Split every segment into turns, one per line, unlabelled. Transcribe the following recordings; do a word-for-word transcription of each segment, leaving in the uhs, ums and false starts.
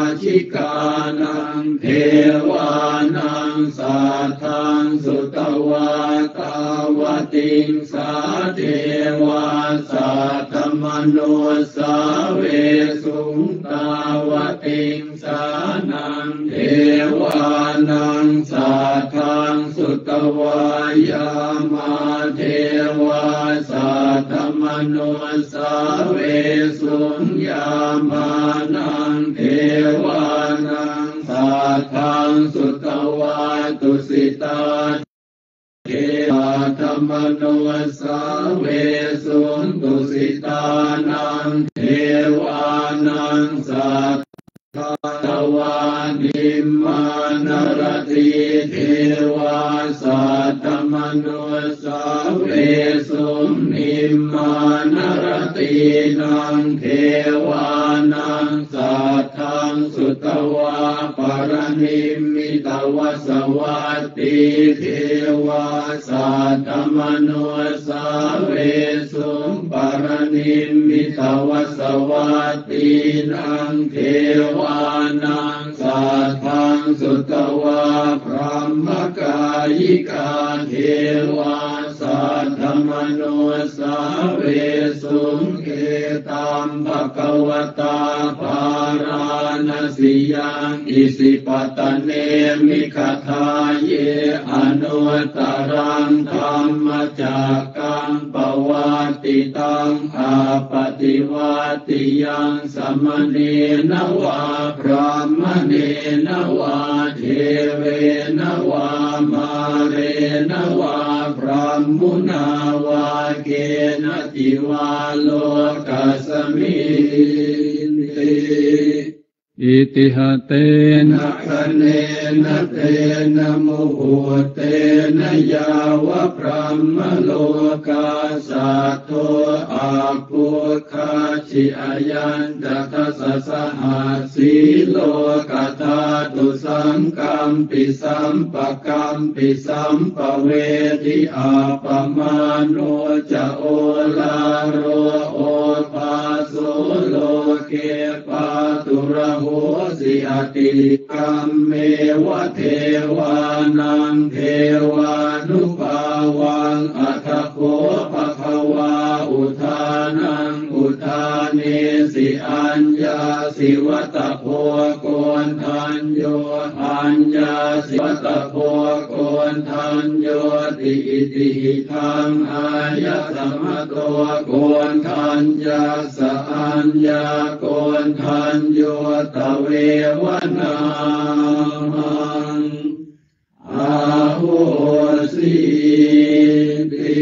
ชิกานังเทวานังสัทธังสุตวาตาวติงสาเทวาสัทธมโนสาเวสุงตาวติงสานังเทวานังสัทธังสุตวายามาเทวาสัทธมโนสาเวสุงยามานังเทวานังสัทธังสุตวาตุสิตาเทวาธรรมโนสาเวสุงตุสิตานังเทวานังสัทธวานิมมานรติเทวาสัทธมโนสาเวสุงนิมมานรตินังเทวานังสัทธังสุตวาปรนิมมิตวสวัตติเทวาสัทธมโนสาเวสุงปรนิมมิตวสวัตตินังเทวานังสัทธังสุตวาพระมกายิกาเทวาสัทธมโนสาเวสุงเอตัมภะคะวตาภาราณสียังอิสิปตเนมิคทาเยอนุตตรังธรรมจักกังปวัตติตังอาปฏิวัติยังสมเนนวาพรหมเนนวาเทเวนวามาเรนวาพรหมุนาวาเกณติวาโลกัสมิเตอิติหะเตนะคะเนนะเตนะโมโหเตนะยาวะพรหมโลกาสัตโตอาปุคาชิอายันตทัสสะหัสสีโลกธาตุสังกัมปิสัมปะกัมปิสัมปะเวทิอาปมาโนจะโอลาโรโอภาโสโลเกปาตุระโหสิอติกัมเมวะเทวานังเทวานุภาวังอัตถโคภควาอุทานังอุทาเนสิอัญญาสิวัตโพโกนทัญโยอัญญาสิวัตโพโกนทัญโยติอิติหิทังอายะสัมมโตโกนทัญญาสอัญญาโกนทัญโยตเววนาหังอาโหสิติ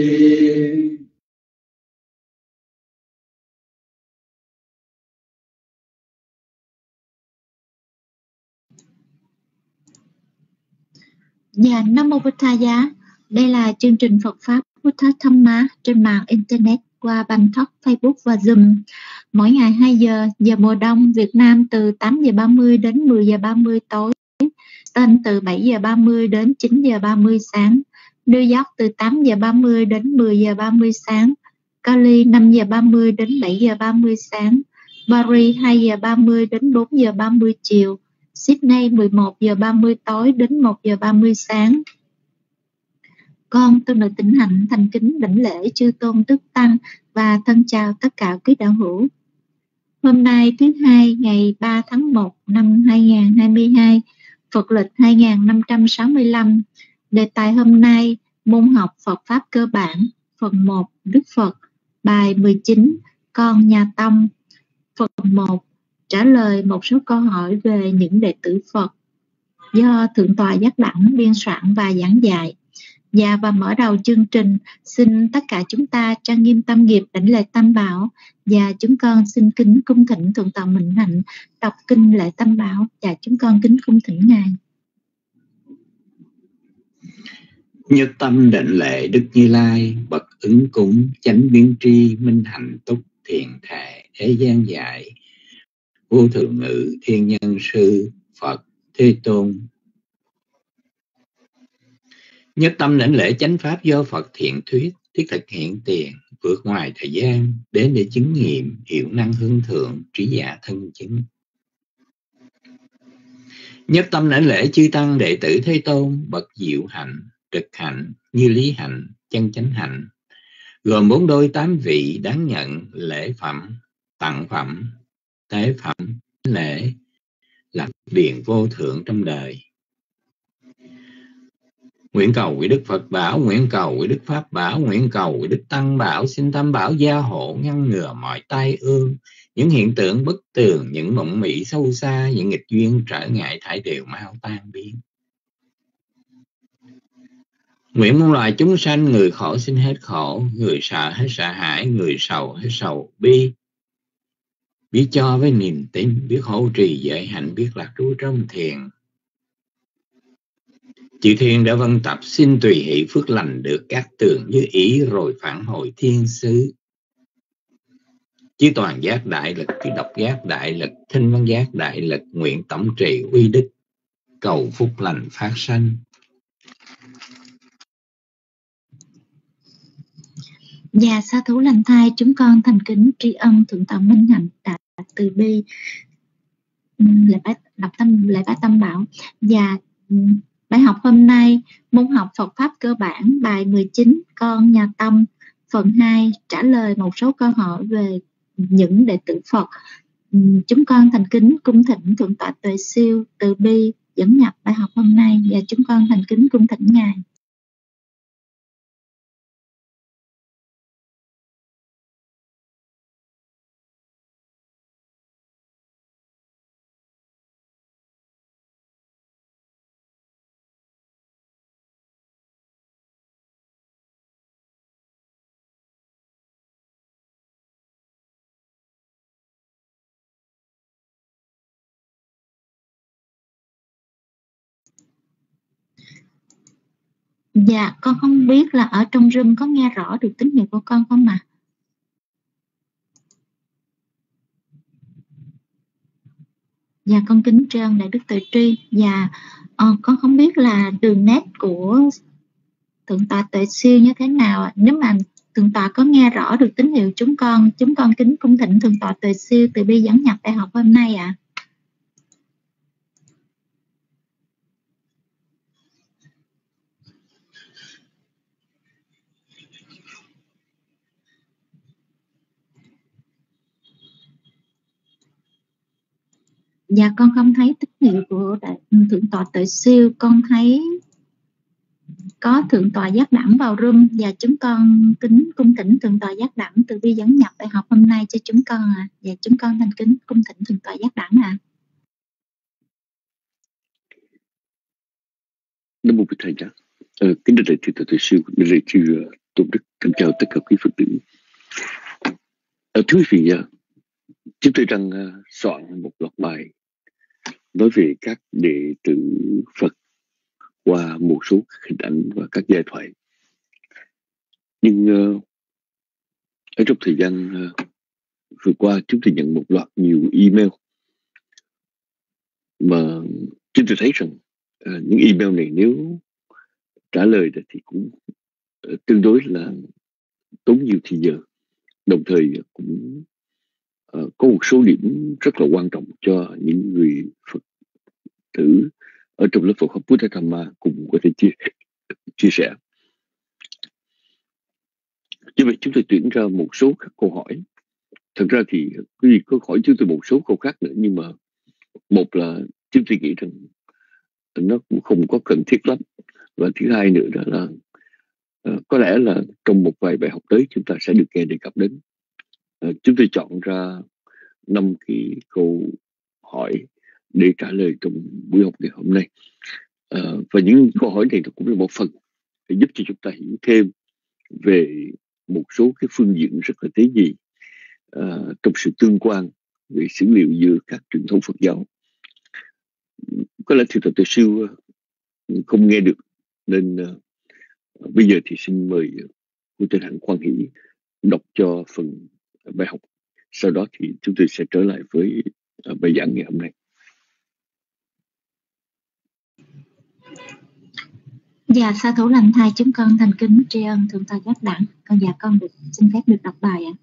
Dạ, Nam Mô Bụt Thầy Giá. Đây là chương trình Phật Pháp Bụt Thăm Má trên mạng Internet qua Banh Talk, Facebook và Zoom. Mỗi ngày hai giờ, giờ mùa đông Việt Nam từ tám giờ ba mươi đến mười giờ ba mươi tối. Tên từ bảy giờ ba mươi đến chín giờ ba mươi sáng. New York từ tám giờ ba mươi đến mười giờ ba mươi sáng. Cali năm giờ ba mươi đến bảy giờ ba mươi sáng. Paris hai giờ ba mươi đến bốn giờ ba mươi chiều. Sydney mười một giờ ba mươi tối đến một giờ ba mươi sáng. Con tôi nữ Tịnh Hạnh thành kính đảnh lễ chư tôn đức tăng và thân chào tất cả quý đạo hữu. Hôm nay thứ hai ngày ba tháng một năm hai nghìn không trăm hai mươi hai, Phật lịch hai nghìn năm trăm sáu mươi lăm. Đề tài hôm nay môn học Phật Pháp cơ bản, phần một Đức Phật, bài mười chín Con nhà Tông. Phần một trả lời một số câu hỏi về những đệ tử Phật do Thượng tọa Giác Đẳng biên soạn và giảng dạy. Dạ, và mở đầu chương trình, xin tất cả chúng ta trang nghiêm tâm nghiệp đảnh lễ Tam Bảo. Và chúng con xin kính cung thỉnh Thượng tọa Minh Hạnh đọc kinh lễ Tam Bảo. Và chúng con kính cung thỉnh Ngài.
Nhất tâm đảnh lễ Đức Như Lai, bậc ứng cúng, chánh biến tri, minh hạnh túc, thiện thệ, thế gian dạy, vô thượng ngữ, thiên nhân sư, Phật, Thế Tôn. Nhất tâm đảnh lễ chánh pháp do Phật thiện thuyết, thiết thực hiện tiền, vượt ngoài thời gian, đến để chứng nghiệm, hiệu năng hương thượng, trí giả thân chứng. Nhất tâm đảnh lễ chư tăng đệ tử Thế Tôn, bậc diệu hạnh, trực hạnh, như lý hạnh, chân chánh hạnh, gồm bốn đôi tám vị đáng nhận lễ phẩm, tặng phẩm, tế phẩm, lễ là điền vô thượng trong đời. Nguyện cầu quý Đức Phật bảo, nguyện cầu quý Đức Pháp bảo, nguyện cầu quý Đức Tăng bảo, xin tam bảo gia hộ ngăn ngừa mọi tai ương, những hiện tượng bất tường, những mộng mị sâu xa, những nghịch duyên trở ngại thải đều mau tan biến. Nguyện muôn loài chúng sanh, người khổ xin hết khổ, người sợ hết sợ hãi, người sầu hết sầu bi, biết cho với niềm tin, biết hộ trì giới hạnh, biết lạc trú trong thiền. Chư thiên đã vân tập, xin tùy hỷ phước lành được các tường như ý, rồi phản hồi thiên xứ. Chư toàn giác đại lực, chư độc giác đại lực, thinh văn giác đại lực, nguyện tổng trì uy đức, cầu phúc lành phát sanh.
Và sa thú lành thai, chúng con thành kính tri ân thượng tọa Minh Hạnh Đại Từ Bi lễ bái đọc tâm lễ bái tâm bảo. Và bài học hôm nay môn học Phật pháp cơ bản bài mười chín con nhà tâm phần hai, trả lời một số câu hỏi về những đệ tử Phật. Chúng con thành kính cung thỉnh thượng tọa Tuệ Siêu Từ Bi dẫn nhập bài học hôm nay, và chúng con thành kính cung thỉnh ngài. Dạ, con không biết là ở trong room có nghe rõ được tín hiệu của con không ạ? À? Dạ, con kính trân Đại Đức Tuệ Tri. Dạ, uh, con không biết là đường net của thượng tọa Tuệ Siêu như thế nào ạ? À? Nếu mà thượng tọa có nghe rõ được tín hiệu chúng con, chúng con kính cung thỉnh thượng tọa Tuệ Siêu Từ Bi dẫn nhập bài học hôm nay ạ. À? Dạ, con không thấy tín hiệu của đại, thượng tọa Tuệ Siêu. Con thấy có thượng tọa Giác Đẳng vào room, và chúng con kính cung thỉnh thượng tọa Giác Đẳng Từ Bi dẫn nhập bài học hôm nay cho chúng con ạ. À. Và chúng con thành kính cung thỉnh thượng tọa Giác Đẳng ạ. À.
Nam mô Bổn Thầy Giác. Ờ, kính thưa đại thượng tọa Tuệ Siêu, đại thượng Tôn Đức, kính chào tất cả quý Phật tử. Ờ, thưa quý vị, chúng tôi đang soạn một loạt bài nói về các đệ tử Phật qua một số hình ảnh và các giai thoại. Nhưng uh, ở trong thời gian uh, vừa qua, chúng tôi nhận một loạt nhiều email mà chúng tôi thấy rằng uh, những email này nếu trả lời thì cũng uh, tương đối là tốn nhiều thời giờ, đồng thời cũng uh, có một số điểm rất là quan trọng cho những người Phật tử ở trong lớp Phật học Buddha Dhamma cùng có thể chia, chia sẻ. Như vậy chúng tôi tuyển ra một số các câu hỏi. Thật ra thì quý vị có hỏi chúng tôi một số câu khác nữa, nhưng mà một là chúng tôi nghĩ rằng nó cũng không có cần thiết lắm, và thứ hai nữa đó là uh, có lẽ là trong một vài bài học tới chúng ta sẽ được nghe đề cập đến. Uh, chúng tôi chọn ra năm cái câu hỏi để trả lời trong buổi học ngày hôm nay. Uh, và những câu hỏi này cũng là một phần để giúp cho chúng ta hiểu thêm về một số cái phương diện rất là tế nhị uh, trong sự tương quan về sử liệu giữa các truyền thống Phật giáo. Có lẽ thượng tọa Tuệ Siêu không nghe được, nên uh, bây giờ thì xin mời cô Tên Hạnh khoan hỷ đọc cho phần bài học. Sau đó thì chúng tôi sẽ trở lại với uh, bài giảng ngày hôm nay.
Dạ, sa thủ lành thai, chúng con thành kính tri ân thượng tọa Giác Đẳng. Con dạ con được xin phép được đọc bài ạ.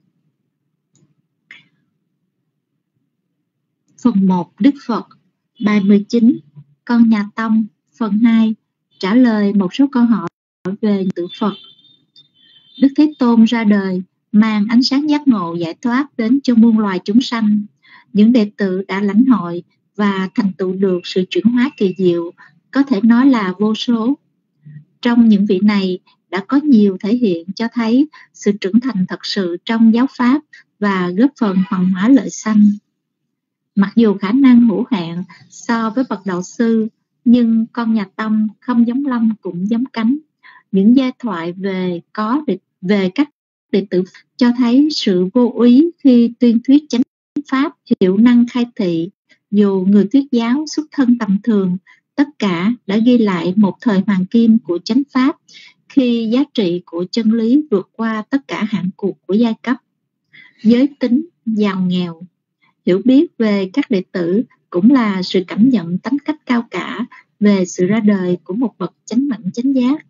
Phần một, Đức Phật, bài mười chín. Con nhà Tông phần hai trả lời một số câu hỏi về tự Phật. Đức Thế Tôn ra đời mang ánh sáng giác ngộ giải thoát đến cho muôn loài chúng sanh. Những đệ tử đã lãnh hội và thành tựu được sự chuyển hóa kỳ diệu, có thể nói là vô số. Trong những vị này đã có nhiều thể hiện cho thấy sự trưởng thành thật sự trong giáo pháp và góp phần hoàn hóa lợi sanh. Mặc dù khả năng hữu hạn so với bậc đạo sư, nhưng con nhà Tông không giống lông cũng giống cánh. Những giai thoại về có về các đệ tử cho thấy sự vô úy khi tuyên thuyết chánh pháp, hiệu năng khai thị. Dù người thuyết giáo xuất thân tầm thường, tất cả đã ghi lại một thời hoàng kim của chánh pháp, khi giá trị của chân lý vượt qua tất cả hạn cuộc của giai cấp, giới tính, giàu nghèo. Hiểu biết về các đệ tử cũng là sự cảm nhận tánh cách cao cả về sự ra đời của một bậc chánh mẫn chánh giác.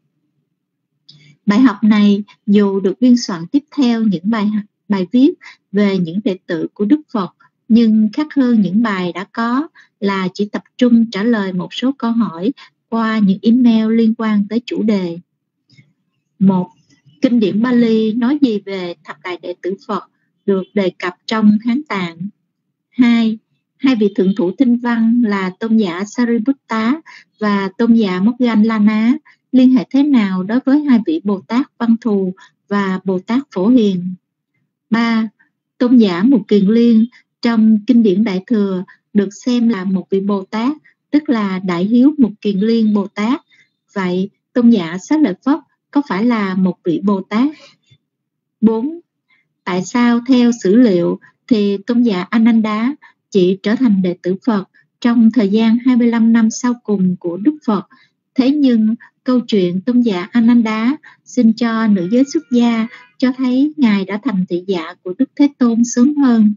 Bài học này dù được biên soạn tiếp theo những bài bài viết về những đệ tử của Đức Phật, nhưng khác hơn những bài đã có là chỉ tập trung trả lời một số câu hỏi qua những email liên quan tới chủ đề. Một. Kinh điển Bali nói gì về thập đại đệ tử Phật được đề cập trong Hán Tạng? Hai. Hai vị thượng thủ tinh văn là tôn giả Sariputta và tôn giả Moggallana liên hệ thế nào đối với hai vị Bồ Tát Văn Thù và Bồ Tát Phổ Hiền? Ba. Tôn giả Mục Kiền Liên trong kinh điển Đại Thừa được xem là một vị Bồ Tát, tức là Đại Hiếu Mục Kiền Liên Bồ Tát. Vậy tôn giả Xá Lợi Phất có phải là một vị Bồ Tát? Bốn. Tại sao theo sử liệu thì tôn giả Ananda chỉ trở thành đệ tử Phật trong thời gian hai mươi lăm năm sau cùng của Đức Phật, thế nhưng câu chuyện tôn giả Ananda xin cho nữ giới xuất gia cho thấy Ngài đã thành thị giả của Đức Thế Tôn sớm hơn?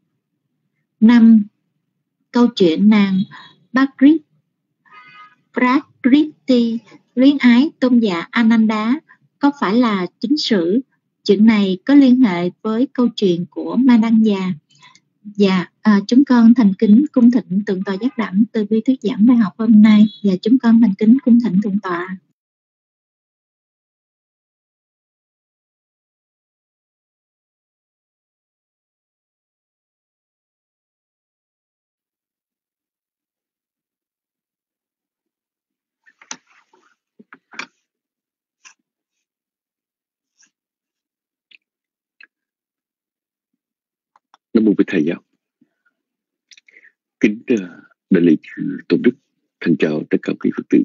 Năm. Câu chuyện nàng Bhagrit Prakriti luyến ái tôn giả Ananda có phải là chính sử? Chuyện này có liên hệ với câu chuyện của Ma Đăng Già. Dạ, à, chúng con thành kính cung thịnh Thượng tọa Giác Đẳng từ bi thuyết giảng bài học hôm nay. Và chúng con thành kính cung thịnh Thượng tọa.
Nam mô Bích Thầy Giáo. Kính uh, đại lễ chư Tôn Đức, thân chào tất cả quý Phật tử.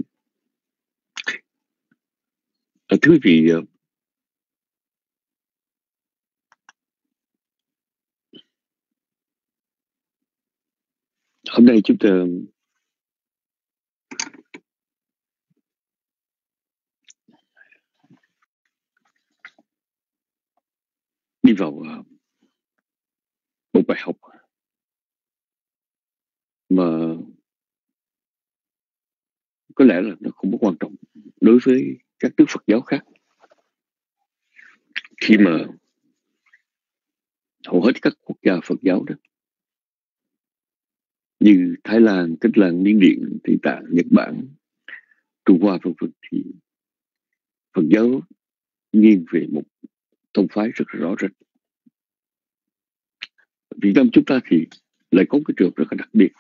À, thưa quý vị, uh, hôm nay chúng ta đi vào uh, một bài học mà có lẽ là nó không có quan trọng đối với các nước Phật giáo khác, khi mà hầu hết các quốc gia Phật giáo đó như Thái Lan, Tích Lan, Miến Điện, Tây Tạng, Nhật Bản, Trung Hoa vân vân thì Phật giáo nghiêng về một tông phái rất là rõ rệt. Việt Nam chúng ta thì lại có cái trường rất là đặc biệt,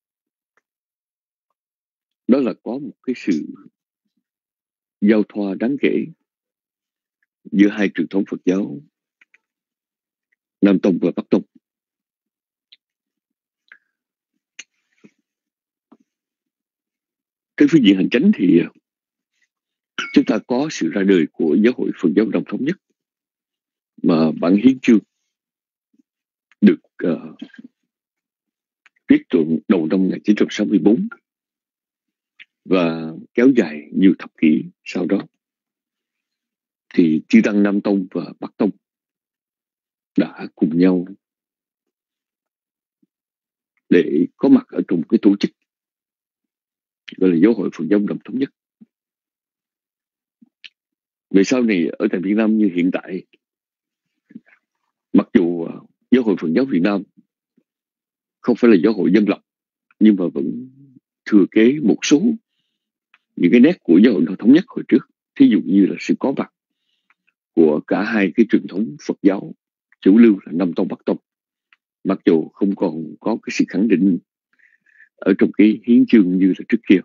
đó là có một cái sự giao thoa đáng kể giữa hai truyền thống Phật giáo Nam Tông và Bắc Tông. Cái phương diện hành chánh thì chúng ta có sự ra đời của Giáo hội Phật giáo Đồng Thống Nhất, mà bản hiến chương được uh, viết từ đầu năm một nghìn chín trăm sáu mươi tư và kéo dài nhiều thập kỷ sau đó. Thì chư tăng Nam Tông và Bắc Tông đã cùng nhau để có mặt ở trong một cái tổ chức gọi là Giáo hội Phật giáo Đồng Thống Nhất. Về sau này ở tại Việt Nam như hiện tại, mặc dù Giáo hội Phật giáo Việt Nam không phải là giáo hội dân lập, nhưng mà vẫn thừa kế một số những cái nét của giáo hội thống nhất hồi trước, thí dụ như là sự có mặt của cả hai cái truyền thống Phật giáo chủ lưu là Nam Tông Bắc Tông, mặc dù không còn có cái sự khẳng định ở trong cái hiến chương như là trước kia.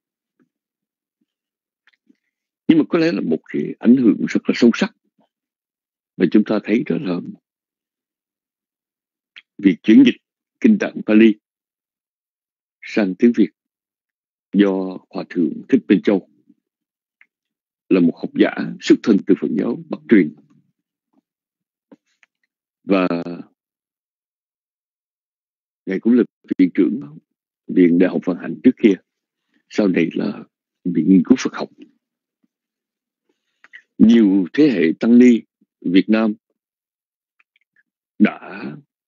Nhưng mà có lẽ là một cái ảnh hưởng rất là sâu sắc mà chúng ta thấy đó là việc chuyển dịch kinh tạng Pali sang tiếng Việt do Hòa Thượng Thích Minh Châu, là một học giả xuất thân từ Phật giáo Bắc truyền, và Ngài cũng là viện trưởng Viện Đại học Phật Hạnh trước kia, sau này là Viện Nghiên cứu Phật học. Nhiều thế hệ tăng ni Việt Nam đã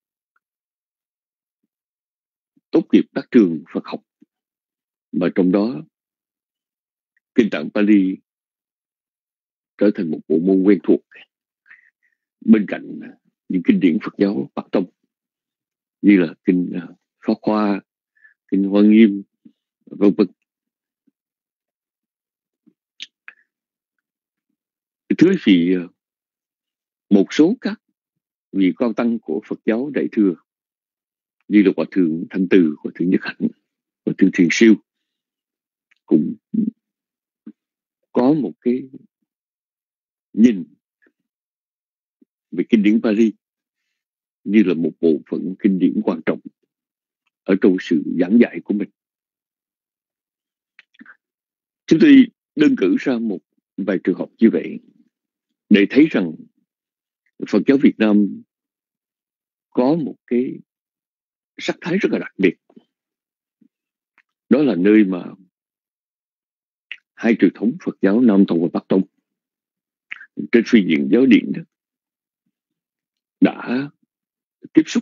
tốt nghiệp các trường Phật học, mà trong đó kinh tạng Pali trở thành một bộ môn quen thuộc bên cạnh những kinh điển Phật giáo Bắc tông như là kinh Pháp Hoa, kinh Hoa Nghiêm, vân vân. Thứ vì một số các vị cao tăng của Phật giáo Đại thừa như là Hòa Thượng Thanh Từ, Hòa Thượng Nhất Hạnh, Hòa Thượng Thiền Siêu cũng có một cái nhìn về kinh điển Pali như là một bộ phận kinh điển quan trọng ở trong sự giảng dạy của mình. Chúng tôi đơn cử ra một vài trường hợp như vậy để thấy rằng Phật giáo Việt Nam có một cái sắc thái rất là đặc biệt. Đó là nơi mà hai truyền thống Phật giáo Nam Tông và Bắc Tông trên phương diện giáo điển đó đã tiếp xúc,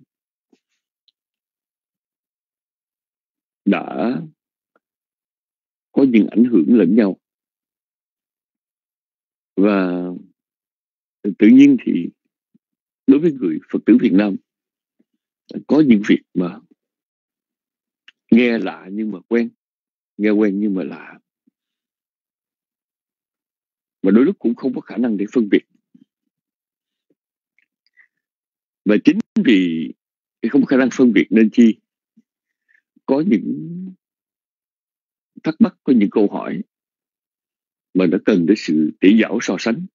đã có những ảnh hưởng lẫn nhau, và tự nhiên thì đối với người Phật tử Việt Nam có những việc mà nghe lạ nhưng mà quen, nghe quen nhưng mà lạ, mà đôi lúc cũng không có khả năng để phân biệt. Và chính vì không có khả năng phân biệt nên chi có những thắc mắc, có những câu hỏi mà nó cần đến sự tỉ giáo so sánh.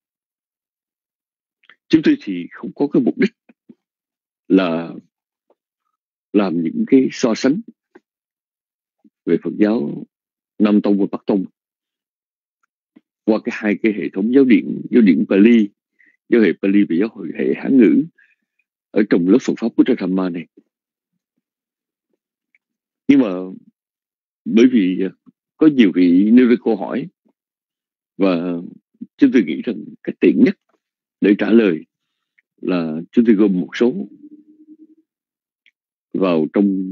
Chúng tôi thì không có cái mục đích là làm những cái so sánh về Phật giáo Nam Tông và Bắc Tông qua cái hai cái hệ thống giáo điển, giáo điển Pali, giáo hệ Pali và giáo hệ Hán ngữ ở trong lớp Phật pháp Buddha Dhamma này. Nhưng mà bởi vì có nhiều vị nêu ra câu hỏi, và chúng tôi nghĩ rằng cái tiện nhất để trả lời là chúng tôi gom một số vào trong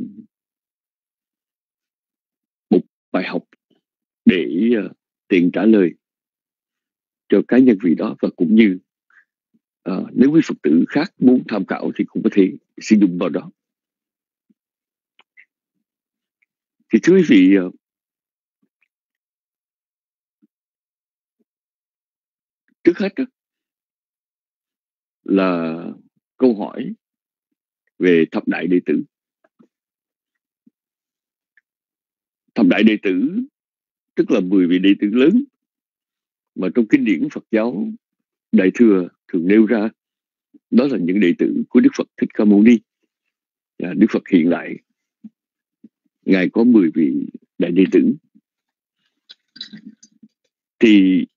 một bài học để uh, tiện trả lời cho cá nhân vị đó, và cũng như uh, nếu quý Phật tử khác muốn tham khảo thì cũng có thể sử dụng vào đó. Thì thưa quý vị, uh, trước hết đó, là câu hỏi về thập đại đệ tử. Thập đại đệ tử tức là mười vị đệ tử lớn mà trong kinh điển Phật giáo Đại thừa thường nêu ra. Đó là những đệ tử của Đức Phật Thích Ca Mâu Ni. Đức Phật hiện lại Ngài có mười vị đại đệ tử. Thì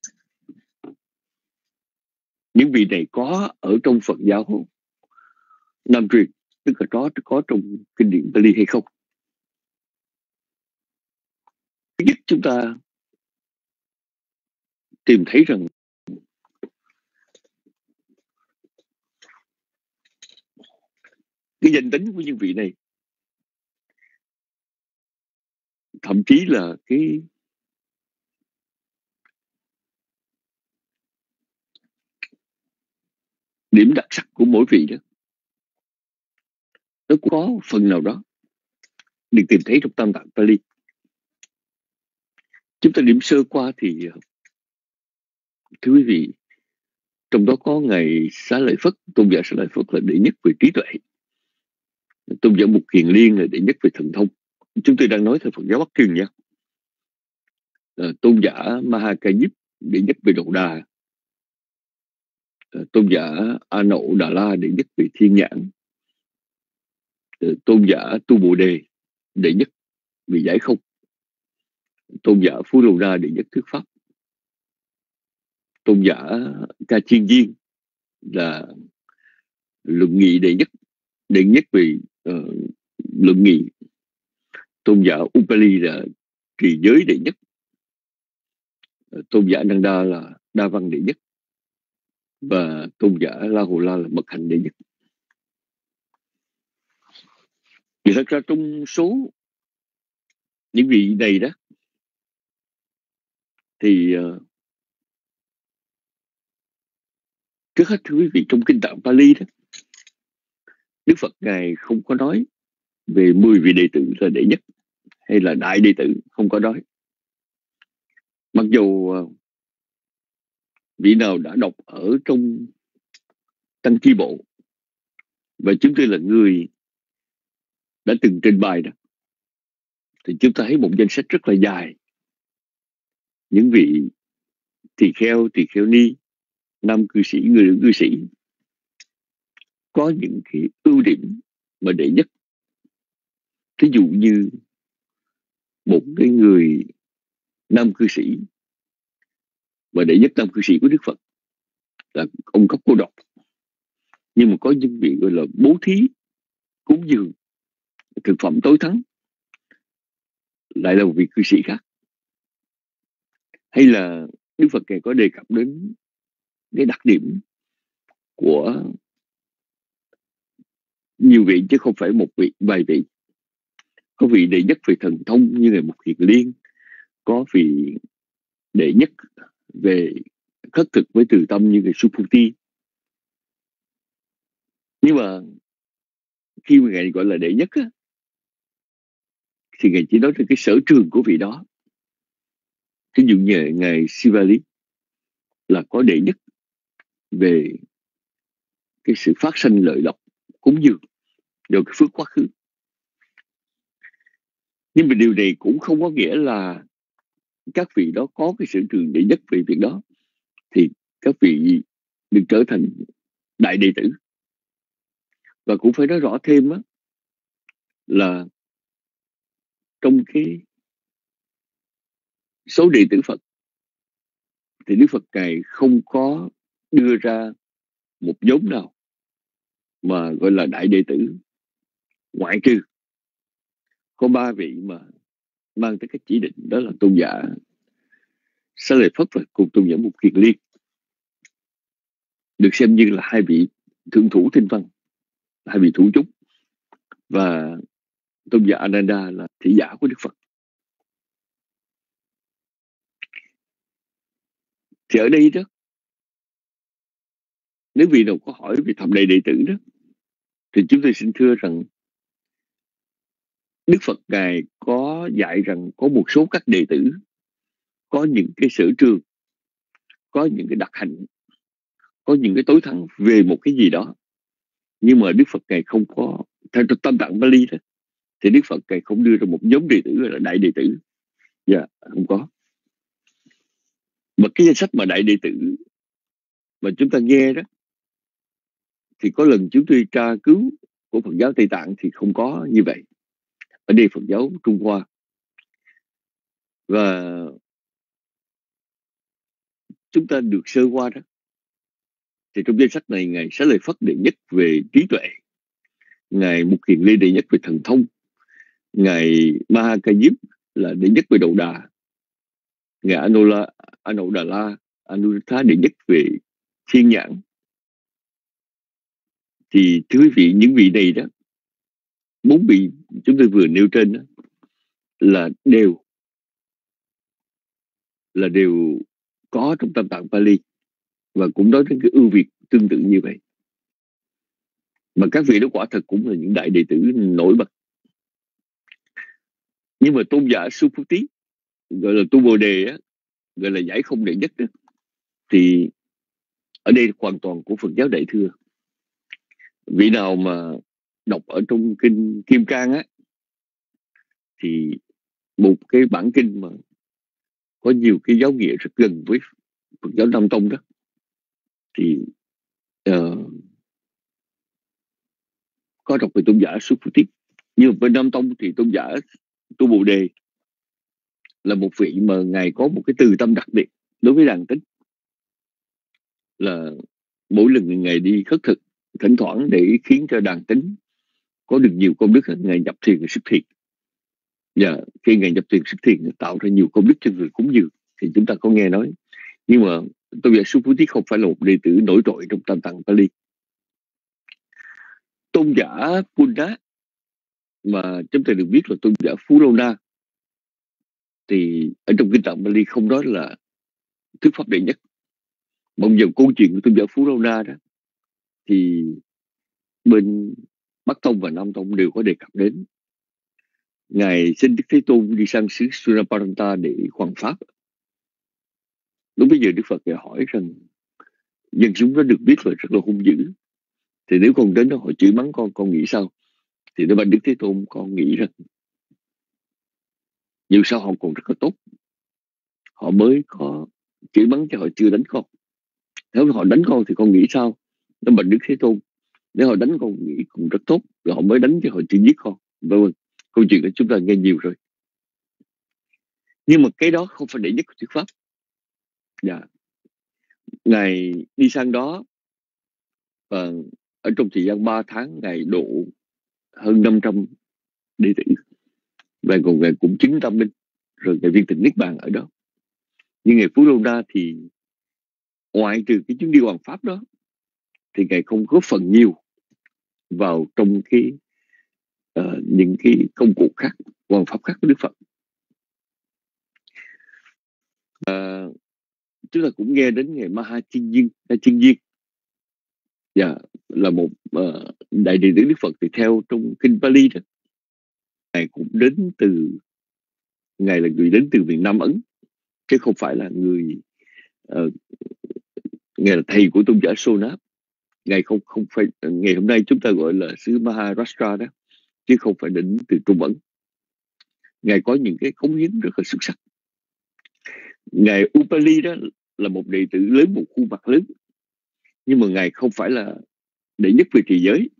những vị này có ở trong Phật giáo Nam truyền, tức là có, có trong kinh điển Pali hay không? Thứ nhất, chúng ta tìm thấy rằng cái danh tính của những vị này, thậm chí là cái điểm đặc sắc của mỗi vị đó, nó có phần nào đó được tìm thấy trong Tam Tạng Pali. Chúng ta điểm sơ qua thì thưa quý vị, trong đó có Ngài Xá Lợi Phất, tôn giả Xá Lợi Phất là đệ nhất về trí tuệ, tôn giả Mục Kiền Liên là đệ nhất về thần thông. Chúng tôi đang nói theo Phật giáo Bắc Kinh nha. À, tôn giả Ma Ha Ca Diếp đệ nhất về độ đà, à, tôn giả A Nậu Đà La đệ nhất về thiên nhãn, à, tôn giả Tu Bồ Đề đệ nhất về giải không, tôn giả Phú Đô Đa đệ nhất thuyết pháp, tôn giả Ca Chiên Viên là luận nghị đệ nhất đệ nhất về uh, luận nghị, tôn giả Upali là trì giới đệ nhất, tôn giả Nanda là đa văn đệ nhất, và tôn giả La Hầu La là mật hạnh đệ nhất. Thì thật ra trong số những vị này đó thì uh, trước hết thưa quý vị, trong kinh Tạng Pali đó, Đức Phật Ngài không có nói về mười vị đệ tử là đệ nhất hay là đại đệ tử, không có nói. Mặc dù uh, vị nào đã đọc ở trong Tăng Chi Bộ, và chúng tôi là người đã từng trình bày đó, thì chúng ta thấy một danh sách rất là dài những vị tỳ kheo, tỳ kheo ni, nam cư sĩ, người nữ cư sĩ có những cái ưu điểm mà đệ nhất. Thí dụ như một cái người nam cư sĩ, và đệ nhất nam cư sĩ của Đức Phật là ông Cấp Cô Độc, nhưng mà có những vị gọi là bố thí, cúng dường thực phẩm tối thắng lại là một vị cư sĩ khác. Hay là Đức Phật Ngài có đề cập đến cái đặc điểm của nhiều vị chứ không phải một vị, vài vị. Có vị đệ nhất về thần thông như Ngài Mục Kiền Liên, có vị đệ nhất về khất thực với từ tâm như Ngài Subhuti. Nhưng mà khi mà Ngài gọi là đệ nhất á, thì Ngài chỉ nói đến cái sở trường của vị đó. Ví dụ như Ngài Sivali là có đệ nhất về cái sự phát sanh lợi lộc, cúng dường, do cái phước quá khứ. Nhưng mà điều này cũng không có nghĩa là các vị đó có cái sở trường đệ nhất về việc đó thì các vị được trở thành đại đệ tử. Và cũng phải nói rõ thêm á, là trong cái số đệ tử Phật thì Đức Phật Ngài không có đưa ra một nhóm nào mà gọi là đại đệ tử, ngoại trừ có ba vị mà mang tới cái chỉ định, đó là tôn giả Xá Lợi Phất và cùng tôn giả Mục Kiền Liên, được xem như là hai vị thượng thủ tinh văn, hai vị thủ chúng, và tôn giả Ananda là thị giả của Đức Phật. Thì ở đây đó, nếu vị nào có hỏi về thập đại đệ tử đó, thì chúng tôi xin thưa rằng Đức Phật Ngài có dạy rằng có một số các đệ tử có những cái sở trường, có những cái đặc hạnh, có những cái tối thắng về một cái gì đó. Nhưng mà Đức Phật Ngài không có, theo Tam Tạng Pali đó, thì Đức Phật Ngài không đưa ra một nhóm đệ tử gọi là đại đệ tử. Dạ, yeah, không có. Mà cái danh sách mà đại đệ tử mà chúng ta nghe đó, thì có lần chúng tôi tra cứu của Phật giáo Tây Tạng thì không có như vậy. Ở đây Phật giáo Trung Hoa. Và chúng ta được sơ qua đó, thì trong danh sách này Ngài Xá Lợi Phất đệ nhất về trí tuệ, Ngài Mục Kiền Liên đệ nhất về thần thông, Ngài Ma Ha Ca Diếp là đệ nhất về độ đà, Ngài Anola, Ano Đà La, Anuruddha đệ nhất về thiên nhãn. Thì thưa quý vị, những vị này đó, bốn vị chúng tôi vừa nêu trên đó, là đều là đều có trong Tam Tạng Pali, và cũng nói đến cái ưu việt tương tự như vậy. Mà các vị đó quả thật cũng là những đại đệ tử nổi bật. Nhưng mà tôn giả Suphuti gọi là tu Bồ Đề á, gọi là giải không đệ nhất đó, thì ở đây hoàn toàn của Phật giáo Đại Thừa. Vị nào mà đọc ở trong kinh Kim Cang á, thì một cái bản kinh mà có nhiều cái giáo nghĩa rất gần với Phật giáo Nam Tông đó, thì uh, có đọc về tôn giả Suphuti. Nhưng bên Nam Tông thì tôn giả tu Bồ Đề là một vị mà ngài có một cái từ tâm đặc biệt đối với đàn tính, là mỗi lần ngài đi khất thực, thỉnh thoảng để khiến cho đàn tính có được nhiều công đức, ngài nhập thiền xuất thiền. Và khi ngài nhập thiền xuất thiền tạo ra nhiều công đức cho người cúng dường, thì chúng ta có nghe nói. Nhưng mà tôn giả Suphuti không phải là một đệ tử nổi trội trong Tam Tạng Pali. Tôn giả Punda mà chúng ta được biết là tôn giả Phú Lâu Na, thì ở trong kinh Tạng Pali không nói là thuyết pháp đệ nhất. Bây giờ câu chuyện của tôn giả Phú Lâu Na đó, thì bên Bắc Tông và Nam Tông đều có đề cập đến. Ngài xin Đức Thế Tôn đi sang xứ Sunaparanta để hoằng pháp. Lúc bây giờ Đức Phật lại hỏi rằng dân chúng nó được biết là rất là hung dữ, thì nếu con đến đó họ chửi mắng con, con nghĩ sao? Thì nó bằng Đức Thế Tôn, con nghĩ rằng dù sao họ còn rất là tốt, họ mới có chửi mắng cho họ chưa đánh con. Nếu họ đánh con thì con nghĩ sao? Nó bằng Đức Thế Tôn, nếu họ đánh con nghĩ cũng rất tốt, rồi họ mới đánh cho họ chưa giết con. Vâng, câu chuyện đó chúng ta nghe nhiều rồi. Nhưng mà cái đó không phải đệ nhất của thuyết pháp. Dạ. Ngài đi sang đó, và ở trong thời gian ba tháng Ngài độ hơn năm trăm đệ tử, và còn Ngài cũng chứng tâm minh, rồi Ngài viên tịch niết bàn ở đó. Nhưng Ngài Phú Lâu Na thì ngoại trừ cái chuyến đi hoằng pháp đó, thì Ngài không có phần nhiều vào trong cái uh, những cái công cụ khác, hoằng pháp khác của Đức Phật. Uh, chúng ta cũng nghe đến Ngài Maha Chiên Viên, Chiên Viên, dạ, là một uh, đại đệ tử Đức Phật. Thì theo trong kinh Pali đó, Ngài cũng đến từ Ngài là người đến từ miền Nam Ấn, chứ không phải là người uh, Ngài là thầy của tôn giả Sonap. Ngài không không phải ngày hôm nay chúng ta gọi là xứ Maharashtra đó, chứ không phải đến từ Trung Ấn. Ngài có những cái cống hiến rất là xuất sắc. Ngài Upali đó là một đệ tử lớn, một khuôn mặt lớn, nhưng mà Ngài không phải là đệ nhất về trì giới.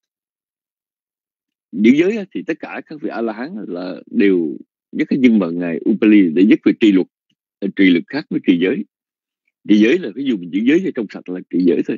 Giữ giới thì tất cả các vị A-la-hán là đều nhất, nhưng mà Ngài Upali đệ nhất về trì luật. Trì luật khác với trì giới. Trì giới là ví dụ mình giữ giới cho trong sạch là trì giới thôi.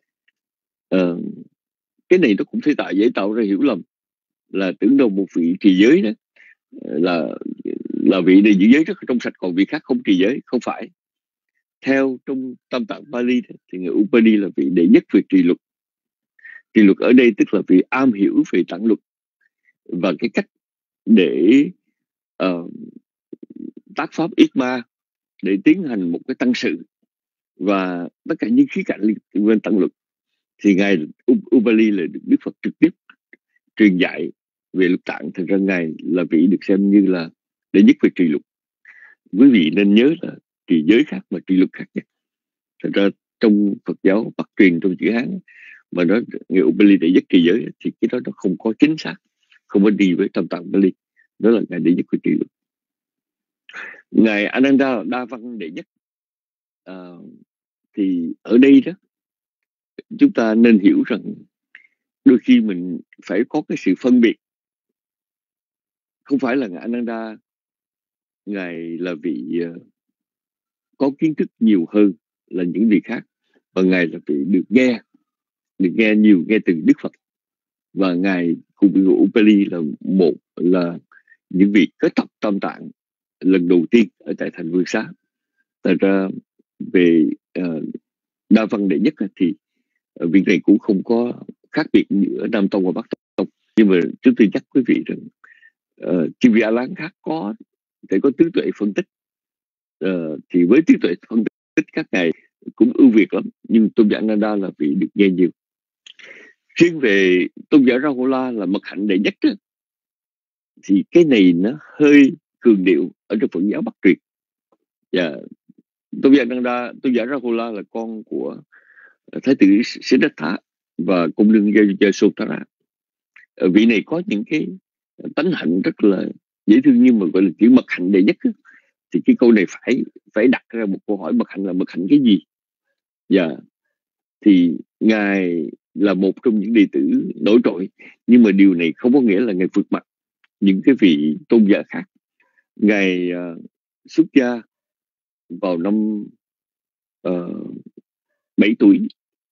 Ờ, cái này nó cũng sẽ tạo dễ tạo ra hiểu lầm, là tưởng đâu một vị trì giới đó là là vị này giữ giới rất là trong sạch, còn vị khác không trì giới. Không phải. Theo trong Tam Tạng Pali thì người Upadi là vị đệ nhất về trì luật. Trì luật ở đây tức là vị am hiểu về tạng luật và cái cách để uh, tác pháp yết ma, để tiến hành một cái tăng sự và tất cả những khía cạnh liên quan tạng luật. Thì ngài Upali là được Đức Phật trực tiếp truyền dạy về luật tạng. Thành ra ngài là vị được xem như là đệ nhất về trì luật. Quý vị nên nhớ là trì giới khác mà trì luật khác nhé. Thành ra trong Phật giáo Bắc truyền trong chữ Hán mà nói người Upali đệ nhất trì giới thì cái đó nó không có chính xác, không có đi với Tam Tạng Pali. Đó là ngài đệ nhất về trì luật. Ngài Ananda là đa văn đệ nhất. À, thì ở đây đó chúng ta nên hiểu rằng đôi khi mình phải có cái sự phân biệt. Không phải là ngài Ananda ngài là vị uh, có kiến thức nhiều hơn là những vị khác, và ngài là vị được nghe được nghe nhiều nghe từ Đức Phật. Và ngài cùng với Upali là một là những vị kết tập Tam Tạng lần đầu tiên ở tại thành Vương Xá. Tại ra về uh, đa văn đệ nhất thì uh, việc này cũng không có khác biệt giữa Nam Tông và Bắc Tông. Nhưng mà chúng tôi nhắc quý vị rằng uh, chư vị A-la-hán khác có thể có tứ tuệ phân tích, uh, thì với tứ tuệ phân tích các ngài cũng ưu việt lắm. Nhưng tôn giả Ananda là vị được nghe nhiều. Riêng về tôn giả Rahula là mật hạnh đệ nhất đó, thì cái này nó hơi cường điệu ở trong Phật giáo Bắc truyền. Và tôn giả Nanda, tôn giả Rahula là con của Thái tử Siddhartha và cung nương Yasodhara. Vị này có những cái tánh hạnh rất là dễ thương, nhưng mà gọi là chữ bậc hạnh đệ nhất á. Thì cái câu này phải phải đặt ra một câu hỏi: bậc hạnh là bậc hạnh cái gì? Và thì ngài là một trong những đệ tử nổi trội, nhưng mà điều này không có nghĩa là ngài vượt mặt những cái vị tôn giả khác. Ngài uh, xuất gia vào năm uh, bảy tuổi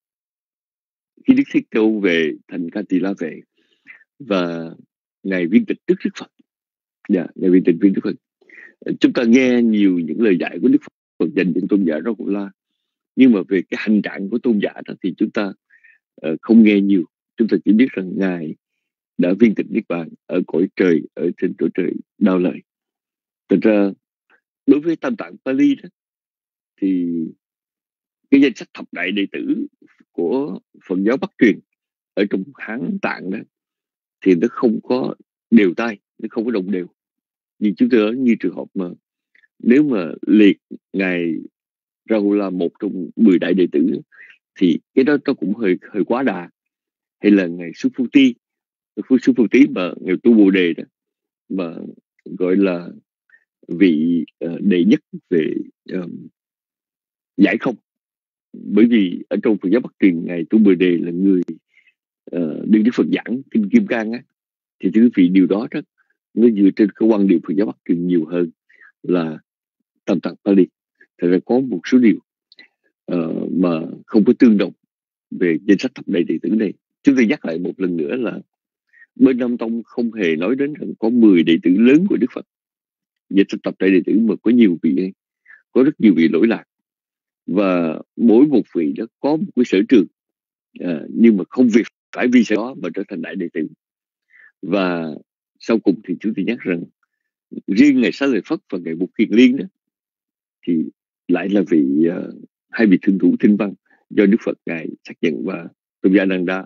khi Đức Thế Tôn về thành Katila về, và ngài viên tịch trước Đức Phật. Dạ, ngài viên tịch viên Đức Phật. Chúng ta nghe nhiều những lời dạy của Đức Phật dành cho tôn giả Rahula, nhưng mà về cái hành trạng của tôn giả đó thì chúng ta uh, không nghe nhiều. Chúng ta chỉ biết rằng ngài đã viên tịch niết bàn ở cõi trời, ở trên cõi trời Đao Lợi. Thật ra đối với Tam Tạng Pali đó, thì cái danh sách thập đại đệ tử của Phật giáo Bắc truyền ở trong Hán Tạng đó thì nó không có đều tay, nó không có đồng đều. Nhưng chúng tôi nói như trường hợp mà nếu mà liệt ngài Rahula một trong mười đại đệ tử thì cái đó nó cũng hơi hơi quá đà. Hay là ngài Suphuti, Suphuti mà ngài tu Bồ Đề đó, mà gọi là vị uh, đệ nhất về um, giải không. Bởi vì ở trong Phật giáo Bắc truyền, ngài tu Bồ Đề là người uh, đưa Đức Phật giảng kinh Kim Cang á, thì thưa quý vị, điều đó rất nó dựa trên cái quan điểm Phật giáo Bắc truyền nhiều hơn là Tam Tạng Pali. Thật ra có một số điều uh, mà không có tương đồng về danh sách thập đại đệ tử này. Chúng tôi nhắc lại một lần nữa là bên Nam Tông không hề nói đến rằng có mười đệ tử lớn của Đức Phật. Danh sách thập đại đệ tử mà có nhiều vị, có rất nhiều vị lỗi lạc, và mỗi một vị đó có một cái sở trường, à, nhưng mà không việc phải vì sở đó mà trở thành đại đệ tử. Và sau cùng thì chúng tôi nhắc rằng riêng ngài Xá Lợi Phất và ngài Mục Kiền Liên đó thì lại là vị uh, hai vị thượng thủ tinh văn do Đức Phật ngài xác nhận, và tôn giả Nanda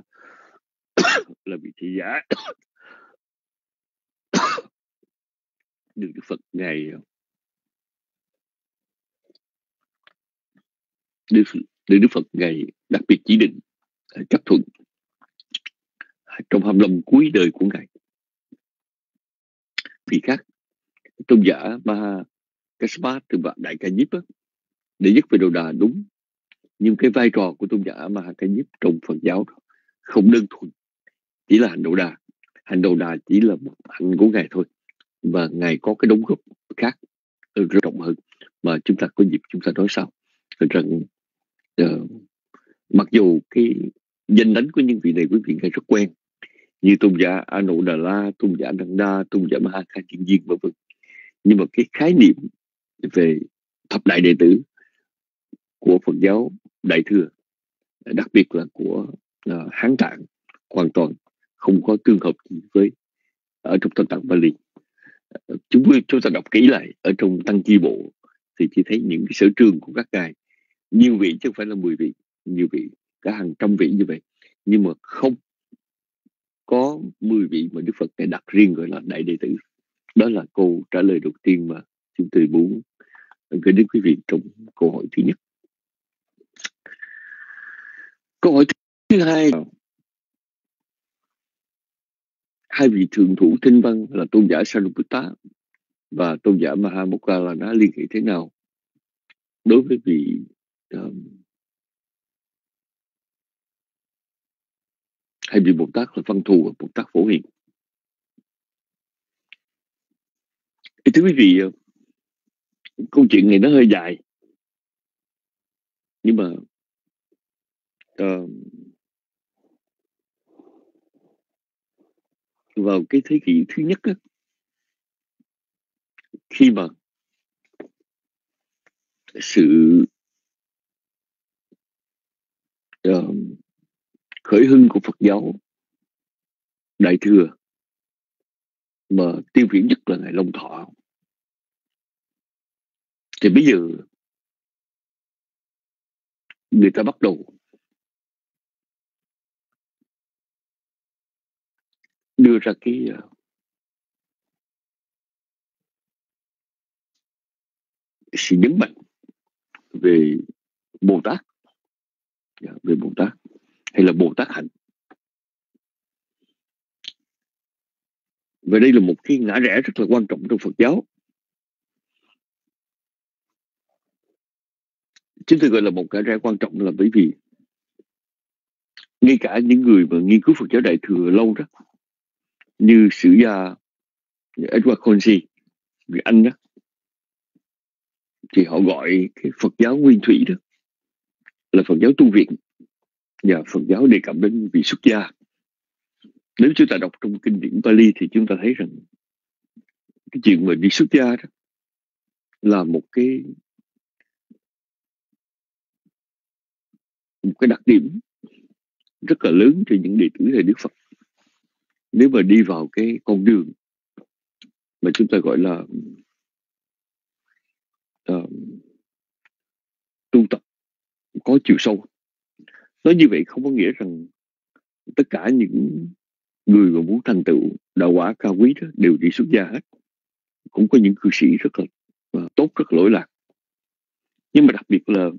là vị thị giả được Đức Phật ngài được, được Đức Phật ngài đặc biệt chỉ định chấp thuận trong hai mươi lăm cuối đời của ngài. Vì khác, tôn giả Maha Kassapa từ Đại Ca Diếp đệ nhất về Đồ Đà đúng, nhưng cái vai trò của tôn giả Maha Ca Diếp trong Phật giáo không đơn thuần chỉ là hành Đồ Đà. Hành Đồ Đà chỉ là một hạnh của ngài thôi, và ngài có cái đóng góp khác rất rộng hơn mà chúng ta có dịp chúng ta nói sau. Rằng uh, mặc dù cái danh đánh của những vị này quý vị nghe rất quen, như tôn giả Anodala, tôn giả Nanda, tôn giả Maha Kha Chiên Viên vân vân, nhưng mà cái khái niệm về thập đại đệ tử của Phật giáo Đại thừa, đặc biệt là của uh, Hán Tạng, hoàn toàn không có tương hợp gì với ở trong Tam Tạng Pali. Uh, chúng chúng ta đọc kỹ lại ở trong Tăng Chi Bộ thì chỉ thấy những cái sở trường của các ngài, nhiều vị chứ không phải là mười vị, nhiều vị, cả hàng trăm vị như vậy, nhưng mà không có mười vị mà Đức Phật đã đặt riêng gọi là đại đệ tử. Đó là câu trả lời đầu tiên mà chúng tôi muốn gửi đến quý vị trong câu hỏi thứ nhất. Câu hỏi thứ hai, hai vị thượng thủ tinh văn là tôn giả Sariputta và tôn giả Mahamokkallana liên hệ thế nào đối với vị um, hai vị Bồ Tát là Văn Thù và Bồ Tát Phổ Hiền? Thưa quý vị, câu chuyện này nó hơi dài, nhưng mà uh, vào cái thế kỷ thứ nhất á, khi mà sự uh, khởi hưng của Phật giáo Đại thừa mà tiêu biểu nhất là ngài Long Thọ, thì bây giờ người ta bắt đầu đưa ra cái sự nhấn mạnh về Bồ Tát, về Bồ Tát hay là Bồ Tát hạnh. Và đây là một cái ngã rẽ rất là quan trọng trong Phật giáo. Chúng tôi gọi là một ngã rẽ quan trọng là bởi vì ngay cả những người mà nghiên cứu Phật giáo Đại Thừa lâu đó, như sử gia Edward Consi, người Anh đó, thì họ gọi cái Phật giáo nguyên thủy đó là Phật giáo tu viện, và Phật giáo đề cập đến vị xuất gia. Nếu chúng ta đọc trong kinh điển Pali thì chúng ta thấy rằng cái chuyện mà đi xuất gia đó là một cái một cái đặc điểm rất là lớn cho những đệ tử thầy Đức Phật. Nếu mà đi vào cái con đường mà chúng ta gọi là uh, tu tập có chiều sâu. Nói như vậy không có nghĩa rằng tất cả những người mà muốn thành tựu đạo quả cao quý đó đều đi xuất gia hết. Cũng có những cư sĩ rất là uh, tốt, rất là lỗi lạc. Nhưng mà đặc biệt là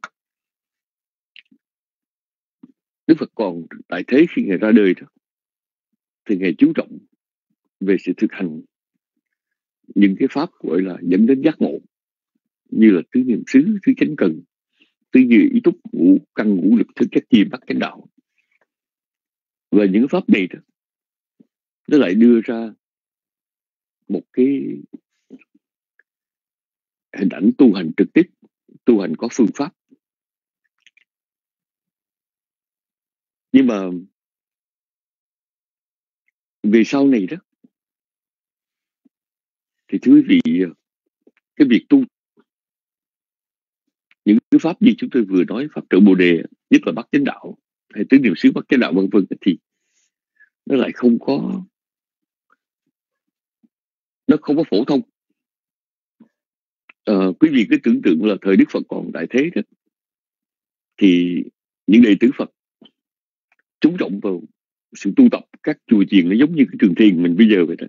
Đức Phật còn tại thế khi Ngài ra đời đó, thì Ngài chú trọng về sự thực hành những cái pháp gọi là dẫn đến giác ngộ, như là tứ niệm xứ, tứ chánh cần, tứ như ý túc, ngũ căn ngũ lực, thức chất chi, bát chánh đạo. Và những pháp này đó, nó lại đưa ra một cái hình ảnh tu hành trực tiếp, tu hành có phương pháp. Nhưng mà về sau này đó, thì thưa quý vị, cái việc tu những cái pháp như chúng tôi vừa nói, pháp trợ Bồ Đề, nhất là bát chánh đạo hay tứ niệm xứ, bát chánh đạo vân vân, thì nó lại không có nó không có phổ thông. À, quý vị cứ tưởng tượng là thời Đức Phật còn tại thế đó, thì những đệ tử Phật chú trọng vào sự tu tập, các chùa chiền nó giống như cái trường thiền mình bây giờ vậy đó.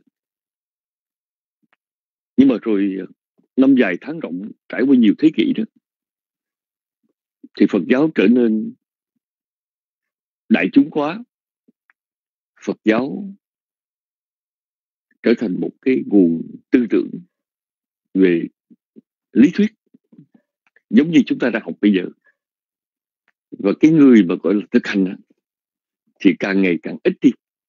Nhưng mà rồi năm dài tháng rộng, trải qua nhiều thế kỷ đó, thì Phật giáo trở nên đại chúng hóa. Phật giáo trở thành một cái nguồn tư tưởng về lý thuyết giống như chúng ta đang học bây giờ. Và cái người mà gọi là thực hành thì càng ngày càng ít đi.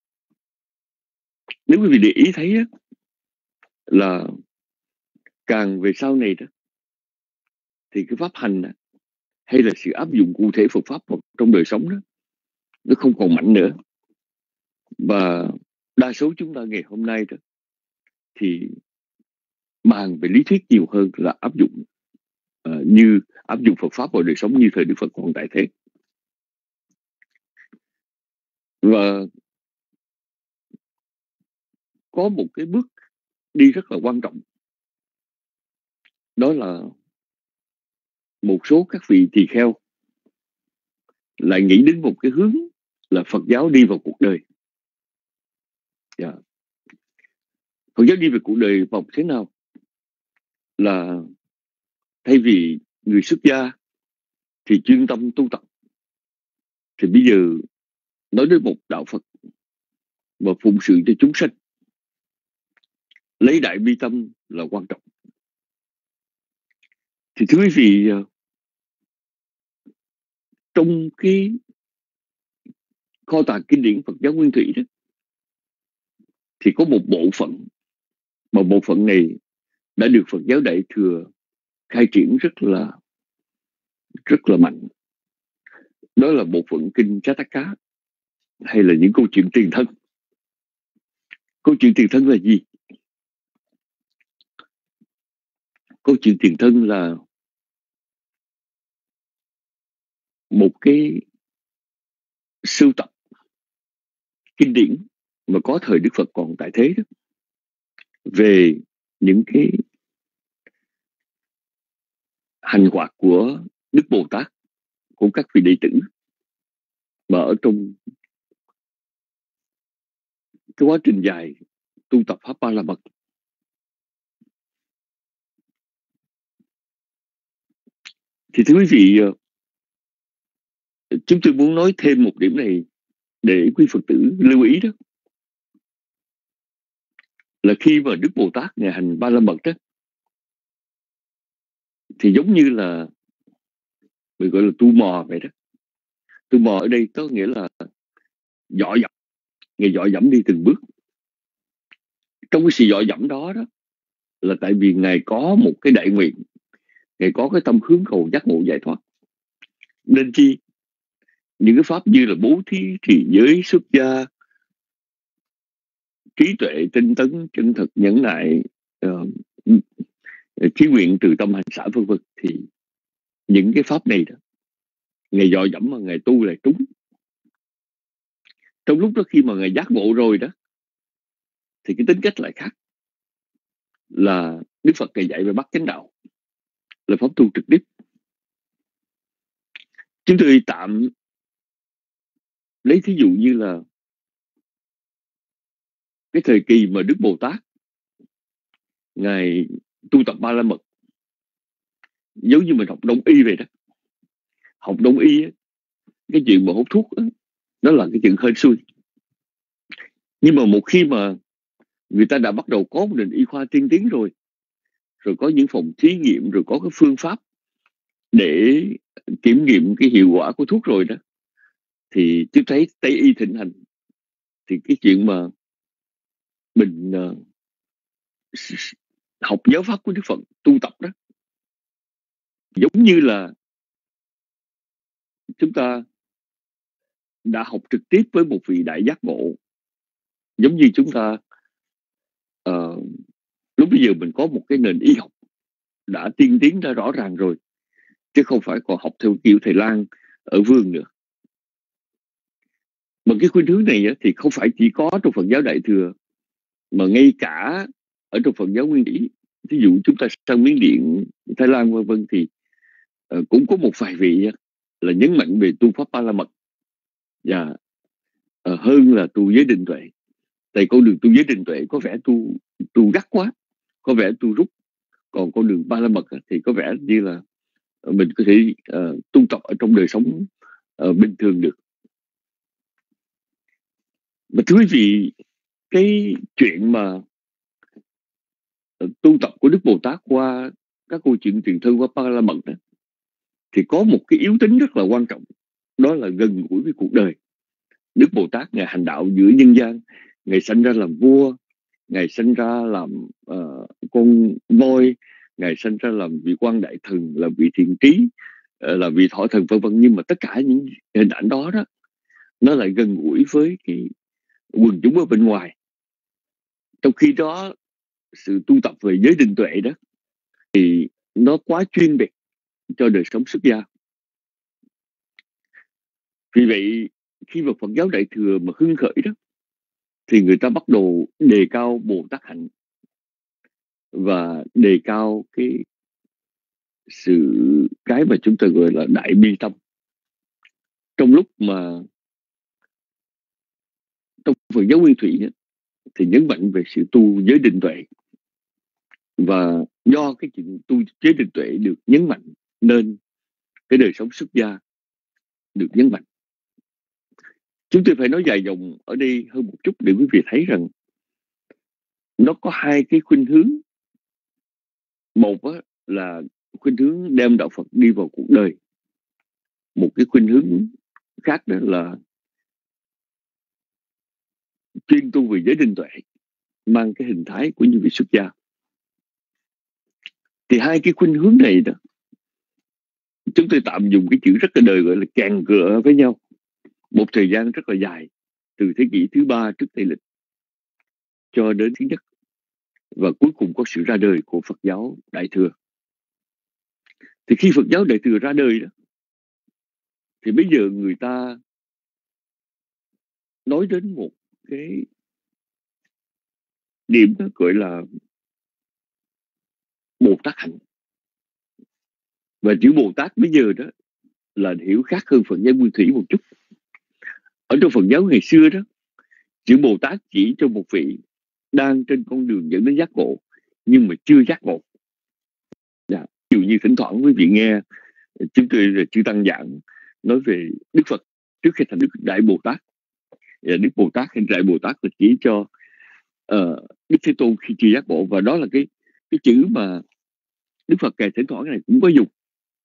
Nếu quý vị để ý thấy là càng về sau này đó, thì cái pháp hành hay là sự áp dụng cụ thể Phật pháp trong đời sống đó, nó không còn mạnh nữa. Và đa số chúng ta ngày hôm nay đó, thì bàn về lý thuyết nhiều hơn là áp dụng uh, như áp dụng Phật pháp vào đời sống như thời Đức Phật còn tại thế. Và có một cái bước đi rất là quan trọng, đó là một số các vị tỳ kheo lại nghĩ đến một cái hướng là Phật giáo đi vào cuộc đời. Yeah. Phật giáo đi về cuộc đời vào thế nào? Là thay vì người xuất gia thì chuyên tâm tu tập, thì bây giờ nói đến một đạo Phật và phụng sự cho chúng sanh, lấy đại bi tâm là quan trọng. Thì thưa quý vị, trong cái kho tàng kinh điển Phật giáo nguyên thủy đó, thì có một bộ phận, mà bộ phận này đã được Phật giáo Đại Thừa khai triển rất là rất là mạnh. Đó là bộ phận kinh Jataka, hay là những câu chuyện tiền thân. Câu chuyện tiền thân là gì? Câu chuyện tiền thân là một cái sưu tập kinh điển mà có thời Đức Phật còn tại thế đó, về những cái hành hoạt của Đức Bồ Tát, của các vị đệ tử mà ở trong cái quá trình dài tu tập pháp Ba La Mật. Thì thưa quý vị, chúng tôi muốn nói thêm một điểm này để quý Phật tử lưu ý đó, là khi mà Đức Bồ Tát Ngài hành Ba La Mật đó, thì giống như là mình gọi là tu mò vậy đó. Tu mò ở đây có nghĩa là dọ dẫm, Ngài dọ dẫm đi từng bước. Trong cái sự dọ dẫm đó đó là tại vì Ngài có một cái đại nguyện, Ngài có cái tâm hướng cầu giác ngộ giải thoát. Nên chi những cái pháp như là bố thí, trì giới, xuất gia, trí tuệ, tinh tấn, chân thực, nhẫn nại, uh, trí nguyện, từ tâm, hành xả, vân vân, thì những cái pháp này đó Ngài dò dẫm mà Ngài tu lại trúng. Trong lúc đó khi mà Ngài giác ngộ rồi đó thì cái tính cách lại khác, là Đức Phật Ngài dạy về bát chánh đạo, là pháp tu trực tiếp. Chúng tôi tạm lấy thí dụ như là cái thời kỳ mà Đức Bồ Tát Ngài tu tập Ba La Mật, giống như mình học đông y vậy đó. Học đông y, cái chuyện mà hút thuốc đó, đó là cái chuyện hên xui. Nhưng mà một khi mà người ta đã bắt đầu có một nền y khoa tiên tiến rồi, rồi có những phòng thí nghiệm, rồi có cái phương pháp để kiểm nghiệm cái hiệu quả của thuốc rồi đó, thì chúng thấy Tây y thịnh hành. Thì cái chuyện mà mình uh, học giáo pháp của Đức Phật, tu tập đó, giống như là chúng ta đã học trực tiếp với một vị đại giác ngộ. Giống như chúng ta uh, lúc bây giờ mình có một cái nền y học đã tiên tiến ra rõ ràng rồi, chứ không phải còn học theo kiểu thầy Lang ở vườn nữa. Mà cái khuynh hướng này thì không phải chỉ có trong Phật giáo Đại Thừa, mà ngay cả ở trong Phật giáo Nguyên Thủy. Ví dụ chúng ta sang Miến Điện, Thái Lan vân vân, thì uh, cũng có một vài vị là nhấn mạnh về tu pháp Ba La Mật, và uh, hơn là tu giới định tuệ. Tại con đường tu giới định tuệ có vẻ tu tu gắt quá, có vẻ tu rút, còn con đường Ba La Mật thì có vẻ như là mình có thể uh, tu tập ở trong đời sống uh, bình thường được. Mà thưa quý vị, cái chuyện mà uh, tu tập của Đức Bồ Tát qua các câu chuyện truyền thân qua Ba La Mật đó, thì có một cái yếu tính rất là quan trọng, đó là gần gũi với cuộc đời. Đức Bồ Tát Ngài hành đạo giữa nhân gian, Ngài sanh ra làm vua, Ngài sanh ra làm uh, con voi, Ngài sanh ra làm vị quan đại thần, làm vị thiện trí, uh, làm vị thọ thần vân vân. Nhưng mà tất cả những hình ảnh đó đó, nó lại gần gũi với cái quần chúng ở bên ngoài. Trong khi đó, sự tu tập về giới định tuệ đó thì nó quá chuyên biệt cho đời sống xuất gia. Vì vậy, khi mà Phật giáo Đại Thừa mà hưng khởi đó, thì người ta bắt đầu đề cao Bồ Tát hạnh và đề cao cái sự cái mà chúng ta gọi là đại bi tâm. Trong lúc mà trong Phật giáo Nguyên Thủy thì nhấn mạnh về sự tu giới định tuệ, và do cái chuyện tu giới định tuệ được nhấn mạnh nên cái đời sống xuất gia được nhấn mạnh. Chúng tôi phải nói dài dòng ở đây hơn một chút để quý vị thấy rằng nó có hai cái khuynh hướng. Một là khuynh hướng đem đạo Phật đi vào cuộc đời. Một cái khuynh hướng khác đó là chuyên tu về giới định tuệ, mang cái hình thái của những vị xuất gia. Thì hai cái khuynh hướng này đó, chúng tôi tạm dùng cái chữ rất là đời gọi là kèn cựa với nhau một thời gian rất là dài, từ thế kỷ thứ ba trước Tây lịch cho đến thứ nhất, và cuối cùng có sự ra đời của Phật giáo Đại Thừa. Thì khi Phật giáo Đại Thừa ra đời đó, thì bây giờ người ta nói đến một cái điểm đó gọi là Bồ Tát hạnh. Và chữ Bồ Tát bây giờ đó là hiểu khác hơn Phật giáo Nguyên Thủy một chút. Ở trong Phật giáo ngày xưa đó, chữ Bồ Tát chỉ cho một vị đang trên con đường dẫn đến giác ngộ nhưng mà chưa giác ngộ. Dạ. Ví dụ như thỉnh thoảng quý vị nghe Chúng tôi là chư tăng giảng nói về Đức Phật trước khi thành Đức Đại Bồ Tát. Và Đức Bồ Tát hay Đại Bồ Tát là chỉ cho uh, Đức Thế Tôn khi chưa giác ngộ, và đó là cái cái chữ mà Đức Phật kể thỉnh thoảng này cũng có dùng.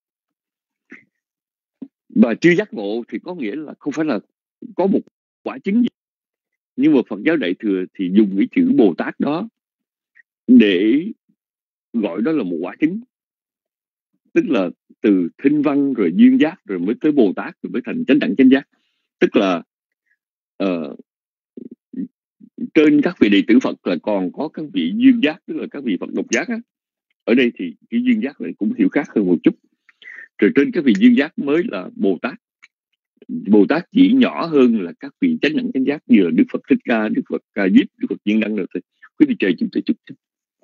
Và chưa giác ngộ thì có nghĩa là không phải là có một quả chứng gì, nhưng mà Phật giáo Đại Thừa thì dùng cái chữ Bồ Tát đó để gọi đó là một quả chứng. Tức là từ thinh văn rồi duyên giác rồi mới tới Bồ Tát rồi mới thành chánh đẳng chánh giác. Tức là uh, trên các vị đệ tử Phật là còn có các vị duyên giác, tức là các vị Phật độc giác á. Ở đây thì cái duyên giác này cũng hiểu khác hơn một chút. Rồi trên các vị duyên giác mới là Bồ Tát. Bồ Tát chỉ nhỏ hơn là các vị chánh đẳng chánh giác như là Đức Phật Thích Ca, Đức Phật Ca Diếp, Đức Phật Viên Đăng rồi thôi. Quý vị chờ chúng tôi chút chút.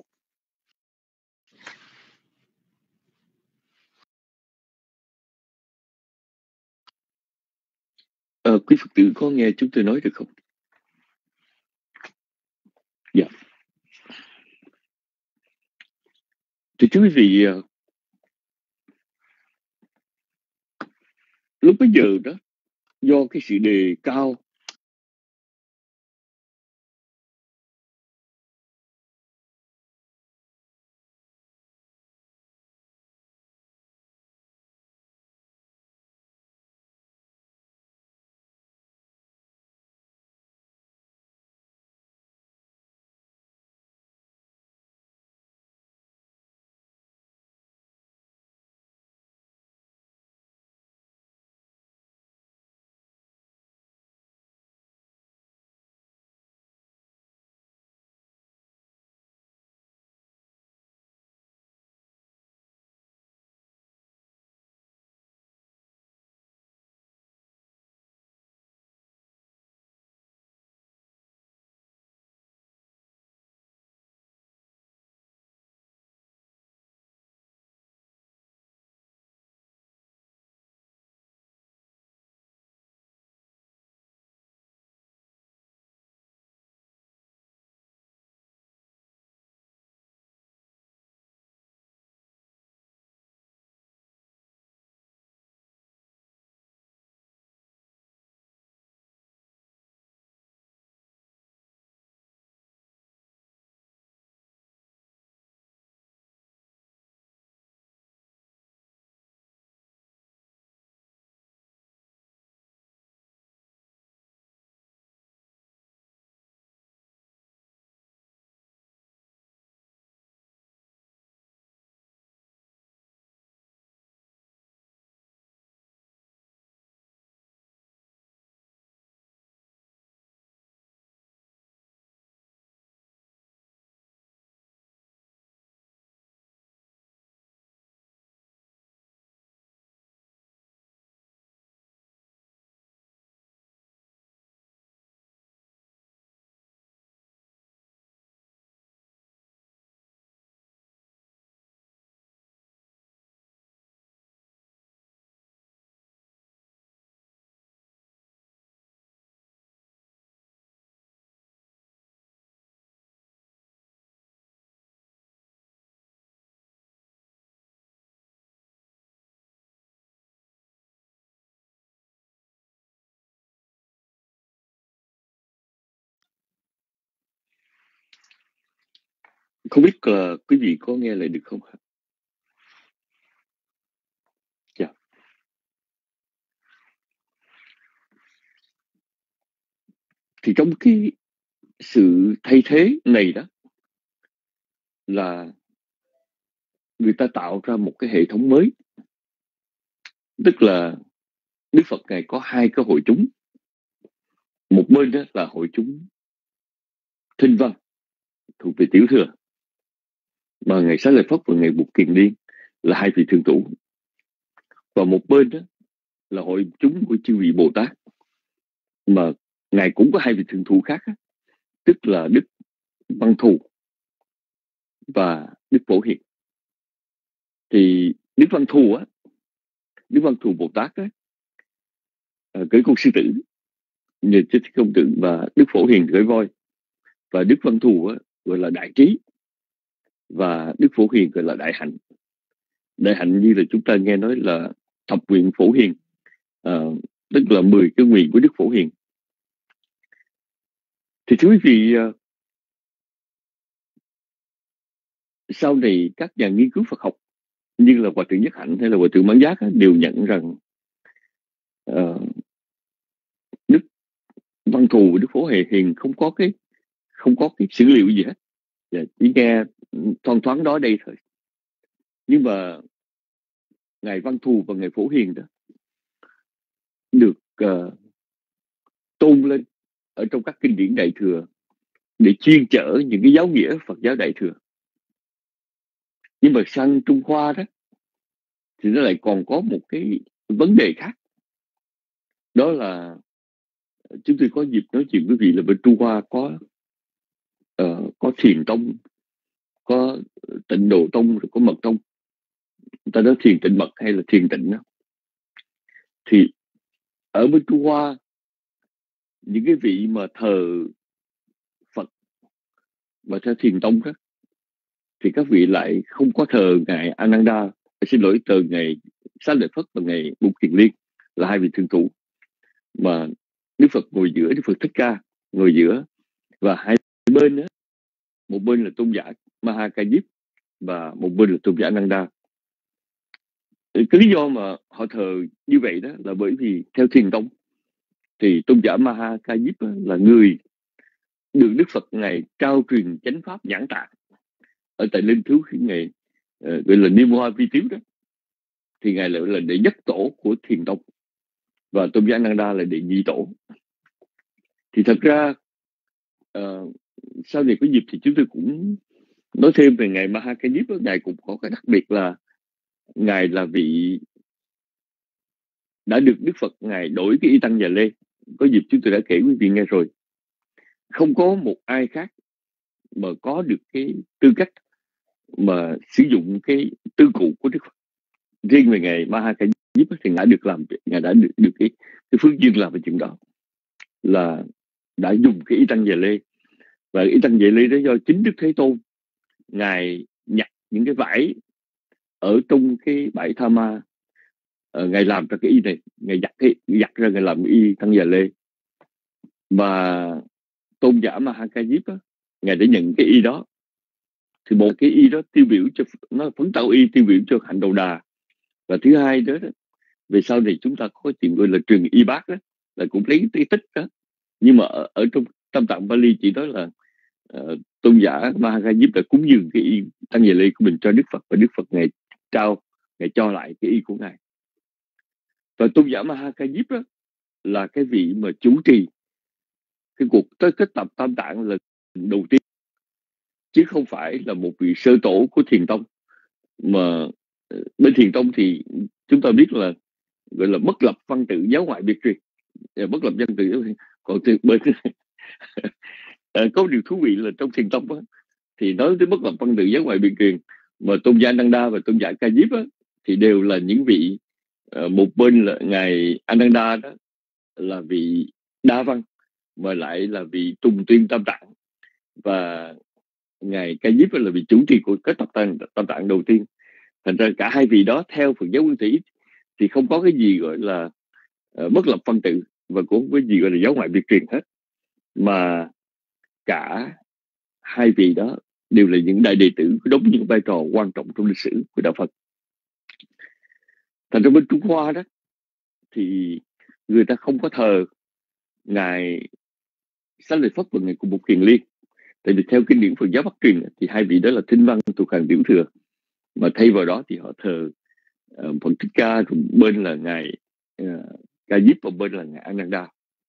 À, quý Phật tử có nghe chúng tôi nói được không? Dạ. Thì thưa quý vị, lúc bây giờ đó, do cái sự đề cao không biết là quý vị có nghe lại được không? Dạ. Thì trong cái sự thay thế này đó là người ta tạo ra một cái hệ thống mới. Tức là Đức Phật Ngài có hai cái hội chúng. Một bên đó là hội chúng thinh văn thuộc về tiểu thừa, mà Ngài Xá Lợi Phất và Ngài Bụt Kiền Liên là hai vị thượng thủ. Và một bên đó là hội chúng của chư vị Bồ Tát, mà Ngài cũng có hai vị thượng thủ khác, tức là Đức Văn Thù và Đức Phổ Hiền. Thì Đức Văn Thù á, Đức Văn Thù Bồ Tát á, cưỡi con sư tử như Thích Công Tử, và Đức Phổ Hiền cưỡi voi. Và Đức Văn Thù á, gọi là đại trí, và Đức Phổ Hiền gọi là đại hạnh. đại hạnh như là chúng ta nghe nói là thập nguyện Phổ Hiền, uh, tức là mười cái nguyện của Đức Phổ Hiền. Thì thưa quý vị, uh, sau này các nhà nghiên cứu Phật học như là Hòa Thượng Nhất Hạnh hay là Hòa Thượng Mãn Giác á, đều nhận rằng uh, Đức Văn Thù, Đức Phổ Hiền không có cái không có cái sử liệu gì hết, chỉ nghe thoang thoáng đó đây thôi. Nhưng mà ngài Văn Thù và ngài Phổ Hiền đó được uh, tôn lên ở trong các kinh điển Đại Thừa để chuyên chở những cái giáo nghĩa Phật giáo Đại Thừa. Nhưng mà sang Trung Hoa đó thì nó lại còn có một cái vấn đề khác, đó là chúng tôi có dịp nói chuyện với quý vị là bên Trung Hoa có uh, có Thiền Tông, có Tịnh Độ Tông, rồi có Mật Tông. Người ta nói Thiền Tịnh Mật hay là Thiền Tịnh đó. Thì ở bên Trung Hoa, những cái vị mà thờ Phật và theo Thiền Tông đó, thì các vị lại không có thờ ngài Ananda, xin lỗi, thờ ngài Xá Lợi Phất và ngài Bụt Kiền Liên là hai vị thượng thủ, mà Đức Phật ngồi giữa, Đức Phật Thích Ca ngồi giữa, và hai bên đó, một bên là tôn giả Maha Ca Diếp và một bên là tôn giả Ananda. Cái lý do mà họ thờ như vậy đó là bởi vì theo Thiền Tông thì tôn giả Maha Ca Diếp là người được Đức Phật ngài trao truyền chánh pháp nhãn tạng ở tại Linh Thiếu khi ngài uh, gọi là Ni Mô A Vi Tiếu đó, thì ngài lại là đệ nhất tổ của Thiền Tông, và tôn giả Ananda là đệ nhị tổ. Thì thật ra uh, sau này có dịp thì chúng tôi cũng nói thêm về ngài Maha Ca Diếp. Ngài cũng có cái đặc biệt là ngài là vị đã được Đức Phật ngài đổi cái y tăng già lê. Có dịp chúng tôi đã kể quý vị nghe rồi. Không có một ai khác mà có được cái tư cách mà sử dụng cái tư cụ của Đức Phật. Riêng về ngài Maha Ca Diếp thì ngài được làm, ngài đã được, được cái, cái phước duyên làm về chuyện đó, là đã dùng cái y tăng già lê. Và y tăng già lê đó do chính Đức Thế Tôn ngài nhặt những cái vải ở trong cái bãi Tha Ma, uh, ngài làm ra cái y này, ngài giặt cái giặt ra ngài làm y tăng già lê. Và tôn giả Maha Ca Diếp á, ngài đã nhận cái y đó. Thì một cái y đó tiêu biểu cho, nó phấn tạo y tiêu biểu cho hạnh đầu đà. Và thứ hai đó, đó về sau này chúng ta có chuyện gọi là trường y bác đó, là cũng lấy cái tích đó. Nhưng mà ở, ở trong Tam Tạng Bali chỉ nói là uh, tôn giả Maha Ca Diếp đã cúng dường cái y tăng già lê của mình cho Đức Phật, và Đức Phật ngài trao, ngài cho lại cái y của ngài. Và tôn giả Maha Ca Diếp đó là cái vị mà chủ trì cái cuộc tới kết tập Tam Tạng là đầu tiên, chứ không phải là một vị sơ tổ của Thiền Tông. Mà bên Thiền Tông thì chúng ta biết là gọi là bất lập văn tự giáo ngoại biệt truyền, bất lập văn tự. Còn từ bên có điều thú vị là trong Thiền Tông đó, thì nói tới bất lập văn tự giáo ngoại biệt truyền, mà tôn giả Ananda và tôn giả Ca Diếp đó, thì đều là những vị, một bên là ngài Ananda đó là vị đa văn mà lại là vị trùng tuyên Tam Tạng, và ngài Ca Diếp là vị chủ trì của kết tập tam, tam tạng đầu tiên. Thành ra cả hai vị đó theo Phật giáo Nguyên Thủy thì không có cái gì gọi là uh, bất lập văn tự, và cũng không có gì gọi là giáo ngoại biệt truyền hết, mà cả hai vị đó đều là những đại đệ tử đóng những vai trò quan trọng trong lịch sử của đạo Phật. Thành ra bên Trung Hoa đó thì người ta không có thờ ngài Xá Lợi Phất và ngài Bụt Kiền Liên, tại vì theo kinh điển Phật giáo Bắc truyền thì hai vị đó là thinh văn thuộc hàng tiểu thừa, mà thay vào đó thì họ thờ uh, Phật Thích Ca, bên là ngài uh, Ca Diếp và bên là ngài Ananda.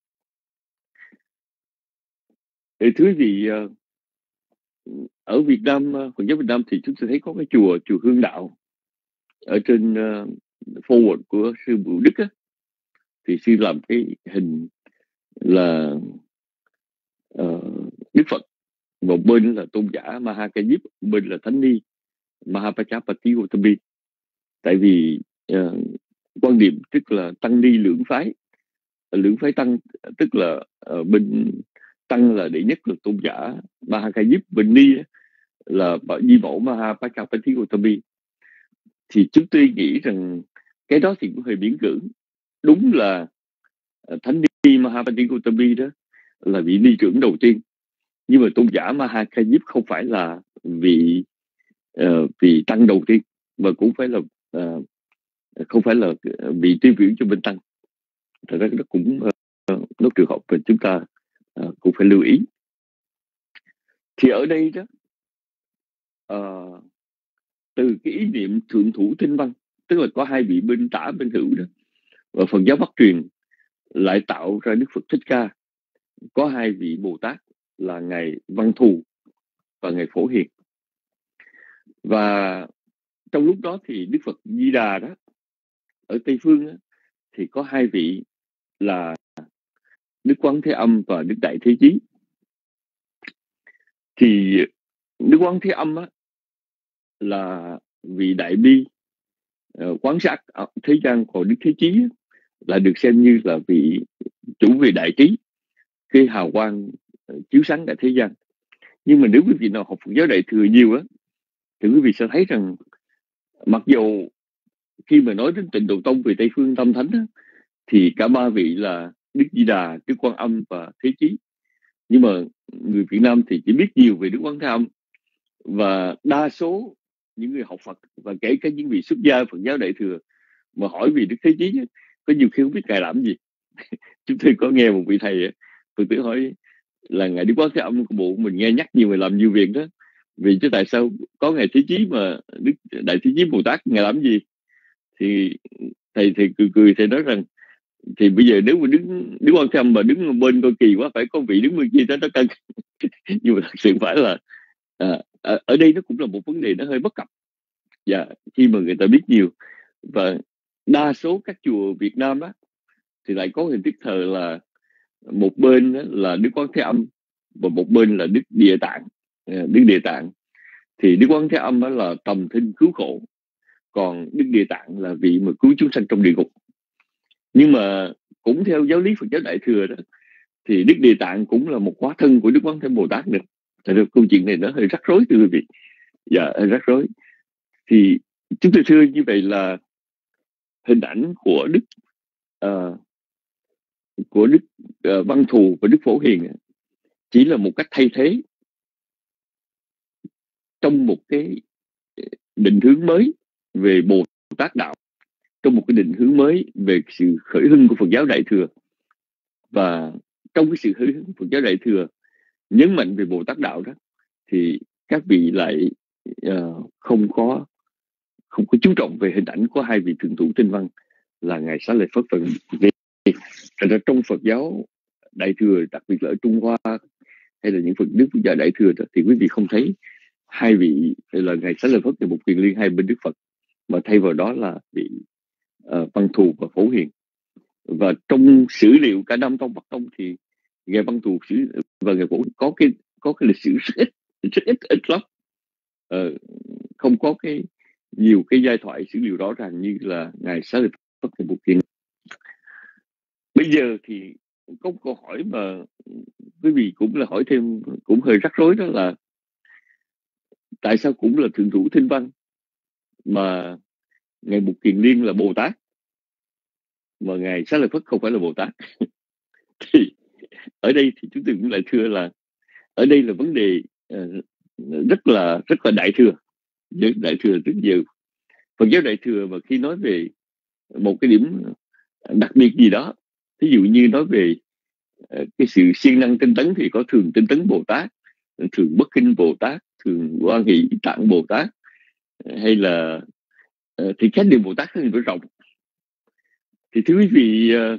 Để thứ gì uh, ở Việt Nam, uh, Phật giáo Việt Nam thì chúng ta thấy có cái chùa chùa Hương Đạo ở trên uh, forward của sư Bửu Đức á, thì sư làm cái hình là uh, Đức Phật, một bên là tôn giả Maha Ca Diếp, bên là Thánh Ni Mahapajapati Gautami. Tại vì uh, quan điểm tức là tăng ni lưỡng phái, lưỡng phái tăng tức là uh, bên tăng là đệ nhất là tôn giả Maha Ca Diếp, bên ni là Di Mẫu Mahapajapati Gautami. thì chúng tôi nghĩ rằng cái đó thì cũng hơi miễn cưỡng. Đúng là Thánh ni Mahapanti Gautami đó là vị ni trưởng đầu tiên, nhưng mà tôn giả Maha Ca Diếp không phải là vị uh, vị tăng đầu tiên, mà cũng phải là uh, không phải là vị tiêu biểu cho bên tăng. Thật ra nó cũng uh, nó trường hợp mà chúng ta uh, cũng phải lưu ý. Thì ở đây đó uh, từ cái ý niệm thượng thủ tinh văn, tức là có hai vị bên tả bên hữu đó, và Phật giáo Bắc truyền lại tạo ra Đức Phật Thích Ca, có hai vị Bồ Tát là ngài Văn Thù và ngài Phổ Hiền. Và trong lúc đó thì Đức Phật Di Đà đó ở Tây Phương đó, thì có hai vị là Đức Quán Thế Âm và Đức Đại Thế Chí. Thì Đức Quán Thế Âm á, là vị đại bi uh, quán sát thế gian, còn Đức Thế Chí á, là được xem như là vị chủ về đại trí, cái hào quang uh, chiếu sáng cả thế gian. Nhưng mà nếu quý vị nào học Phật giáo Đại Thừa nhiều á, thì quý vị sẽ thấy rằng mặc dù khi mà nói đến Tịnh Độ Tông về Tây Phương Tam Thánh á, thì cả ba vị là Đức Di Đà, Đức Quan Âm và Thế Chí. Nhưng mà người Việt Nam thì chỉ biết nhiều về Đức Quán Thế Âm, và đa số những người học Phật và kể cả những vị xuất gia Phật giáo Đại Thừa mà hỏi về Đức Thế Chí á, có nhiều khi không biết ngài làm gì. Chúng tôi có nghe một vị thầy Phật tử hỏi là ngài Đức Quán Thế Âm của bộ mình nghe nhắc nhiều mà làm nhiều việc đó, vì chứ tại sao có ngài Thế Chí mà Đức Đại Thế Chí Bồ Tát ngài làm gì? Thì thầy thầy cười cười thầy nói rằng thì bây giờ nếu mà đứng Đức Quán Thế Âm mà đứng bên coi kỳ quá, phải có vị đứng bên kia đó nó cân. Nhưng mà thật sự phải là à, ở đây nó cũng là một vấn đề nó hơi bất cập. Và khi mà người ta biết nhiều, và đa số các chùa Việt Nam đó thì lại có hình thức thờ là một bên là Đức Quán Thế Âm và một bên là Đức Địa Tạng. Đức Địa Tạng thì Đức Quán Thế Âm đó là tầm thinh cứu khổ, còn Đức Địa Tạng là vị mà cứu chúng sanh trong địa ngục. Nhưng mà cũng theo giáo lý Phật giáo Đại Thừa đó, thì Đức Địa Tạng cũng là một hóa thân của Đức Quán Thế Bồ Tát nữa. Thật ra câu chuyện này nó hơi rắc rối thưa quý vị. Dạ, hơi rắc rối. Thì chúng tôi thưa như vậy là hình ảnh của Đức uh, của Đức uh, Văn Thù và Đức Phổ Hiền chỉ là một cách thay thế trong một cái định hướng mới về Bồ Tát đạo, trong một cái định hướng mới về sự khởi hưng của Phật giáo Đại Thừa. Và trong cái sự khởi hưng của Phật giáo Đại Thừa nhấn mạnh về Bồ Tát đạo đó, thì các vị lại uh, không có không có chú trọng về hình ảnh của hai vị thượng thủ tinh văn là ngài Xá Lợi Phất và ngài. Thành ra trong Phật giáo Đại Thừa, đặc biệt là ở Trung Hoa hay là những Phật nước Phật giáo Đại Thừa đó, thì quý vị không thấy hai vị là ngài Xá Lợi Phất và một Kiền Liên hai bên Đức Phật, mà thay vào đó là vị uh, Văn Thù và Phổ Hiền. Và trong sử liệu cả Nam Tông Bắc Tông thì ngài Văn Thù và ngài Phổ có cái có cái lịch sử rất ít rất ít ít lắm, uh, không có cái nhiều cái giai thoại sử liệu rõ ràng như là ngài Xá Lợi Phất và một Kiền. Bây giờ thì có một câu hỏi mà quý vị cũng là hỏi thêm cũng hơi rắc rối, đó là tại sao cũng là thượng thủ tinh văn mà ngài Mục Kiền Liên là Bồ Tát mà ngài Xá Lợi Phất không phải là Bồ Tát? Thì ở đây thì chúng tôi cũng lại thưa là ở đây là vấn đề uh, rất là rất là đại thừa, đại thừa rất nhiều. Phật giáo Đại Thừa mà khi nói về một cái điểm đặc biệt gì đó, ví dụ như nói về uh, cái sự siêng năng tinh tấn thì có thường tinh tấn Bồ Tát, thường bất kinh Bồ Tát, thường hoan hỷ tạng Bồ Tát, hay là uh, thì khái niệm Bồ Tát rất là rộng. Thì thưa quý vị, uh,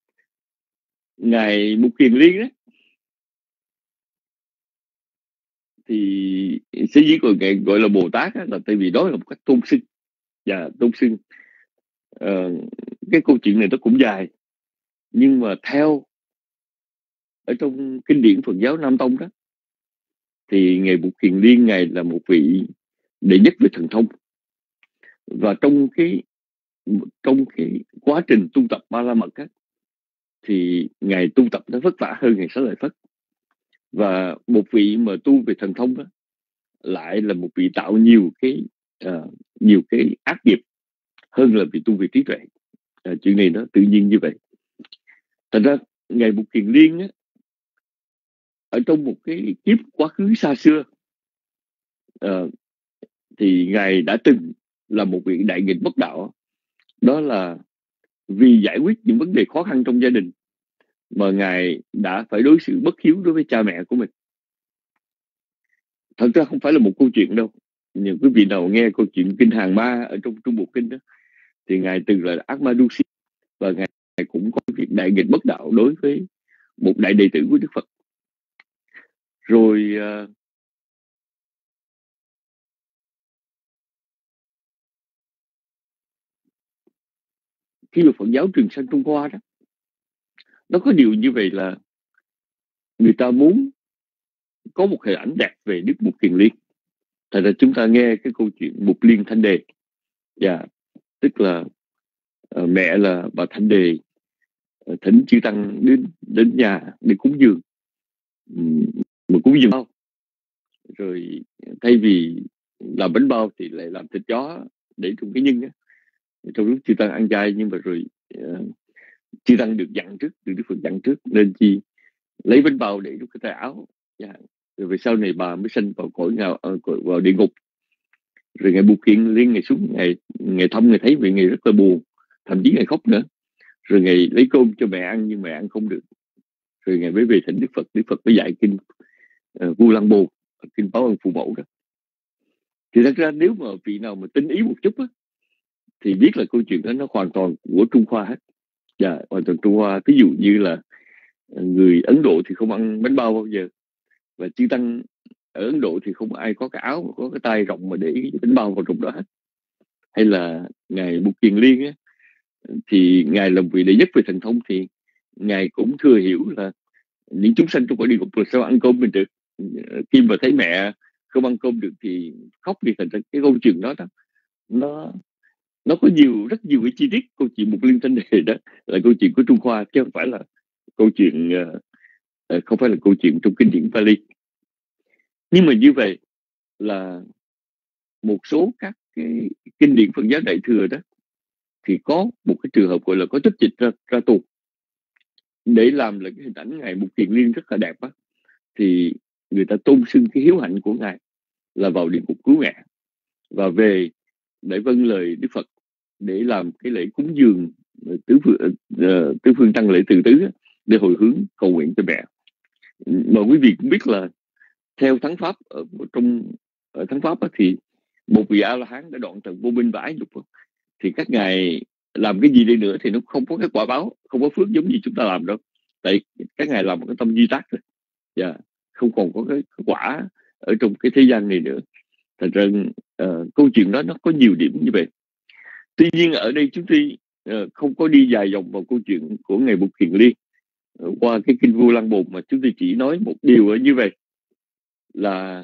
ngài Mục Kiền Liên đó thì sở dĩ của ngài gọi là Bồ Tát đó, là tại vì đó là một cách tôn xưng và tôn xưng. Uh, cái câu chuyện này nó cũng dài, nhưng mà theo ở trong kinh điển Phật giáo Nam Tông đó thì ngài Mục Kiền Liên ngài là một vị đệ nhất về thần thông, và trong cái trong cái quá trình tu tập Ba La Mật á, thì ngài tu tập nó vất vả hơn ngài Xá Lợi Phất. Và một vị mà tu về thần thông đó lại là một vị tạo nhiều cái uh, nhiều cái ác nghiệp hơn là vì tu về trí tuệ. À, chuyện này nó tự nhiên như vậy. Thật ra Ngài Mục Kiền Liên á, ở trong một cái kiếp quá khứ xa xưa, uh, thì Ngài đã từng là một vị đại nghịch bất đạo. Đó là vì giải quyết những vấn đề khó khăn trong gia đình mà Ngài đã phải đối xử bất hiếu đối với cha mẹ của mình. Thật ra không phải là một câu chuyện đâu. Những quý vị nào nghe câu chuyện Kinh Hàng Ma ở trong Trung Bộ Kinh đó, thì Ngài từng là ác ma du si, và Ngài cũng có việc đại nghịch bất đạo đối với một đại đệ tử của Đức Phật. Rồi uh, khi mà Phật giáo truyền sang Trung Hoa đó, nó có điều như vậy là người ta muốn có một hình ảnh đẹp về Đức Mục Kiền Liên. Thật ra chúng ta nghe cái câu chuyện Mục Liên Thanh Đề, dạ, tức là uh, mẹ là bà Thanh Đề uh, thỉnh chư tăng đến đến nhà để cúng dường, um, mà cúng dường bao, rồi thay vì làm bánh bao thì lại làm thịt chó để trong cái nhân á. Trong lúc chư tăng ăn chay, nhưng mà rồi uh, chư tăng được dặn trước, được Đức Phật dặn trước, nên chi lấy bánh bao để trong cái tay áo. Yeah. Rồi về sau này bà mới sanh vào cõi ngào, uh, vào địa ngục. Rồi Ngài Mục Kiền Liên Ngài xuống, Ngài Ngài thăm, Ngài thấy vậy Ngài rất là buồn, thậm chí Ngài khóc nữa. Rồi Ngài lấy cơm cho mẹ ăn nhưng mẹ ăn không được. Rồi Ngài mới về thỉnh Đức Phật. Đức Phật mới dạy kinh uh, Vu Lăng Bồ, kinh báo ơn phụ mẫu đó. Thì thật ra nếu mà vị nào mà tinh ý một chút á, thì biết là câu chuyện đó nó hoàn toàn của Trung Hoa hết. Dạ, hoàn toàn Trung Hoa. Ví dụ như là người Ấn Độ thì không ăn bánh bao bao giờ, và chư tăng ở Ấn Độ thì không ai có cái áo, có cái tay rộng mà để bánh bao vào trong đó hết. Hay là Ngài Mục Kiền Liên á, thì Ngài là vị đệ nhất về thần thông, thì Ngài cũng thừa hiểu là những chúng sanh trong cõi địa ngục là sao ăn cơm mình được. Khi mà thấy mẹ không ăn cơm được thì khóc đi. Thành ra cái câu chuyện đó, đó nó nó có nhiều, rất nhiều cái chi tiết. Câu chuyện Mục Liên Thanh Đề đó là câu chuyện của Trung Hoa, chứ không phải là câu chuyện uh, không phải là câu chuyện trong kinh điển Pali. Nhưng mà như vậy là một số các cái kinh điển Phật giáo Đại Thừa đó thì có một cái trường hợp gọi là có chấp dịch ra, ra tù để làm là cái hình ảnh Ngài Mục Kiền Liên rất là đẹp á. Thì người ta tôn xưng cái hiếu hạnh của Ngài là vào địa ngục cứu mẹ và về để vâng lời Đức Phật để làm cái lễ cúng dường tứ phương, uh, tứ phương tăng lễ từ tứ để hồi hướng cầu nguyện cho mẹ. Mà quý vị cũng biết là theo Thắng Pháp, ở trong ở Thắng Pháp á, thì một vị A La Hán đã đoạn tận vô minh và ái dục, thì các ngài làm cái gì đi nữa thì nó không có cái quả báo, không có phước giống như chúng ta làm đâu. Tại các ngài làm một cái tâm di tác rồi, yeah, không còn có cái, cái quả ở trong cái thế gian này nữa. Thật ra uh, câu chuyện đó nó có nhiều điểm như vậy. Tuy nhiên ở đây chúng tôi uh, không có đi dài dòng vào câu chuyện của Ngài Mục Kiền Liên uh, qua cái kinh Vu Lăng Bồ, mà chúng tôi chỉ nói một điều ở như vậy là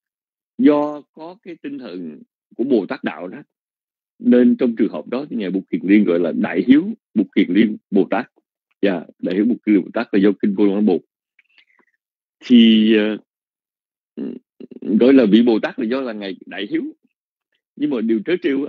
do có cái tinh thần của Bồ Tát đạo đó, nên trong trường hợp đó thì Ngài Mục Kiền Liên gọi là Đại Hiếu Mục Kiền Liên Bồ Tát. Yeah, Đại Hiếu Mục Kiền Liên Bồ Tát là do kinh Vu Lăng Bồ. Thì uh, gọi là vị Bồ Tát là do là Ngài Đại Hiếu. Nhưng mà điều trớ trêu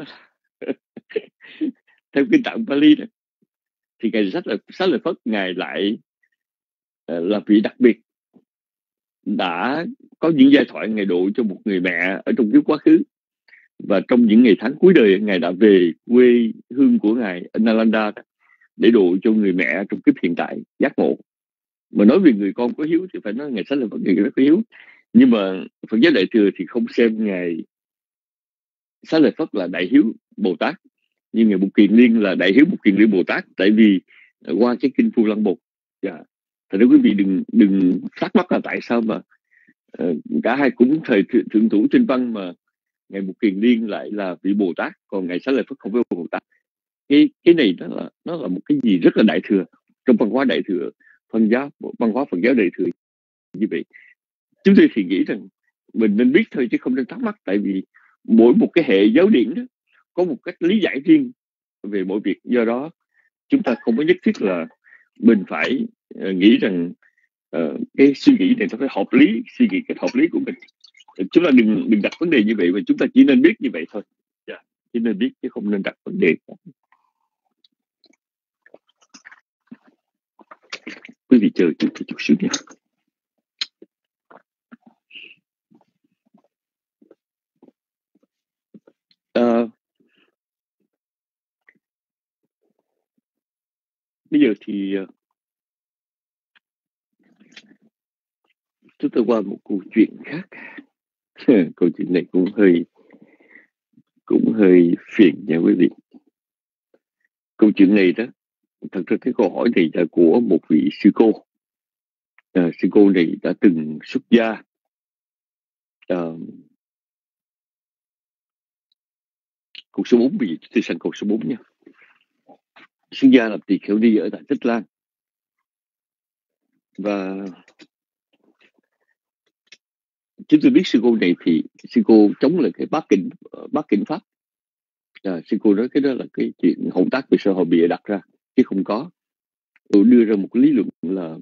theo kinh tạng Pali đó, thì Ngài Sách Xá Lợi Phất Ngài lại uh, là vị đặc biệt đã có những giai thoại Ngài độ cho một người mẹ ở trong kiếp quá khứ, và trong những ngày tháng cuối đời Ngài đã về quê hương của Ngài ở Nalanda để độ cho người mẹ trong kiếp hiện tại giác ngộ. Mà nói về người con có hiếu thì phải nói Ngài Sách Lợi Phất Ngài rất có hiếu. Nhưng mà Phật giáo Đại Thừa thì không xem Ngài Xá Lợi Phất là Đại Hiếu Bồ Tát, nhưng Ngài Mục Kiền Liên là Đại Hiếu Mục Kiền Liên Bồ Tát, tại vì qua cái kinh Vu Lăng Bồ. Yeah. Thật ra quý vị đừng đừng thắc mắc là tại sao mà uh, cả hai cũng thời thượng thủ trên văn mà Ngài Mục Kiền Liên lại là vị Bồ Tát, còn Ngài Xá Lợi Phất không phải Bồ Tát. Cái cái này nó là nó là một cái gì rất là đại thừa trong văn hóa Đại Thừa, văn giáo văn hóa Phật giáo Đại Thừa như vậy. Chúng tôi thì nghĩ rằng mình nên biết thôi chứ không nên thắc mắc, tại vì mỗi một cái hệ giáo điển đó có một cách lý giải riêng về mọi việc. Do đó chúng ta không có nhất thiết là mình phải uh, nghĩ rằng uh, cái suy nghĩ này nó phải hợp lý, suy nghĩ cái hợp lý của mình. Chúng ta đừng đừng đặt vấn đề như vậy, mà chúng ta chỉ nên biết như vậy thôi. Yeah. chỉ nên biết chứ không nên đặt vấn đề. Quý vị chờ chút chút xíu nha. À, bây giờ thì chúng ta qua một câu chuyện khác. Câu chuyện này cũng hơi cũng hơi phiền nha quý vị. Câu chuyện này đó, thật ra cái câu hỏi này là của một vị sư cô. À, sư cô này đã từng xuất gia, à, câu số bốn, vì tôi sang câu số bốn nha. Xuất gia làm tỳ kheo ni ở tại Tích Lan, và chúng tôi biết sư cô này thì sư cô chống lại cái bát kinh bát kinh pháp. À, sư cô nói cái đó là cái chuyện hỗn tác về xã hội bịa đặt ra chứ không có. Tôi đưa ra một cái lý luận là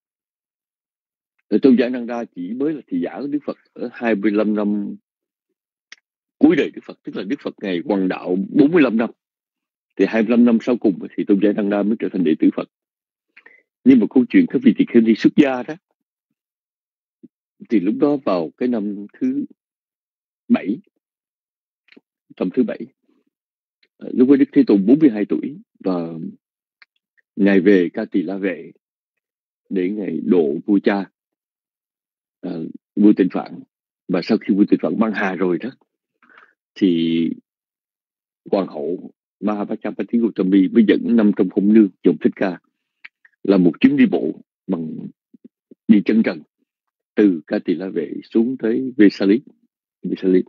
Tôn giả Nanda chỉ mới là thị giả của Đức Phật ở hai mươi lăm năm cuối đời Đức Phật, tức là Đức Phật ngày hoằng đạo bốn mươi lăm năm, thì hai mươi lăm năm sau cùng thì Tôn giả Nanda mới trở thành đệ tử Phật. Nhưng mà câu chuyện các vị tỳ kheo ni xuất gia đó, thì lúc đó vào cái năm thứ bảy, năm thứ bảy, lúc đó Đức Thế Tôn bốn mươi hai tuổi, và ngài về Ca Tỳ La Vệ để ngài độ vua cha, uh, vua Tịnh Phạn. Và sau khi vua Tịnh Phạn băng hà rồi đó, thì hoàng hậu Mahavajapati Gautami mới dẫn năm trăm công nương dòng Thích Ca là một chuyến đi bộ bằng đi chân trần từ Ca Tỳ La Vệ xuống tới Vesali. Vesali.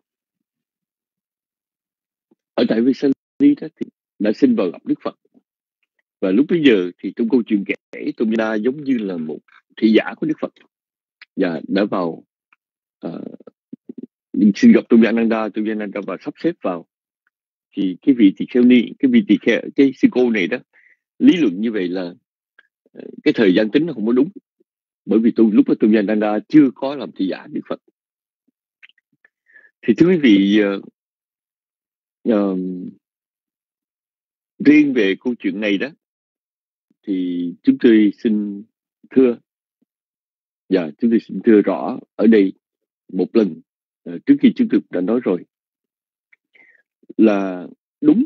Ở tại Vesali đó thì đã xin vào gặp Đức Phật. Và lúc bây giờ thì trong câu chuyện kể, Tôn Giả giống như là một thị giả của Đức Phật, và đã vào uh, xin gặp Tôn Giả Nanda. Tôn Giả Nanda và sắp xếp vào. Thì cái vị tỳ kheo ni, cái vị tỳ kheo, cái sư cô này đó, lý luận như vậy là cái thời gian tính nó không có đúng, bởi vì tôi lúc đó Tôn Giả Nanda chưa có làm thị giả Đức Phật. Thì thưa quý vị, uh, uh, riêng về câu chuyện này đó, thì chúng tôi xin thưa, và chúng tôi xin thưa rõ ở đây một lần, uh, trước khi chúng tôi đã nói rồi, là đúng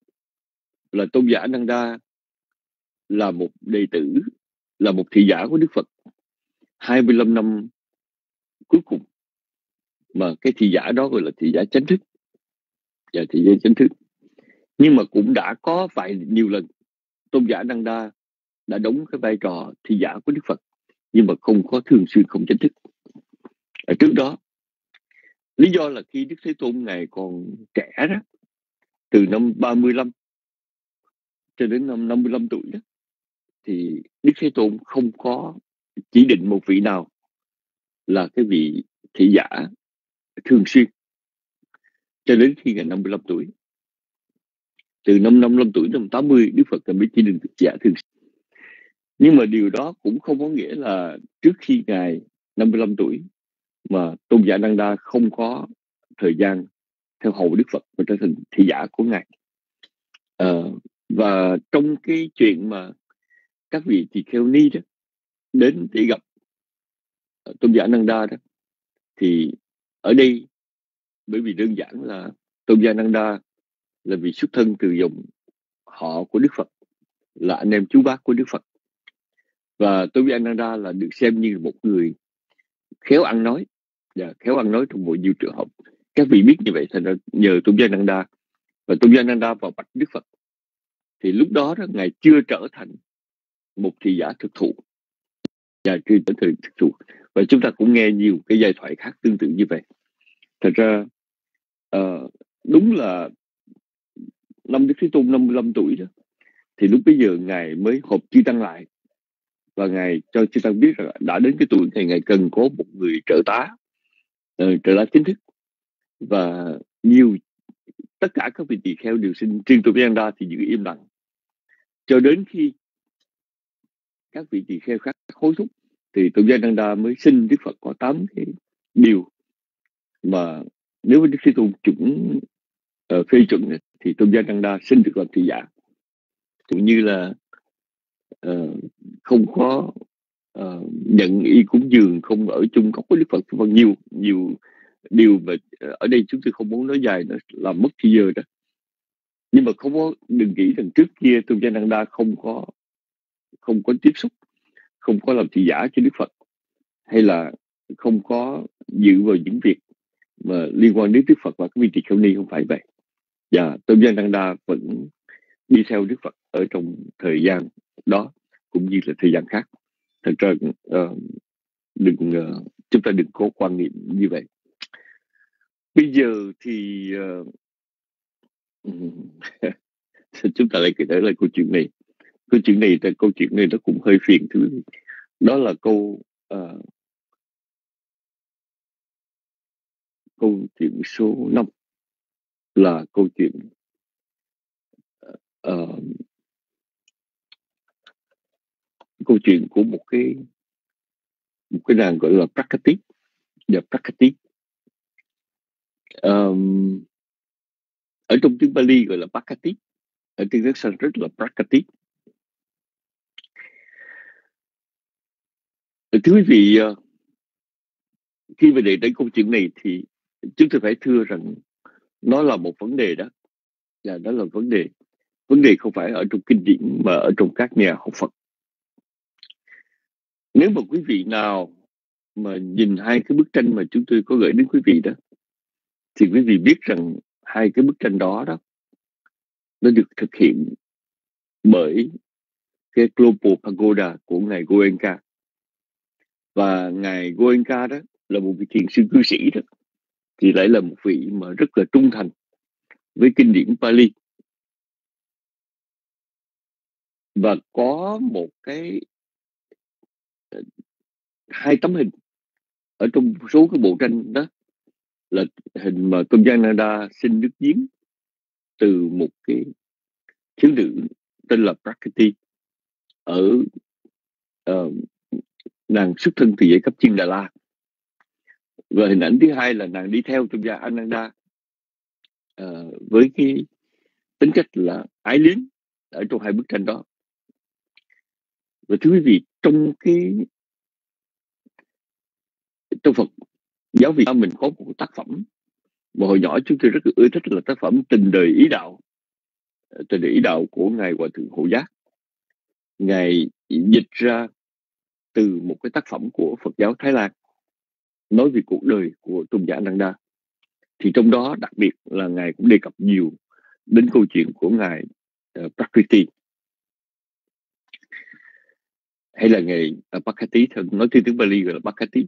là Tôn giả Nanda là một đệ tử, là một thị giả của Đức Phật hai mươi lăm năm cuối cùng, mà cái thị giả đó gọi là thị giả chánh thức, và thị giả chánh thức. Nhưng mà cũng đã có vài nhiều lần Tôn giả Nanda đã đóng cái vai trò thị giả của Đức Phật, nhưng mà không có thường xuyên, không chính thức. Ở trước đó, lý do là khi Đức Thế Tôn ngài còn trẻ đó, từ năm ba mươi lăm cho đến năm năm mươi lăm tuổi đó, thì Đức Thế Tôn không có chỉ định một vị nào là cái vị thị giả thường xuyên, cho đến khi ngài năm mươi lăm tuổi. Từ năm năm mươi lăm tuổi, năm tám mươi, Đức Phật mới chỉ định thị giả thường xuyên. Nhưng mà điều đó cũng không có nghĩa là trước khi ngài năm mươi lăm tuổi mà Tôn giả Nanda không có thời gian theo hầu Đức Phật và trở thành thị giả của ngài. À, và trong cái chuyện mà các vị tỳ kheo ni đó đến để gặp Tôn giả Nanda đó, thì ở đây bởi vì đơn giản là Tôn giả Nanda là vị xuất thân từ dòng họ của Đức Phật, là anh em chú bác của Đức Phật, và Tôn giả Nanda là được xem như một người khéo ăn nói, và khéo ăn nói trong mọi nhiều trường hợp. Các vị biết như vậy, thành ra nhờ Tôn giả Nanda, và Tôn giả Nanda vào bạch Đức Phật, thì lúc đó, đó ngài chưa trở thành một thị giả thực thụ, và chưa trở thành thực thụ. Và chúng ta cũng nghe nhiều cái giai thoại khác tương tự như vậy. Thật ra uh, đúng là năm Đức Thế Tôn năm mươi lăm tuổi đó, thì lúc bây giờ ngài mới họp chư tăng lại, và ngài cho chư tăng biết rằng đã đến cái tuổi này ngài cần có một người trợ tá, uh, trợ tá chính thức. Và nhiều tất cả các vị tỳ kheo đều xin, riêng Tôn giả Nanda thì giữ im lặng, cho đến khi các vị tỳ kheo khác hối thúc, thì Tôn giả Nanda mới xin Đức Phật có tám cái điều mà nếu Đức Thế Tôn chuẩn uh, phê chuẩn thì tôn giả Nanda xin được làm thị giả, cũng như là uh, không có uh, nhận y cúng dường, không ở chung góc với Đức Phật, và nhiều nhiều điều mà ở đây chúng tôi không muốn nói dài, nó làm mất thời giờ đó. Nhưng mà không có, đừng nghĩ rằng trước kia tôn giả Nanda không có không có tiếp xúc, không có làm thị giả cho Đức Phật, hay là không có dự vào những việc mà liên quan đến Đức Phật và cái vị tỳ kheo ni, không phải vậy. Và tôn giả Nanda vẫn đi theo Đức Phật ở trong thời gian đó cũng như là thời gian khác. Thật ra uh, đừng uh, chúng ta đừng có quan niệm như vậy. Bây giờ thì uh, chúng ta lại kể tới lại câu chuyện này. Câu chuyện này, câu chuyện này nó cũng hơi phiền thứ. Đó là câu uh, câu chuyện số năm, là câu chuyện uh, câu chuyện của một cái một cái nàng gọi là Prakati. Và Prakati um, ở trong tiếng Pali gọi là Prakati, ở tiếng nước Sanskrit là Prakati. Thưa quý vị, khi mà đề đến câu chuyện này thì chúng tôi phải thưa rằng nó là một vấn đề đó, là đó là vấn đề vấn đề không phải ở trong kinh điển mà ở trong các nhà học Phật. Nếu mà quý vị nào mà nhìn hai cái bức tranh mà chúng tôi có gửi đến quý vị đó, thì quý vị biết rằng hai cái bức tranh đó đó nó được thực hiện bởi cái Global Pagoda của ngài Goenka. Và ngài Goenka đó là một vị thiền sư cư sĩ đó, thì lại là một vị mà rất là trung thành với kinh điển Pali. Và có một cái hai tấm hình ở trong số cái bộ tranh đó, là hình mà tôn giả Nanda xin nước giếng từ một cái thiếu nữ tên là Prakati, ở uh, nàng xuất thân từ giai cấp Chiên Đà La. Và hình ảnh thứ hai là nàng đi theo tôn giả Ananda uh, với cái tính cách là ái luyến ở trong hai bức tranh đó. Và thưa quý vị, trong cái trong Phật giáo Việt Nam mình có một tác phẩm mà hồi nhỏ chúng tôi rất là ưa thích, là tác phẩm Tình đời ý đạo. Tình đời ý đạo của ngài Hòa thượng Hộ Giác. Ngài dịch ra từ một cái tác phẩm của Phật giáo Thái Lan nói về cuộc đời của tôn giả Ananda. Thì trong đó đặc biệt là ngài cũng đề cập nhiều đến câu chuyện của ngài uh, Prakriti, hay là ngài uh, Pakati, nói theo tiếng Pali gọi là Pakati.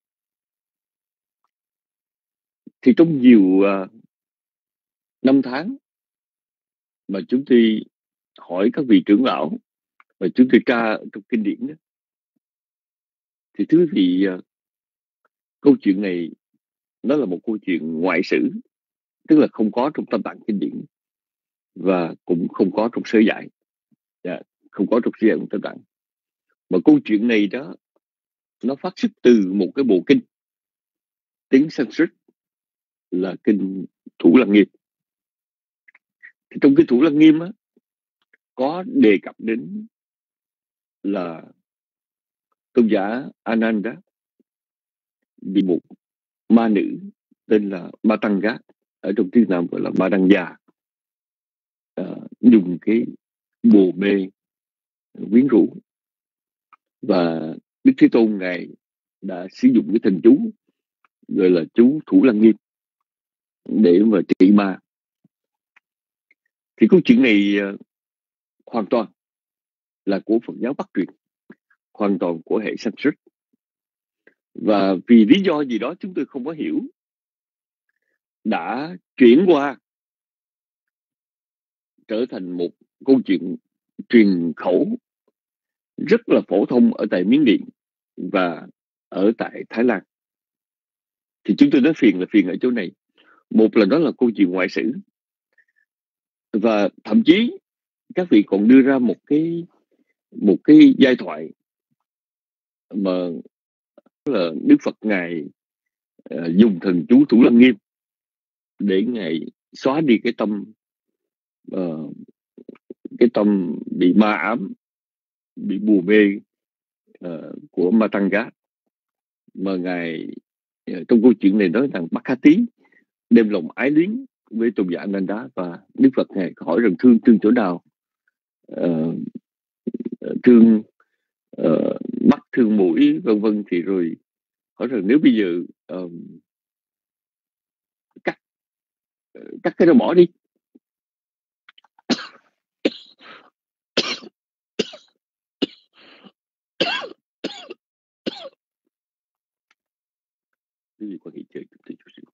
Thì trong nhiều uh, năm tháng mà chúng tôi hỏi các vị trưởng lão và chúng tôi tra trong kinh điển đó, thì thưa quý vị, uh, câu chuyện này nó là một câu chuyện ngoại sử, tức là không có trong Tam Tạng kinh điển và cũng không có trong sớ giải, yeah, không có trong sớ giải của Tam Tạng. Mà câu chuyện này đó nó phát xuất từ một cái bộ kinh tiếng Sanskrit là kinh Thủ Lăng Nghiêm. Thì trong kinh Thủ Lăng Nghiêm á, có đề cập đến là tôn giả Ananda bị một ma nữ tên là Matanga, ở trong tiếng Nam gọi là Ma Đăng Già, uh, dùng cái bồ mê quyến rũ. Và Đức Thế Tôn ngài đã sử dụng cái thần chú gọi là chú Thủ Lăng Nghiêm để mà trị ma. Thì câu chuyện này uh, hoàn toàn là của Phật giáo Bắc truyền, hoàn toàn của hệ Sanskrit. Và vì lý do gì đó chúng tôi không có hiểu, đã chuyển qua trở thành một câu chuyện truyền khẩu rất là phổ thông ở tại Miến Điện và ở tại Thái Lan. Thì chúng tôi nói phiền là phiền ở chỗ này. Một là đó là câu chuyện ngoại sử, và thậm chí các vị còn đưa ra một cái một cái giai thoại mà là Đức Phật ngài uh, dùng thần chú Thủ Lăng Nghiêm để ngài xóa đi cái tâm uh, cái tâm bị ma ám, bị bùa mê uh, của Matanga. Mà ngài uh, trong câu chuyện này nói rằng Makati đem lòng ái luyến với tôn giả Ananda, và Đức Phật ngài hỏi rằng thương thương chỗ nào? Uh, thương uh, mắt, thương mũi, vân vân. Thì rồi hỏi rằng nếu bây giờ um, cắt cắt cái đó bỏ đi, cái gì quan hệ chơi chút chút xíu.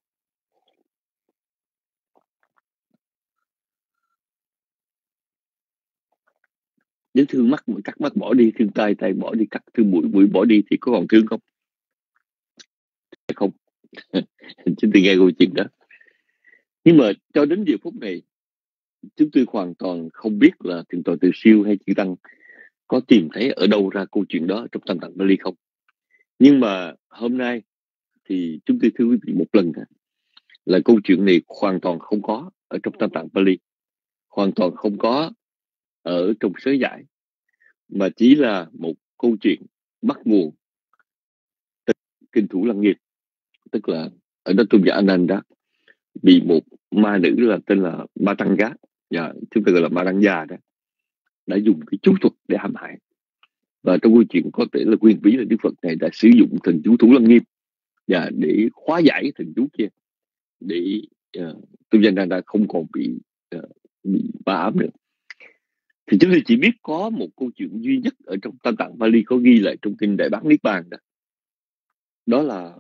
Nếu thương mắt, cắt mắt bỏ đi, thương tai, tai bỏ đi, cắt thương mũi, mũi bỏ đi thì có còn thương không? Không. Chúng tôi nghe câu chuyện đó. Nhưng mà cho đến giờ phút này, chúng tôi hoàn toàn không biết là Thượng tọa Từ Siêu hay Chư Tăng có tìm thấy ở đâu ra câu chuyện đó trong Tam Tạng Pali không. Nhưng mà hôm nay thì chúng tôi thưa quý vị một lần là câu chuyện này hoàn toàn không có ở trong Tam Tạng Pali, hoàn toàn không có ở trong Sớ Giải, mà chỉ là một câu chuyện bắt nguồn từ Kinh Thủ Lăng Nghiêm. Tức là ở đó tôn giả Ananda bị một ma nữ là tên là Matanga, và chúng ta gọi là Matanga đó, đã dùng cái chú thuật để hãm hại. Và trong câu chuyện có thể là nguyên ví là Đức Phật này đã sử dụng thần chú Thủ Lăng Nghiêm và để khóa giải cái thần chú kia, để uh, tôn giả Ananda không còn bị uh, bị ma ám nữa. Thì chúng tôi chỉ biết có một câu chuyện duy nhất ở trong Tam Tạng Pali có ghi lại trong kinh Đại Bát Niết Bàn đó. Đó là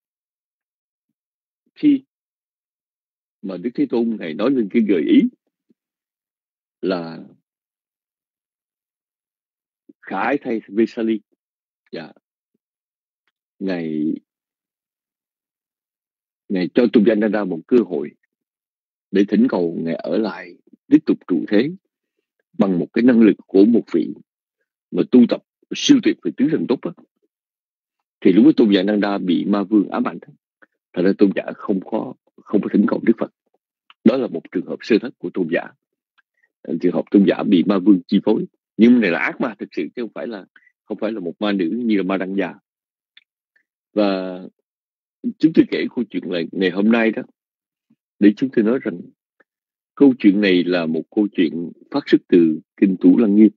khi mà Đức Thế Tôn này nói lên cái gợi ý là khải thay Vesali, dạ, ngài ngài cho tôn giả Ananda một cơ hội để thỉnh cầu ngài ở lại tiếp tục trụ thế bằng một cái năng lực của một vị mà tu tập siêu tuyệt về tứ thần túc đó. Thì lúc đó tôn giả Ananda bị ma vương ám ảnh, thật ra tôn giả không có không có thỉnh cầu Đức Phật. Đó là một trường hợp sơ thất của tôn giả, trường hợp tôn giả bị ma vương chi phối. Nhưng này là ác ma thực sự, chứ không phải là không phải là một ma nữ như là ma đăng già. Và chúng tôi kể câu chuyện này ngày hôm nay đó để chúng tôi nói rằng câu chuyện này là một câu chuyện phát xuất từ Kinh Thủ Lăng Nghiêm.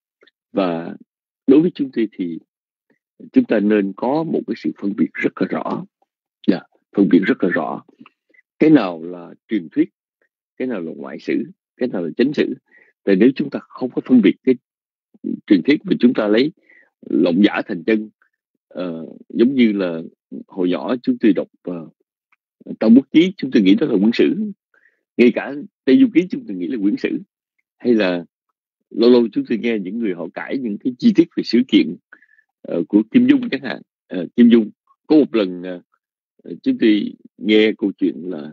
Và đối với chúng tôi thì chúng ta nên có một cái sự phân biệt rất là rõ, yeah, phân biệt rất là rõ cái nào là truyền thuyết, cái nào là ngoại sử, cái nào là chánh sử. Tại nếu chúng ta không có phân biệt cái truyền thuyết mà chúng ta lấy lộng giả thành chân, uh, giống như là hồi nhỏ chúng tôi đọc uh, Tam Bút Chí, chúng tôi nghĩ đó là quyển sử. Ngay cả Tây Du Ký chúng tôi nghĩ là quyển sử. Hay là lâu lâu chúng tôi nghe những người họ cãi những cái chi tiết về sự kiện uh, của Kim Dung chẳng hạn. Uh, Kim Dung có một lần uh, chúng tôi nghe câu chuyện là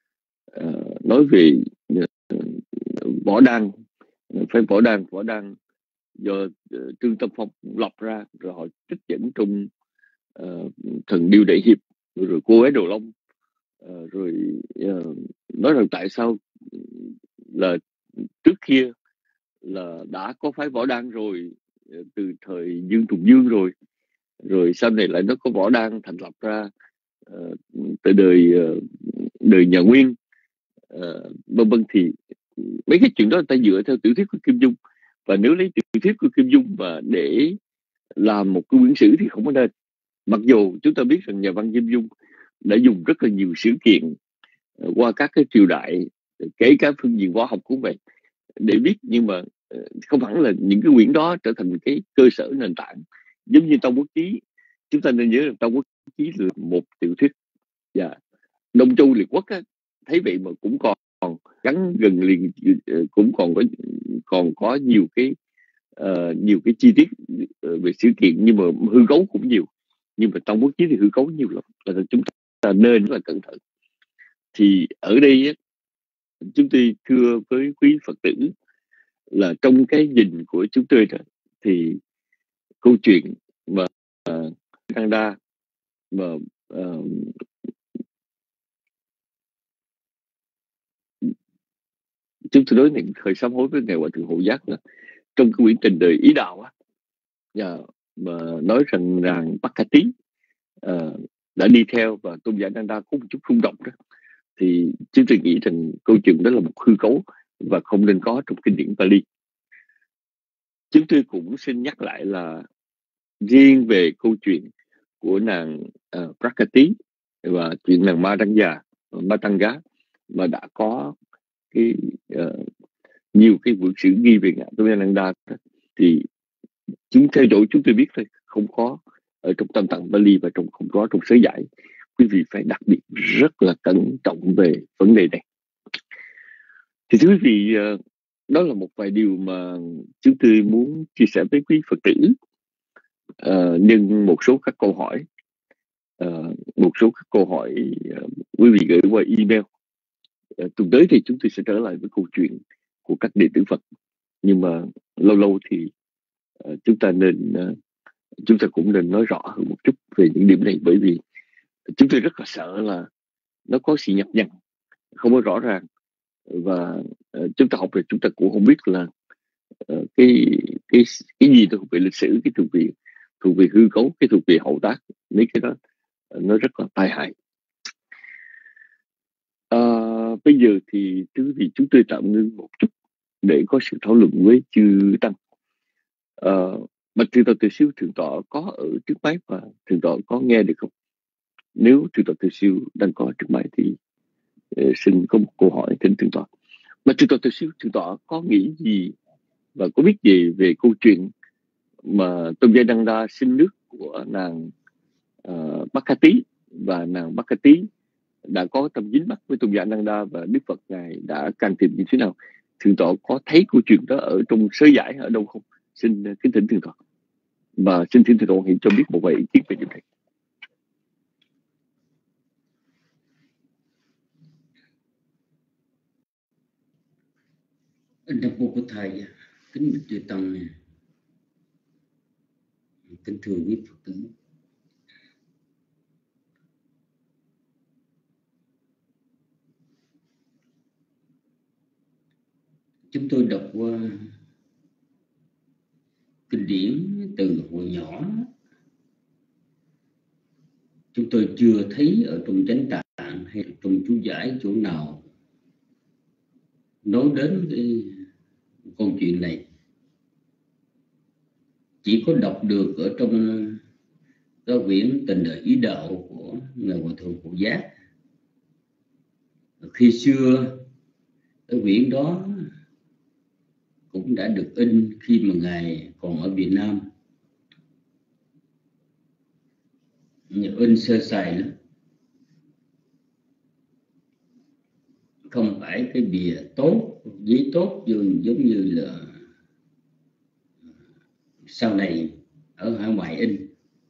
uh, nói về uh, võ đăng, phải võ đăng võ đăng do uh, Trương Tâm Phong lập ra, rồi họ trích dẫn trong uh, Thần Điêu Đại Hiệp, rồi, rồi cô ấy Đồ Long, uh, rồi uh, nói rằng tại sao là trước kia là đã có phái võ đăng rồi, uh, từ thời Dương Trùng Dương rồi, rồi sau này lại nó có võ đăng thành lập ra uh, từ đời uh, đời nhà Nguyên, uh, vân vân. Thì mấy cái chuyện đó người ta dựa theo tiểu thuyết của Kim Dung, và nếu lấy tiểu thuyết của Kim Dung mà để làm một cái quyển sử thì không có nên. Mặc dù chúng ta biết rằng nhà văn Kim Dung đã dùng rất là nhiều sự kiện uh, qua các cái triều đại, kể cả phương diện võ học cũng vậy, để biết, nhưng mà uh, không hẳn là những cái quyển đó trở thành cái cơ sở nền tảng. Giống như Tam Quốc Chí, chúng ta nên nhớ rằng Tam Quốc Chí là một tiểu thuyết, và yeah. Đông Châu Liệt Quốc á, thấy vậy mà cũng còn gắn gần liền, cũng còn có còn có nhiều cái uh, nhiều cái chi tiết về sự kiện, nhưng mà hư cấu cũng nhiều. Nhưng mà Tam Quốc Chí thì hư cấu nhiều lắm, là chúng ta nên rất là cẩn thận. Thì ở đây á, chúng tôi thưa với quý Phật tử là trong cái nhìn của chúng tôi đó, thì câu chuyện mà uh, Ananda mà uh, chúng tôi đối niệm khởi sám hối với ngài Hòa thượng Hộ Giác là trong cái quyển Tình Đời Ý Đạo á, và mà nói rằng rằng Pakati uh, đã đi theo và tôn giả Nanda có một chút rung động đó, thì chúng tôi nghĩ rằng câu chuyện đó là một hư cấu và không nên có trong kinh điển Pali. Chúng tôi cũng xin nhắc lại là riêng về câu chuyện của nàng uh, Prakati và chuyện nàng Madanga, Matanga mà đã có cái uh, nhiều cái vụ sử ghi về ngài Tôn giả Nanda, thì chúng theo dõi chúng tôi biết thôi, không có ở trong Tam Tạng Pali và trong không có trong Sớ Giải. Quý vị phải đặc biệt rất là cẩn trọng về vấn đề này. Thì thưa quý vị, đó là một vài điều mà chúng tôi muốn chia sẻ với quý Phật tử. Uh, nhưng một số các câu hỏi, uh, một số các câu hỏi uh, quý vị gửi qua email. Uh, tuần tới thì chúng tôi sẽ trở lại với câu chuyện của các đệ tử Phật. Nhưng mà lâu lâu thì uh, chúng ta nên uh, chúng ta cũng nên nói rõ hơn một chút về những điểm này, bởi vì chúng tôi rất là sợ là nó có sự nhập nhằng, không có rõ ràng, và uh, chúng ta học về chúng ta cũng không biết là uh, cái cái cái gì thuộc về lịch sử, cái thuộc về thuộc về hư cấu, cái thuộc về hậu tác, mấy cái đó uh, nó rất là tai hại. Uh, bây giờ thì thứ vì chúng tôi tạm ngưng một chút để có sự thảo luận với chư tăng. Uh, Bạch Thượng tọa Từ Siêu Thượng tọa có ở trước máy và Thượng tọa có nghe được không? Nếu Thượng tọa Từ Siêu đang có trước máy thì uh, xin có một câu hỏi thỉnh Thượng tọa. Bạch Thượng tọa Từ Siêu Thượng tọa có nghĩ gì và có biết gì về câu chuyện mà Tôn giả Nanda xin nước của nàng uh, Pakati, và nàng Pakati đã có tâm dính mắc với Tôn giả Nanda và Đức Phật ngài đã can thiệp như thế nào? Thượng tọa có thấy câu chuyện đó ở trong Sớ Giải ở đâu không? Xin kính thỉnh Thượng tọa, và xin thỉnh Thượng tọa hiện cho biết một vài ý kiến về điều này.
Nam mô của thầy, kính bạch chư tăng, kính thưa quý Phật tử. Chúng tôi đọc qua kinh điển từ hồi nhỏ, chúng tôi chưa thấy ở trong Chánh Tạng hay trong chú giải chỗ nào nói đến cái câu chuyện này. Chỉ có đọc được ở trong cái quyển Tình Đời Ý Đạo của ngài Hòa thượng Hộ Giác. Khi xưa cái quyển đó cũng đã được in khi mà ngài còn ở Việt Nam, nhưng in sơ sài lắm, không phải cái bìa tốt, giấy tốt giống như là sau này ở hải ngoại in.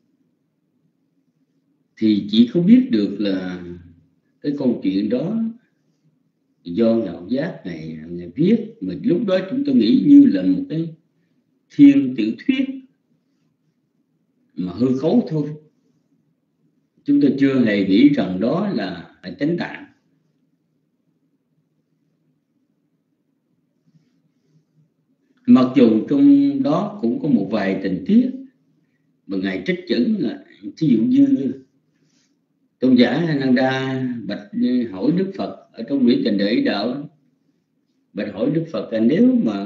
Thì chỉ có biết được là cái câu chuyện đó do ngài Hộ Giác này, này viết, mà lúc đó chúng tôi nghĩ như là một cái thiên tiểu thuyết mà hư cấu thôi. Chúng tôi chưa hề nghĩ rằng đó là Chánh Tạng. Mặc dù trong đó cũng có một vài tình tiết mà ngài trích dẫn, là ví dụ như Tôn giả Nanda bạch hỏi Đức Phật ở trong quyển Tình Đời Ý Đạo, bạch hỏi Đức Phật là nếu mà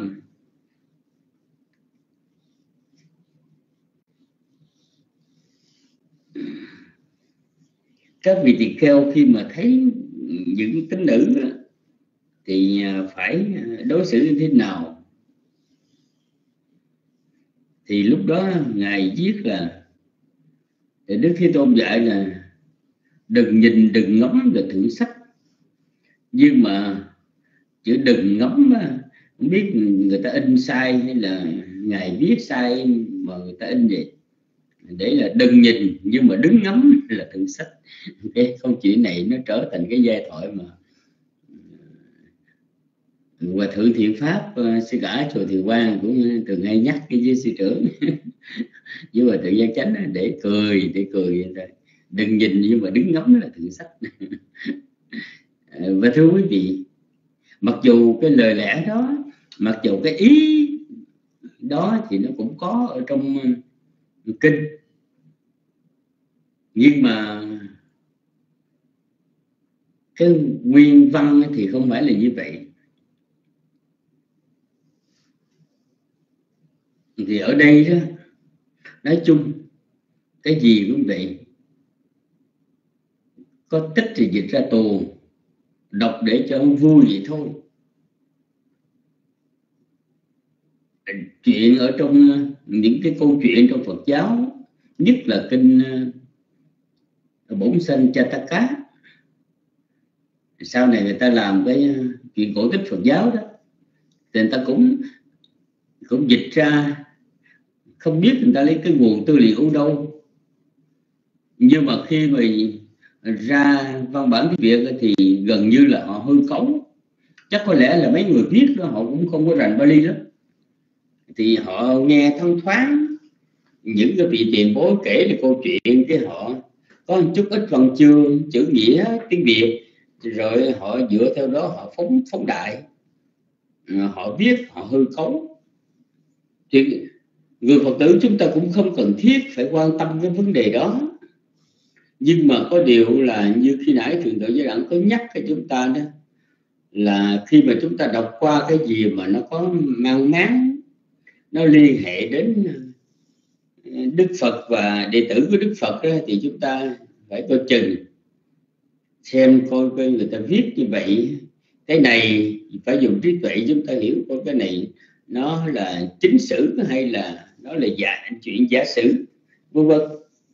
các vị tỳ kheo khi mà thấy những tín nữ thì phải đối xử như thế nào, thì lúc đó ngài viết là Đức Thế Tôn dạy là đừng nhìn đừng ngắm là thượng sách. Nhưng mà chữ đừng ngắm không biết người ta in sai hay là ngài viết sai mà người ta in vậy, để là đừng nhìn nhưng mà đứng ngắm là thượng sách. Cái câu chuyện này nó trở thành cái giai thoại mà Hòa thượng Thiện Pháp sư cả chùa Thiều Quang cũng thường hay nhắc cái với sư trưởng với Hòa thượng Giác Chánh để cười để cười vậy. Đừng nhìn nhưng mà đứng ngắm là thượng sách. Và thưa quý vị, Mặc dù cái lời lẽ đó, mặc dù cái ý đó thì nó cũng có ở trong kinh, nhưng mà cái nguyên văn thì không phải là như vậy. Thì ở đây đó, nói chung cái gì cũng vậy, có tích thì dịch ra tù, đọc để cho ông vui vậy thôi. Chuyện ở trong những cái câu chuyện trong Phật giáo, nhất là kinh Bổn Sanh Chataka, sau này người ta làm cái chuyện cổ tích Phật giáo đó, thì người ta cũng cũng dịch ra, không biết người ta lấy cái nguồn tư liệu ở đâu, nhưng mà khi mà ra văn bản tiếng Việt thì gần như là họ hư cấu. Chắc có lẽ là mấy người viết đó họ cũng không có rành Bali lắm, thì họ nghe thông thoáng những cái vị tiền bối kể về câu chuyện, cái họ có một chút ít văn chương chữ nghĩa tiếng Việt, rồi họ dựa theo đó họ phóng phóng đại, họ viết, họ hư cấu. Thì người Phật tử chúng ta cũng không cần thiết phải quan tâm cái vấn đề đó. Nhưng mà có điều là như khi nãy Thượng tọa Giới Đẳng có nhắc cho chúng ta đó, là khi mà chúng ta đọc qua cái gì mà nó có mang máng, nó liên hệ đến Đức Phật và đệ tử của Đức Phật đó, thì chúng ta phải coi chừng xem coi, coi người ta viết như vậy, cái này phải dùng trí tuệ chúng ta hiểu coi cái này nó là chính sử hay là nó là giả chuyện giả sử, vân vân.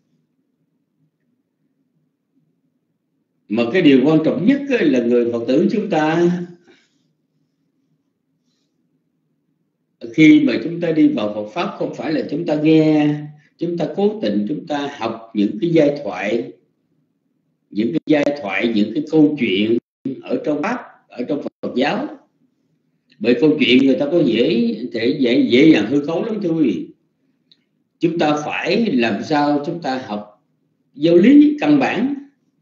Mà cái điều quan trọng nhất là người Phật tử chúng ta khi mà chúng ta đi vào Phật pháp, không phải là chúng ta nghe, chúng ta cố tình chúng ta học những cái giai thoại, những cái giai thoại, những cái câu chuyện ở trong pháp, ở trong Phật giáo. Bởi câu chuyện người ta có dễ thể dễ dễ dàng hư cấu lắm thôi. Chúng ta phải làm sao chúng ta học giáo lý căn bản,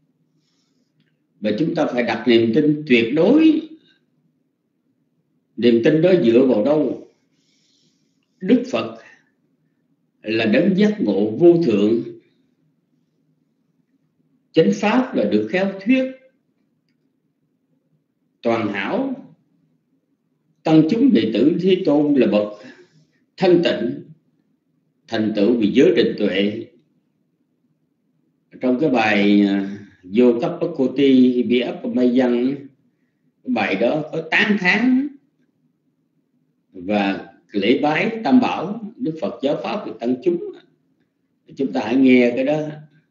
và chúng ta phải đặt niềm tin tuyệt đối. Niềm tin đó dựa vào đâu? Đức Phật là đấng giác ngộ vô thượng, chánh pháp là được khéo thuyết, toàn hảo, tăng chúng đệ tử Thế Tôn là bậc thanh tịnh, thành tựu vì giới định tuệ. Trong cái bài Vô Cấp Bất Cô Ti Bi Ấp Mây Dân, bài đó có tán thán và lễ bái Tam Bảo, Đức Phật giáo pháp về tăng chúng. Chúng ta hãy nghe cái đó.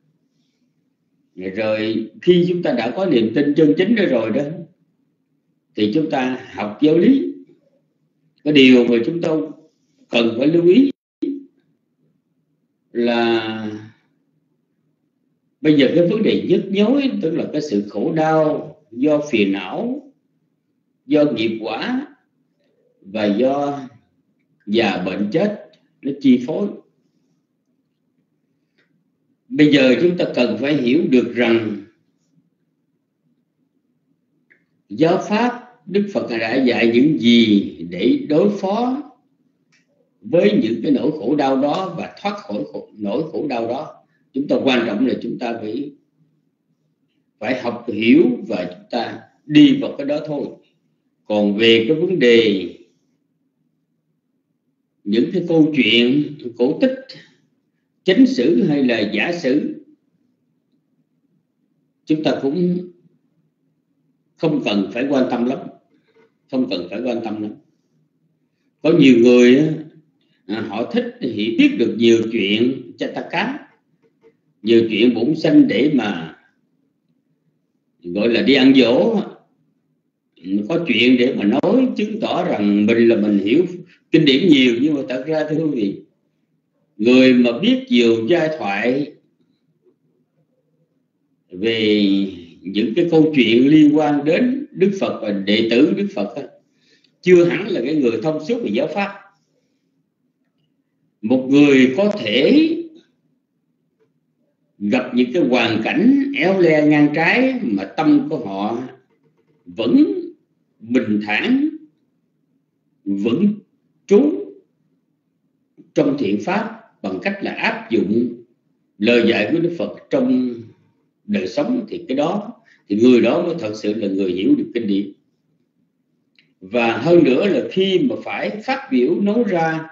Rồi khi chúng ta đã có niềm tin chân chính đó rồi đó, thì chúng ta học giáo lý. Cái điều mà chúng ta cần phải lưu ý là bây giờ cái vấn đề nhức nhối, tức là cái sự khổ đau do phiền não, do nghiệp quả và do già bệnh chết nó chi phối. Bây giờ chúng ta cần phải hiểu được rằng giáo pháp Đức Phật đã dạy những gì để đối phó với những cái nỗi khổ đau đó và thoát khỏi khổ, nỗi khổ đau đó. Chúng ta quan trọng là chúng ta phải phải học hiểu và chúng ta đi vào cái đó thôi. Còn về cái vấn đề những cái câu chuyện cổ tích, chánh sử hay là giả sử, chúng ta cũng không cần phải quan tâm lắm, không cần phải quan tâm lắm. Có nhiều người họ thích hiểu biết được nhiều chuyện Chataka, nhiều chuyện bổn sanh để mà gọi là đi ăn dỗ, có chuyện để mà nói chứng tỏ rằng mình là mình hiểu kinh điển nhiều. Nhưng mà thật ra thưa quý vị, người mà biết nhiều giai thoại về những cái câu chuyện liên quan đến Đức Phật và đệ tử Đức Phật chưa hẳn là cái người thông suốt về giáo pháp. Một người có thể gặp những cái hoàn cảnh éo le ngang trái mà tâm của họ vẫn bình thản vững trú trong thiện pháp bằng cách là áp dụng lời dạy của Đức Phật trong đời sống, thì cái đó thì người đó mới thật sự là người hiểu được kinh điển. Và hơn nữa là khi mà phải phát biểu nói ra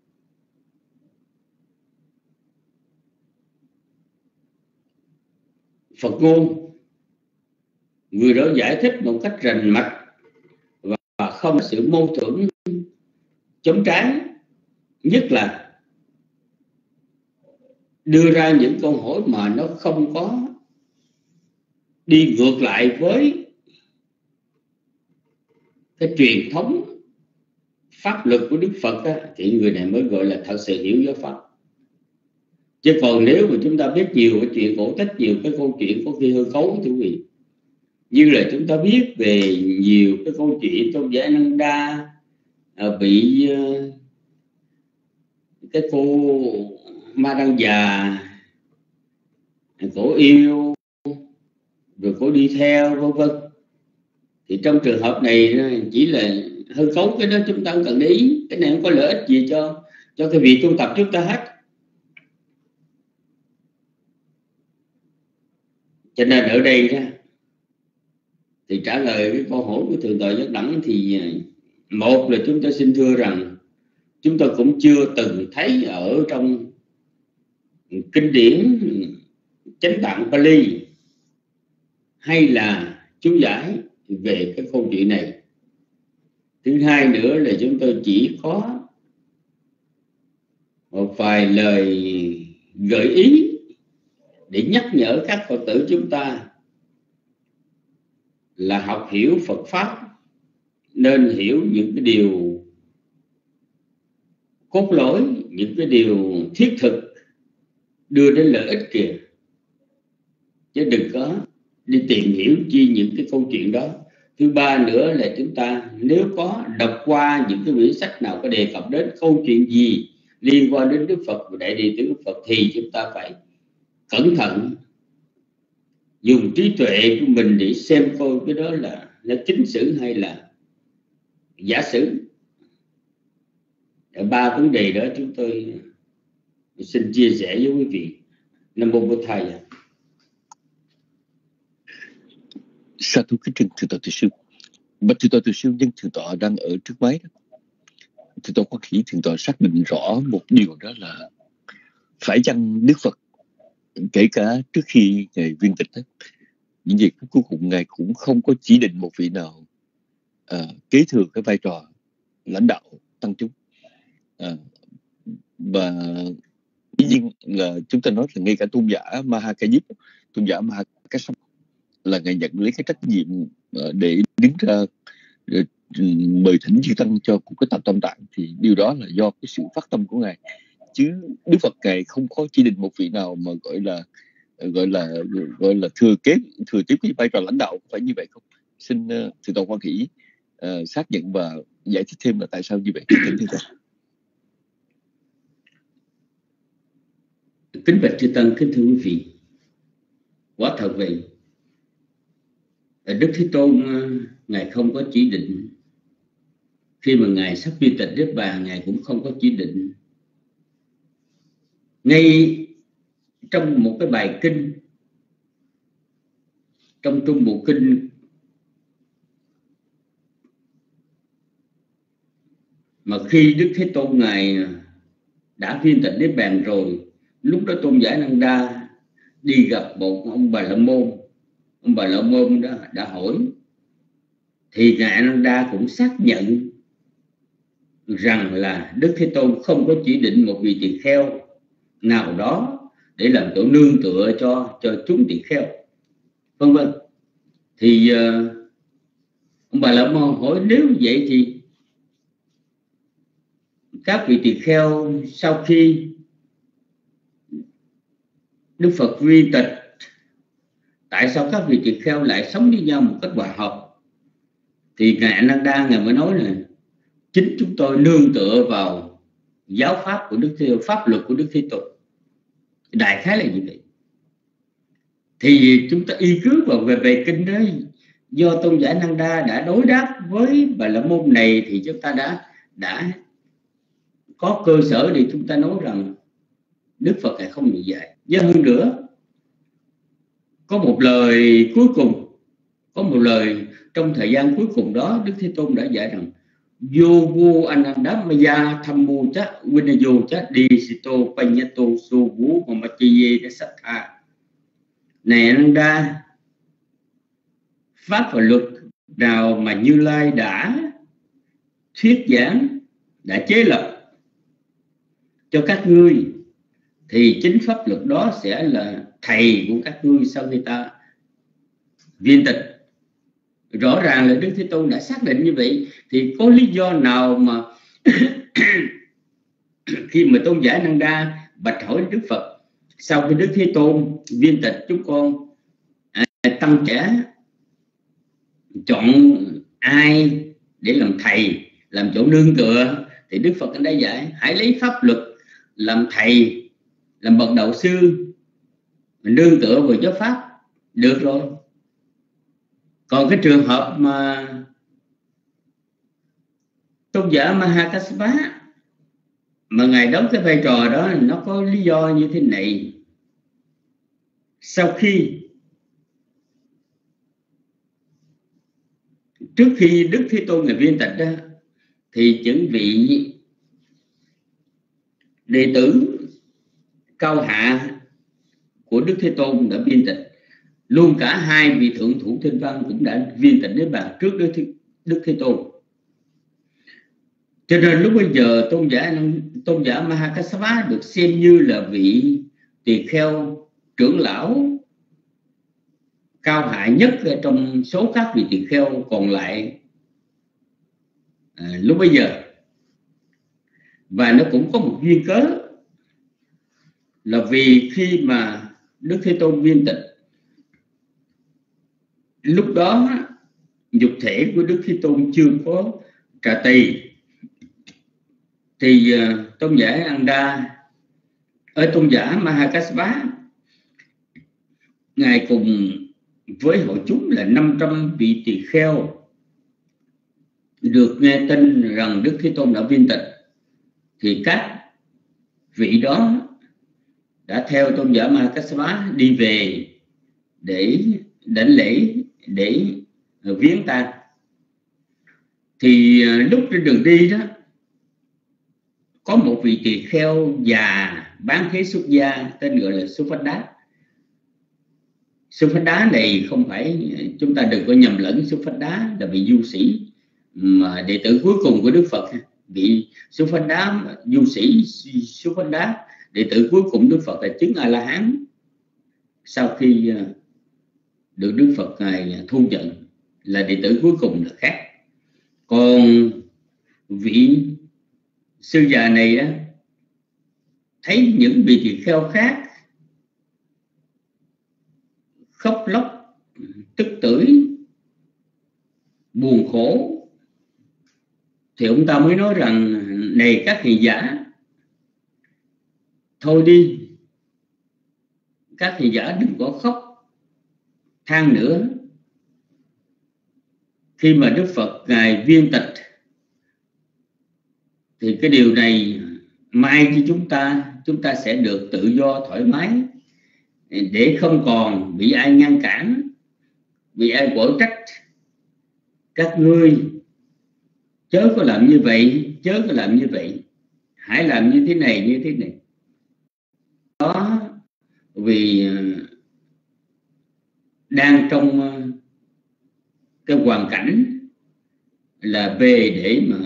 Phật ngôn, người đó giải thích một cách rành mạch và không có sự mâu thuẫn chống trái, nhất là đưa ra những câu hỏi mà nó không có đi ngược lại với cái truyền thống pháp luật của Đức Phật á, thì người này mới gọi là thật sự hiểu giáo pháp. Chứ còn nếu mà chúng ta biết nhiều cái chuyện cổ tích, nhiều cái câu chuyện có khi hơi khấu thưa quý vị, như là chúng ta biết về nhiều cái câu chuyện Tôn giả Ananda à, bị uh, cái cô ma đăng già cổ yêu rồi cổ đi theo vân vân, thì trong trường hợp này chỉ là hơi khấu, cái đó chúng ta không cần để ý, cái này không có lợi ích gì cho cho cái việc tu tập chúng ta hết. Cho nên ở đây đó, thì trả lời cái câu hỏi của Thượng tọa Giác Đẳng thì một là chúng ta xin thưa rằng chúng ta cũng chưa từng thấy ở trong kinh điển Chánh Tạng Pali hay là chú giải về cái câu chuyện này. Thứ hai nữa là chúng tôi chỉ có một vài lời gợi ý để nhắc nhở các Phật tử chúng ta là học hiểu Phật Pháp nên hiểu những cái điều cốt lõi, những cái điều thiết thực đưa đến lợi ích kìa, chứ đừng có đi tìm hiểu chi những cái câu chuyện đó. Thứ ba nữa là chúng ta nếu có đọc qua những cái quyển sách nào có đề cập đến câu chuyện gì liên quan đến Đức Phật và Đại Đệ tử Đức Phật thì chúng ta phải cẩn thận dùng trí tuệ của mình để xem coi cái đó là nó chính sử hay là giả sử. Ở ba vấn đề đó chúng tôi xin chia sẻ với quý vị. Nam mô Bổn Thầy.
Sa thú kính trình Thượng tọa Từ Sư. Bạch Thượng tọa Từ Sư, nhân Thượng tọa đang ở trước máy đó. Thượng tọa Quan Hỷ, Thượng tọa xác định rõ một điều, đó là phải chăng Đức Phật kể cả trước khi Ngài viên tịch đó, những gì cuối cùng Ngài cũng không có chỉ định một vị nào à, kế thừa cái vai trò lãnh đạo tăng chúng. À, và dĩ nhiên là chúng ta nói là ngay cả tôn giả Mahakayip, tôn giả Mahakassapa là Ngài nhận lấy cái trách nhiệm để đứng ra để mời thỉnh chư tăng cho cuộc cái tập Tam Tạng, thì điều đó là do cái sự phát tâm của Ngài, chứ Đức Phật Ngài không có chỉ định một vị nào mà gọi là gọi là gọi là thừa kế thừa tiếp cái vai trò lãnh đạo, phải như vậy không? Xin uh, Thượng tọa Quan Hỷ uh, xác nhận và giải thích thêm là tại sao như vậy.
Kính bạch chư tăng, kính thưa quý vị, quá thật vậy. Đức Thế Tôn Ngài không có chỉ định, khi mà Ngài sắp viên tịch Niết Bàn Ngài cũng không có chỉ định. Ngay trong một cái bài kinh, trong trung bộ kinh mà khi Đức Thế Tôn Ngài đã viên tịch Niết Bàn rồi, lúc đó tôn giả Ananda đi gặp một ông Bà La Môn. Ông Bà La Môn đó đã hỏi, thì Ngài Ananda cũng xác nhận rằng là Đức Thế Tôn không có chỉ định một vị tỳ kheo nào đó để làm chỗ nương tựa cho cho chúng tỳ kheo, vân vân. Thì uh, ông Bà La Môn hỏi, nếu vậy thì các vị tỳ kheo sau khi Đức Phật viên tịch, tại sao các vị tỳ kheo lại sống với nhau một cách hòa hợp? Thì Ngài Ananda Ngài mới nói là chính chúng tôi nương tựa vào giáo pháp của Đức Thế, pháp luật của Đức Thế Tôn. Đại khái là như vậy. Thì chúng ta y cứ vào về, về kinh đó, do tôn giả Nanda đã đối đáp với Bà La Môn này thì chúng ta đã đã có cơ sở để chúng ta nói rằng Đức Phật lại không bị dạy. Do hơn nữa, có một lời cuối cùng, có một lời trong thời gian cuối cùng đó, Đức Thế Tôn đã dạy rằng Yogo Anandamaya Thammo Cha Vinayo Cha Disito Panyato Sovu Mamachiye Dasatha. Này Ananda, pháp và luật nào mà Như Lai đã thuyết giảng, đã chế lập cho các ngươi, thì chính pháp luật đó sẽ là thầy của các ngươi sau khi ta viên tịch. Rõ ràng là Đức Thế Tôn đã xác định như vậy, thì có lý do nào mà khi mà tôn giả Nanda bạch hỏi Đức Phật sau khi Đức Thế Tôn viên tịch, chúng con à, tăng trẻ chọn ai để làm thầy, làm chỗ nương tựa, thì Đức Phật đã dạy hãy lấy pháp luật làm thầy, làm bậc đạo sư, nương tựa vào giáo pháp, được rồi. Còn cái trường hợp mà tôn giả Mahakassapa mà ngài đóng cái vai trò đó, nó có lý do như thế này. Sau khi trước khi Đức Thế Tôn ngài viên tịch đó, thì những vị đệ tử cao hạ của Đức Thế Tôn đã viên tịch. Luôn cả hai vị thượng thủ Thiên Văn cũng đã viên tịch Niết Bàn trước Đức Thế, Đức Thế Tôn. Cho nên lúc bây giờ tôn giả tôn giả Mahakassapa được xem như là vị tỳ kheo trưởng lão cao hạ nhất trong số các vị tỳ kheo còn lại à, lúc bây giờ. Và nó cũng có một duyên cớ là vì khi mà Đức Thế Tôn viên tịch, lúc đó nhục thể của Đức Thế Tôn chưa có trà tỳ, thì uh, tôn giả Anda ở tôn giả Mahakassapa, ngài cùng với hội chúng là năm trăm vị tỳ kheo được nghe tin rằng Đức Thế Tôn đã viên tịch, thì các vị đó đã theo tôn giả Mahakassapa đi về để đảnh lễ, để viếng tang. Thì lúc trên đường đi đó, có một vị tỳ kheo già bán thế xuất gia tên gọi là Suphada. Suphada này không phải, chúng ta đừng có nhầm lẫn, Suphada là vị du sĩ mà đệ tử cuối cùng của Đức Phật. Vị Suphada, du sĩ Suphada, đệ tử cuối cùng Đức Phật là chứng A-la-hán sau khi được Đức Phật ngài thu nhận, là đệ tử cuối cùng là khác. Còn vị sư già này á, thấy những vị tỳ kheo khác khóc lóc, tức tưởi, buồn khổ, thì ông ta mới nói rằng này các hiền giả, thôi đi, các hiền giả đừng có khóc than nữa. Khi mà Đức Phật ngài viên tịch thì cái điều này mai cho chúng ta, chúng ta sẽ được tự do thoải mái, để không còn bị ai ngăn cản, bị ai quở trách. Các ngươi chớ có làm như vậy, chớ có làm như vậy, hãy làm như thế này, như thế này. Đó, vì đang trong cái hoàn cảnh là về để mà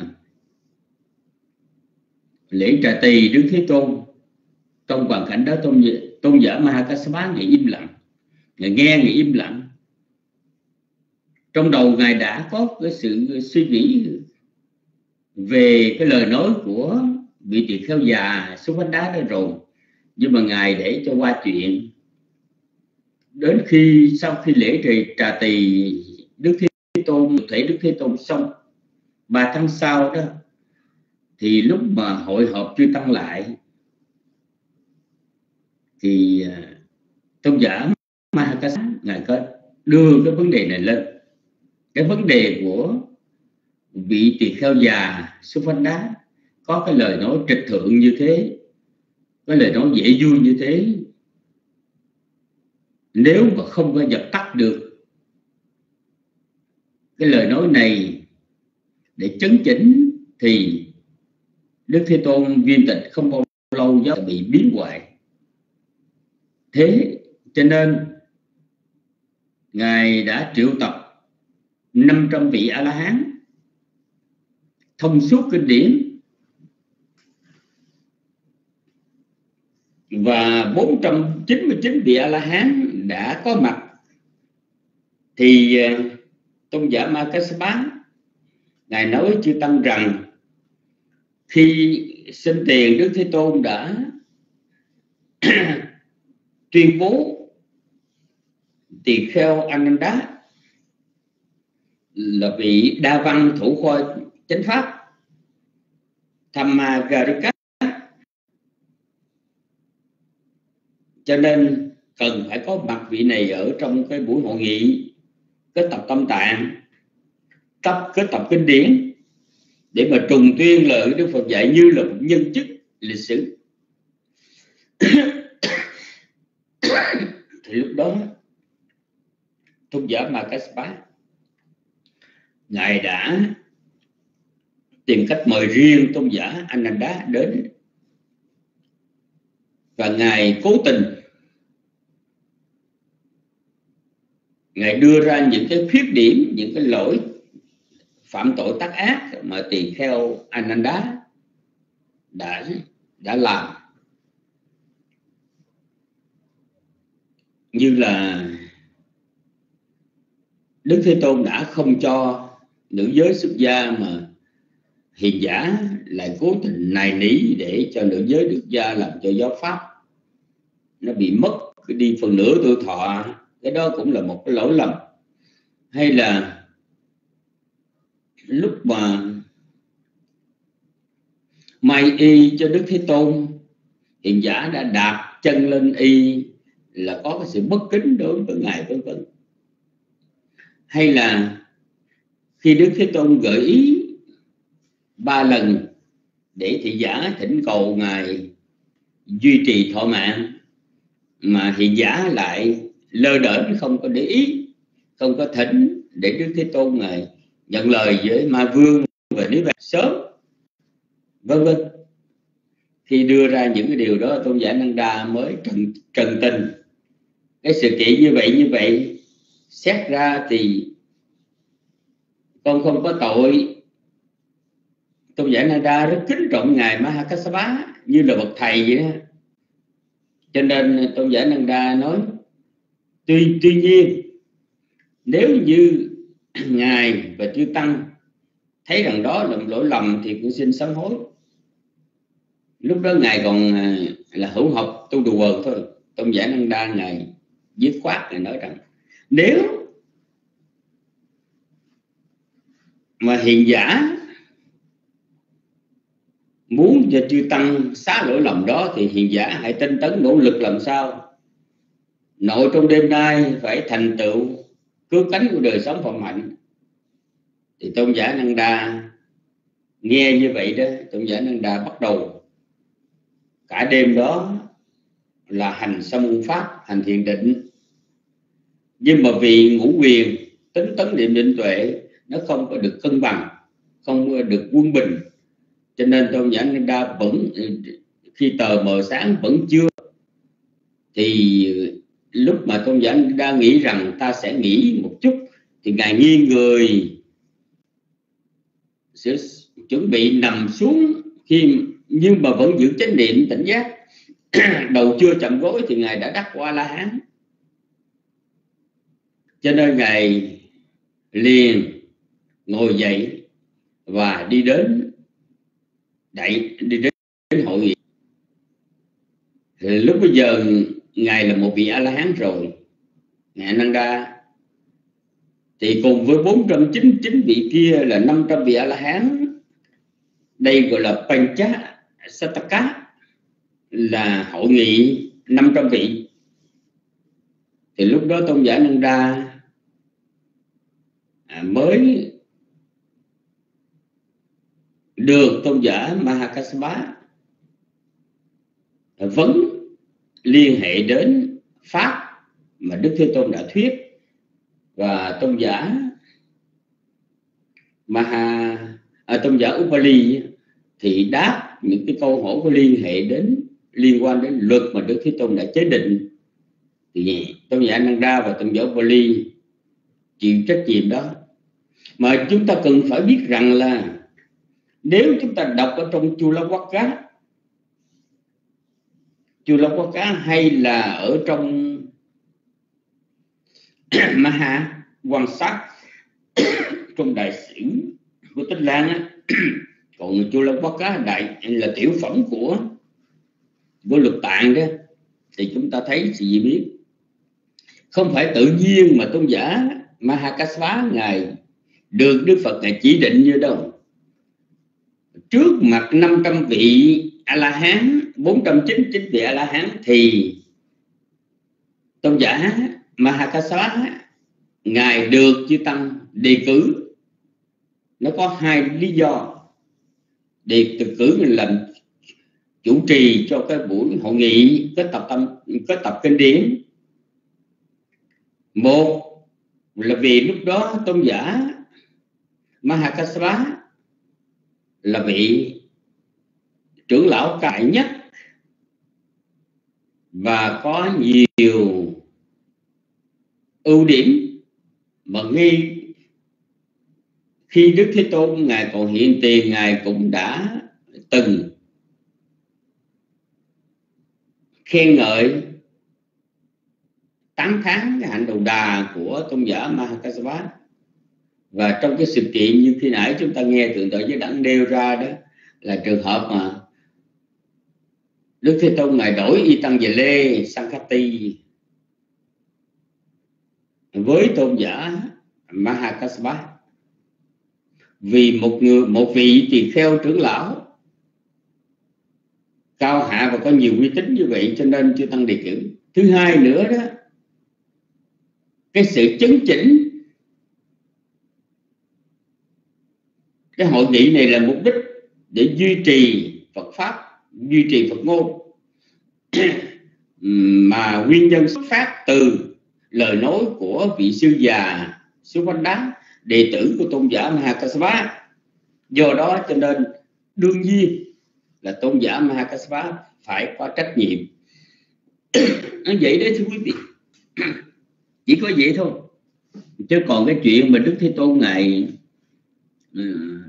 lễ trà tỳ Đức Thế Tôn. Trong hoàn cảnh đó, tôn, tôn giả Mahakassapa ngài im lặng, ngài nghe, ngài im lặng. Trong đầu ngài đã có cái sự suy nghĩ về cái lời nói của vị tỳ kheo già Suphada đó rồi, nhưng mà ngài để cho qua chuyện. Đến khi sau khi lễ trì trà tỳ Đức Thế Tôn, thể Đức Thế Tôn xong, ba tháng sau đó, thì lúc mà hội họp chư tăng lại, thì tôn giả Mahakassapa ngài có đưa cái vấn đề này lên. cái vấn đề của vị tỳ kheo già Suphanda có cái lời nói trịch thượng như thế, cái lời nói dễ vui như thế, nếu mà không có dập tắt được cái lời nói này để chấn chỉnh thì Đức Thế Tôn viên tịch không bao lâu sẽ bị biến hoại. Thế cho nên Ngài đã triệu tập năm trăm vị A-la-hán thông suốt kinh điển, và bốn trăm chín mươi chín vị A-la-hán đã có mặt. Thì tôn giả Ma Kassapa Ngài nói với chư tăng rằng khi sinh tiền Đức Thế Tôn đã tuyên bố tỳ kheo Ananda là vị đa văn thủ khoa chánh pháp Thammagarika, cho nên cần phải có mặt vị này ở trong cái buổi hội nghị kết tập tâm tạng, tập kết tập kinh điển để mà trùng tuyên lời Đức Phật dạy như là một nhân chức lịch sử. Thì lúc đó tôn giả Ma Kassapa Ngài đã tìm cách mời riêng tôn giả Ananda đến, và Ngài cố tình Ngài đưa ra những cái khuyết điểm, những cái lỗi phạm tội tác ác mà tỳ kheo Ananda đã đã làm, như là Đức Thế Tôn đã không cho nữ giới xuất gia, mà hiền giả lại cố tình nài nỉ để cho nữ giới được gia, làm cho giáo pháp nó bị mất đi phần nửa tuổi thọ. Cái đó cũng là một cái lỗi lầm. Hay là lúc mà may y cho Đức Thế Tôn, hiền giả đã đạp chân lên y là có cái sự bất kính đối với Ngài, vân vân. Hay là khi Đức Thế Tôn gợi ý ba lần để thị giả thỉnh cầu Ngài duy trì thọ mạng, mà hiền giả lại lơ đễnh không có để ý, không có thỉnh để Đức Thế Tôn Ngài nhận lời với Ma Vương và niết bàn sớm, vân vân. Khi đưa ra những cái điều đó, tôn giả Nanda mới trần, trần tình cái sự kiện như vậy. Như vậy xét ra thì con không có tội. Tôn giả Nanda rất kính trọng Ngài Ma Kassapa như là bậc thầy vậy đó. Cho nên tôn giả Nanda nói tuy tuy nhiên nếu như Ngài và chư tăng thấy rằng đó là một lỗi lầm thì cũng xin sám hối. Lúc đó Ngài còn là hữu học tu đùa thôi. Tôn giả Nanda Ngài dứt khoát, Ngài nói rằng nếu mà hiền giả muốn cho chư tăng xá lỗi lầm đó thì hiền giả hãy tinh tấn nỗ lực làm sao nội trong đêm nay phải thành tựu cứu cánh của đời sống phạm hạnh. Thì tôn giả Nanda nghe như vậy đó, tôn giả Nanda bắt đầu cả đêm đó là hành sa môn pháp, hành thiền định. Nhưng mà vì ngũ quyền tính tấn niệm định tuệ nó không có được cân bằng, không có được quân bình, cho nên tôn giả Nanda vẫn khi tờ mờ sáng vẫn chưa, thì lúc mà tôn giả Nanda nghĩ rằng ta sẽ nghỉ một chút thì Ngài nghiêng người sẽ chuẩn bị nằm xuống, khi nhưng mà vẫn giữ chánh niệm tỉnh giác. Đầu chưa chạm gối thì Ngài đã đắc qua La Hán. Cho nên Ngài liền ngồi dậy và đi đến đại đi đến, đến hội nghị. Lúc bây giờ Ngài là một vị A-la-hán rồi, Ngài Nanda, thì cùng với bốn trăm chín mươi chín vị kia là năm trăm vị A-la-hán. Đây gọi là Pancha Sataka, là hội nghị năm trăm vị. Thì lúc đó tôn giả Nanda à, mới được tôn giả Mahakassapa vấn liên hệ đến pháp mà Đức Thế Tôn đã thuyết, và tôn giả Maha à, tôn giả Upali thì đáp những cái câu hỏi có liên hệ đến liên quan đến luật mà Đức Thế Tôn đã chế định. Thì tôn giả Ananda và tôn giả Upali chịu trách nhiệm đó. Mà chúng ta cần phải biết rằng là nếu chúng ta đọc ở trong Chulawaka Chulawaka hay là ở trong Maha Quan Sát trong đại sử của Tích Lan á, còn Chulawaka đại là tiểu phẩm của của Lục Tạng đó, thì chúng ta thấy sự gì biết không phải tự nhiên mà tôn giả Mahakassapa ngài được Đức Phật ngài chỉ định như đâu. Trước mặt năm trăm vị A-la-hán, bốn trăm chín mươi chín vị A-la-hán thì tôn giả Mahakassapa ngài được chư tăng đề cử. Nó có hai lý do đề cử mình làm chủ trì cho cái buổi hội nghị kết tập tâm kết tập kinh điển. Một là vì lúc đó tôn giả Mahakassapa là vị trưởng lão cao nhất và có nhiều ưu điểm mà ngay khi Đức Thế Tôn ngài còn hiện tiền, ngài cũng đã từng khen ngợi tán thán cái hạnh đầu đà của tôn giả Mahakassapa. Và trong cái sự kiện như khi nãy chúng ta nghe Thượng tọa Giới Đẳng nêu ra đó là trường hợp mà Đức Thế Tôn ngài đổi y tăng về lê Sankati với tôn giả Mahakassapa, vì một người một vị tỳ kheo trưởng lão cao hạ và có nhiều uy tín như vậy cho nên chư tăng đề cử. Thứ hai nữa đó, cái sự chấn chỉnh cái hội nghị này là mục đích để duy trì Phật pháp, duy trì Phật ngôn mà nguyên nhân xuất phát từ lời nói của vị sư già Subhanda, đệ tử của tôn giả Mahakassapa. Do đó cho nên đương nhiên là tôn giả Mahakassapa phải có trách nhiệm. Nó vậy đấy thưa quý vị, chỉ có vậy thôi. Chứ còn cái chuyện mà Đức Thế Tôn ngài uh,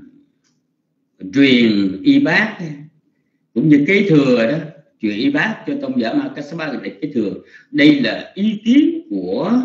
truyền y bát cũng như kế thừa đó, truyền y bát cho tôn giả Mahakassapa để kế thừa, đây là ý kiến của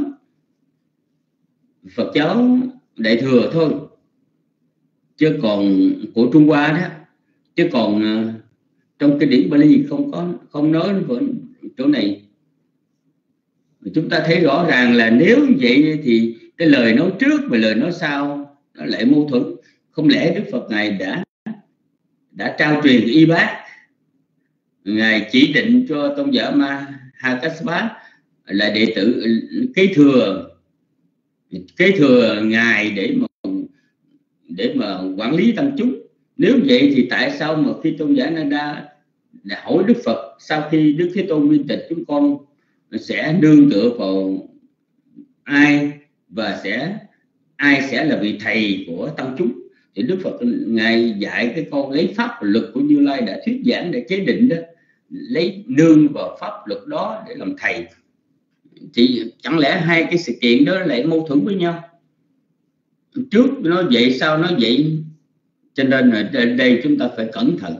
Phật giáo Đại thừa thôi, chứ còn của Trung Hoa đó, chứ còn uh, trong cái điển Bali không có không nói với chỗ này. Chúng ta thấy rõ ràng là nếu vậy thì cái lời nói trước và lời nói sau nó lại mâu thuẫn. Không lẽ Đức Phật ngài đã đã trao truyền y bát, ngài chỉ định cho tôn giả Mahakassapa là đệ tử kế thừa kế thừa ngài để mà để mà quản lý tăng chúng. Nếu vậy thì tại sao mà khi tôn giả Nanda đã hỏi Đức Phật sau khi Đức Thế Tôn viên tịch chúng con sẽ nương tựa vào ai và sẽ ai sẽ là vị thầy của tăng chúng, thì Đức Phật ngài dạy cái con lấy pháp và luật của Như Lai đã thuyết giảng để chế định đó, lấy nương vào pháp luật đó để làm thầy. Thì chẳng lẽ hai cái sự kiện đó lại mâu thuẫn với nhau? Trước nó vậy sao nó vậy? Cho nên ở đây chúng ta phải cẩn thận.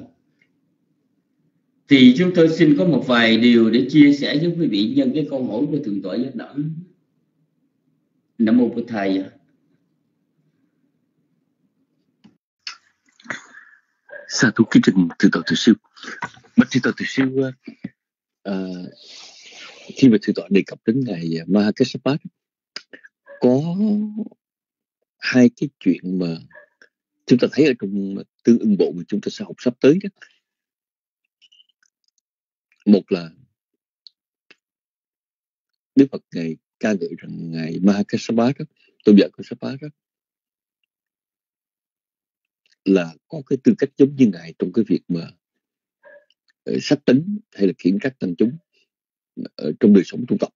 Thì chúng tôi xin có một vài điều để chia sẻ với quý vị nhân cái câu hỏi của Thượng tọa Giác Đẳng. Nam mô Bổn Thầy.
Sa thú kính trình Thượng tọa Từ Siêu. Bạch Thượng tọa Từ Siêu, à, khi mà Thượng tọa đề cập đến ngài Mahakassapa, có hai cái chuyện mà chúng ta thấy ở trong tương ưng bộ mà chúng ta sẽ học sắp tới đó. Một là Đức Phật ngài ca ngợi rằng ngài Mahakassapa đó, tôn giả Mahakassapa đó là có cái tư cách giống như Ngài trong cái việc mà uh, sách tính hay là khiển trách tăng chúng ở trong đời sống tu tập.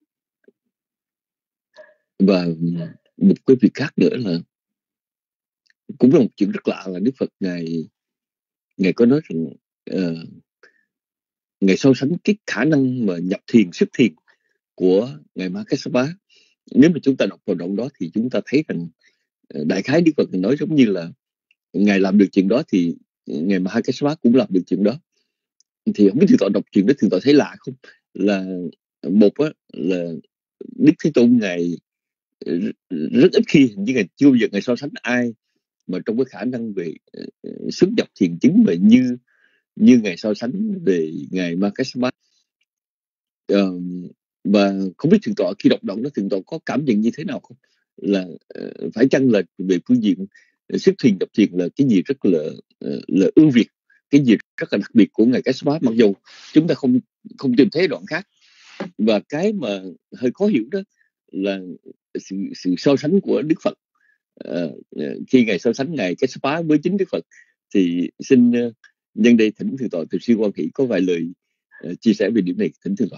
Và một cái việc khác nữa là cũng là một chuyện rất lạ là Đức Phật Ngài Ngài có nói rằng uh, Ngài so sánh cái khả năng mà nhập thiền, xuất thiền của Ngài Ma Kassapa. Nếu mà chúng ta đọc vào đoạn đó thì chúng ta thấy rằng uh, đại khái Đức Phật nói giống như là Ngài làm được chuyện đó thì Ngài Ma Kassapa cũng làm được chuyện đó. Thì không biết thượng tọa đọc chuyện đó thượng tọa thấy lạ không? Là một á, là Đức Thế Tôn Ngài rất ít khi, hình như Ngài chưa bao giờ Ngài so sánh ai mà trong cái khả năng về uh, xuất nhập thiền chứng mà như như Ngài so sánh về Ngài Ma Kassapa. Uh, và không biết thượng tọa khi đọc đoạn đó thượng tọa có cảm nhận như thế nào không? Là uh, phải chăng là về phương diện xuất thiền nhập thiền là cái gì rất là uh, là ưu việt, cái gì rất là đặc biệt của Ngài Kassapa, mặc dù chúng ta không không tìm thấy đoạn khác. Và cái mà hơi khó hiểu đó là sự, sự so sánh của Đức Phật. Uh, khi Ngài so sánh Ngài Kassapa với chính Đức Phật thì xin uh, nhân đây thỉnh thượng tọa Từ Sư Quan Hỷ có vài lời uh, chia sẻ về điểm này, thỉnh thượng tọa.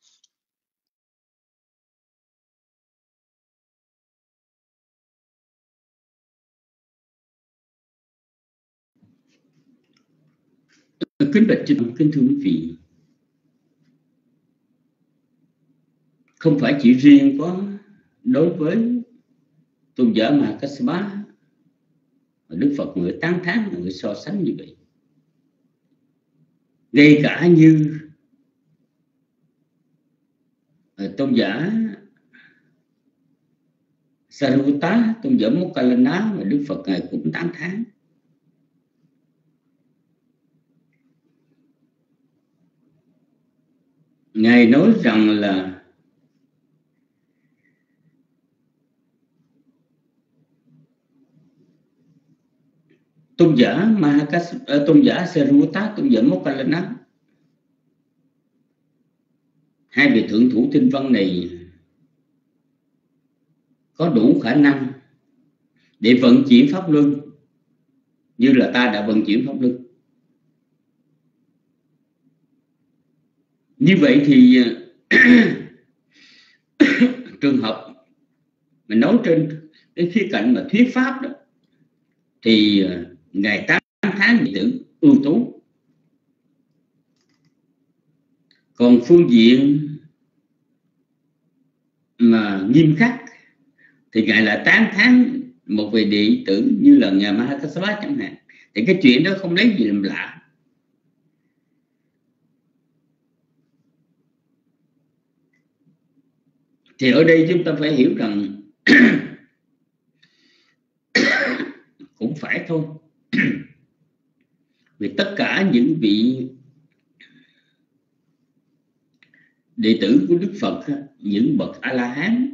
Kính bạch kính kính thưa quý vị, không phải chỉ riêng có đối với tôn giả Ma Kassapa Đức Phật người tán thán, người so sánh như vậy, ngay cả như tôn giả Sariputta, tôn giả Mokkallana mà Đức Phật ngài cũng tán thán. Ngài nói rằng là tôn giả Mahakas, tôn giả Sariputta, tôn giả Mokkallana, hai vị thượng thủ tinh văn này có đủ khả năng để vận chuyển pháp luân như là ta đã vận chuyển pháp luân. Như vậy thì trường hợp mình nói trên cái khía cạnh mà thuyết pháp đó thì ngài tán thán đệ tử ưu tú. Còn phương diện mà nghiêm khắc thì ngài lại tán thán một vị đệ tử như là ngài Ma Kassapa chẳng hạn. Thì cái chuyện đó không lấy gì làm lạ. Thì ở đây chúng ta phải hiểu rằng cũng phải thôi. Vì tất cả những vị đệ tử của Đức Phật, những bậc A-la-hán,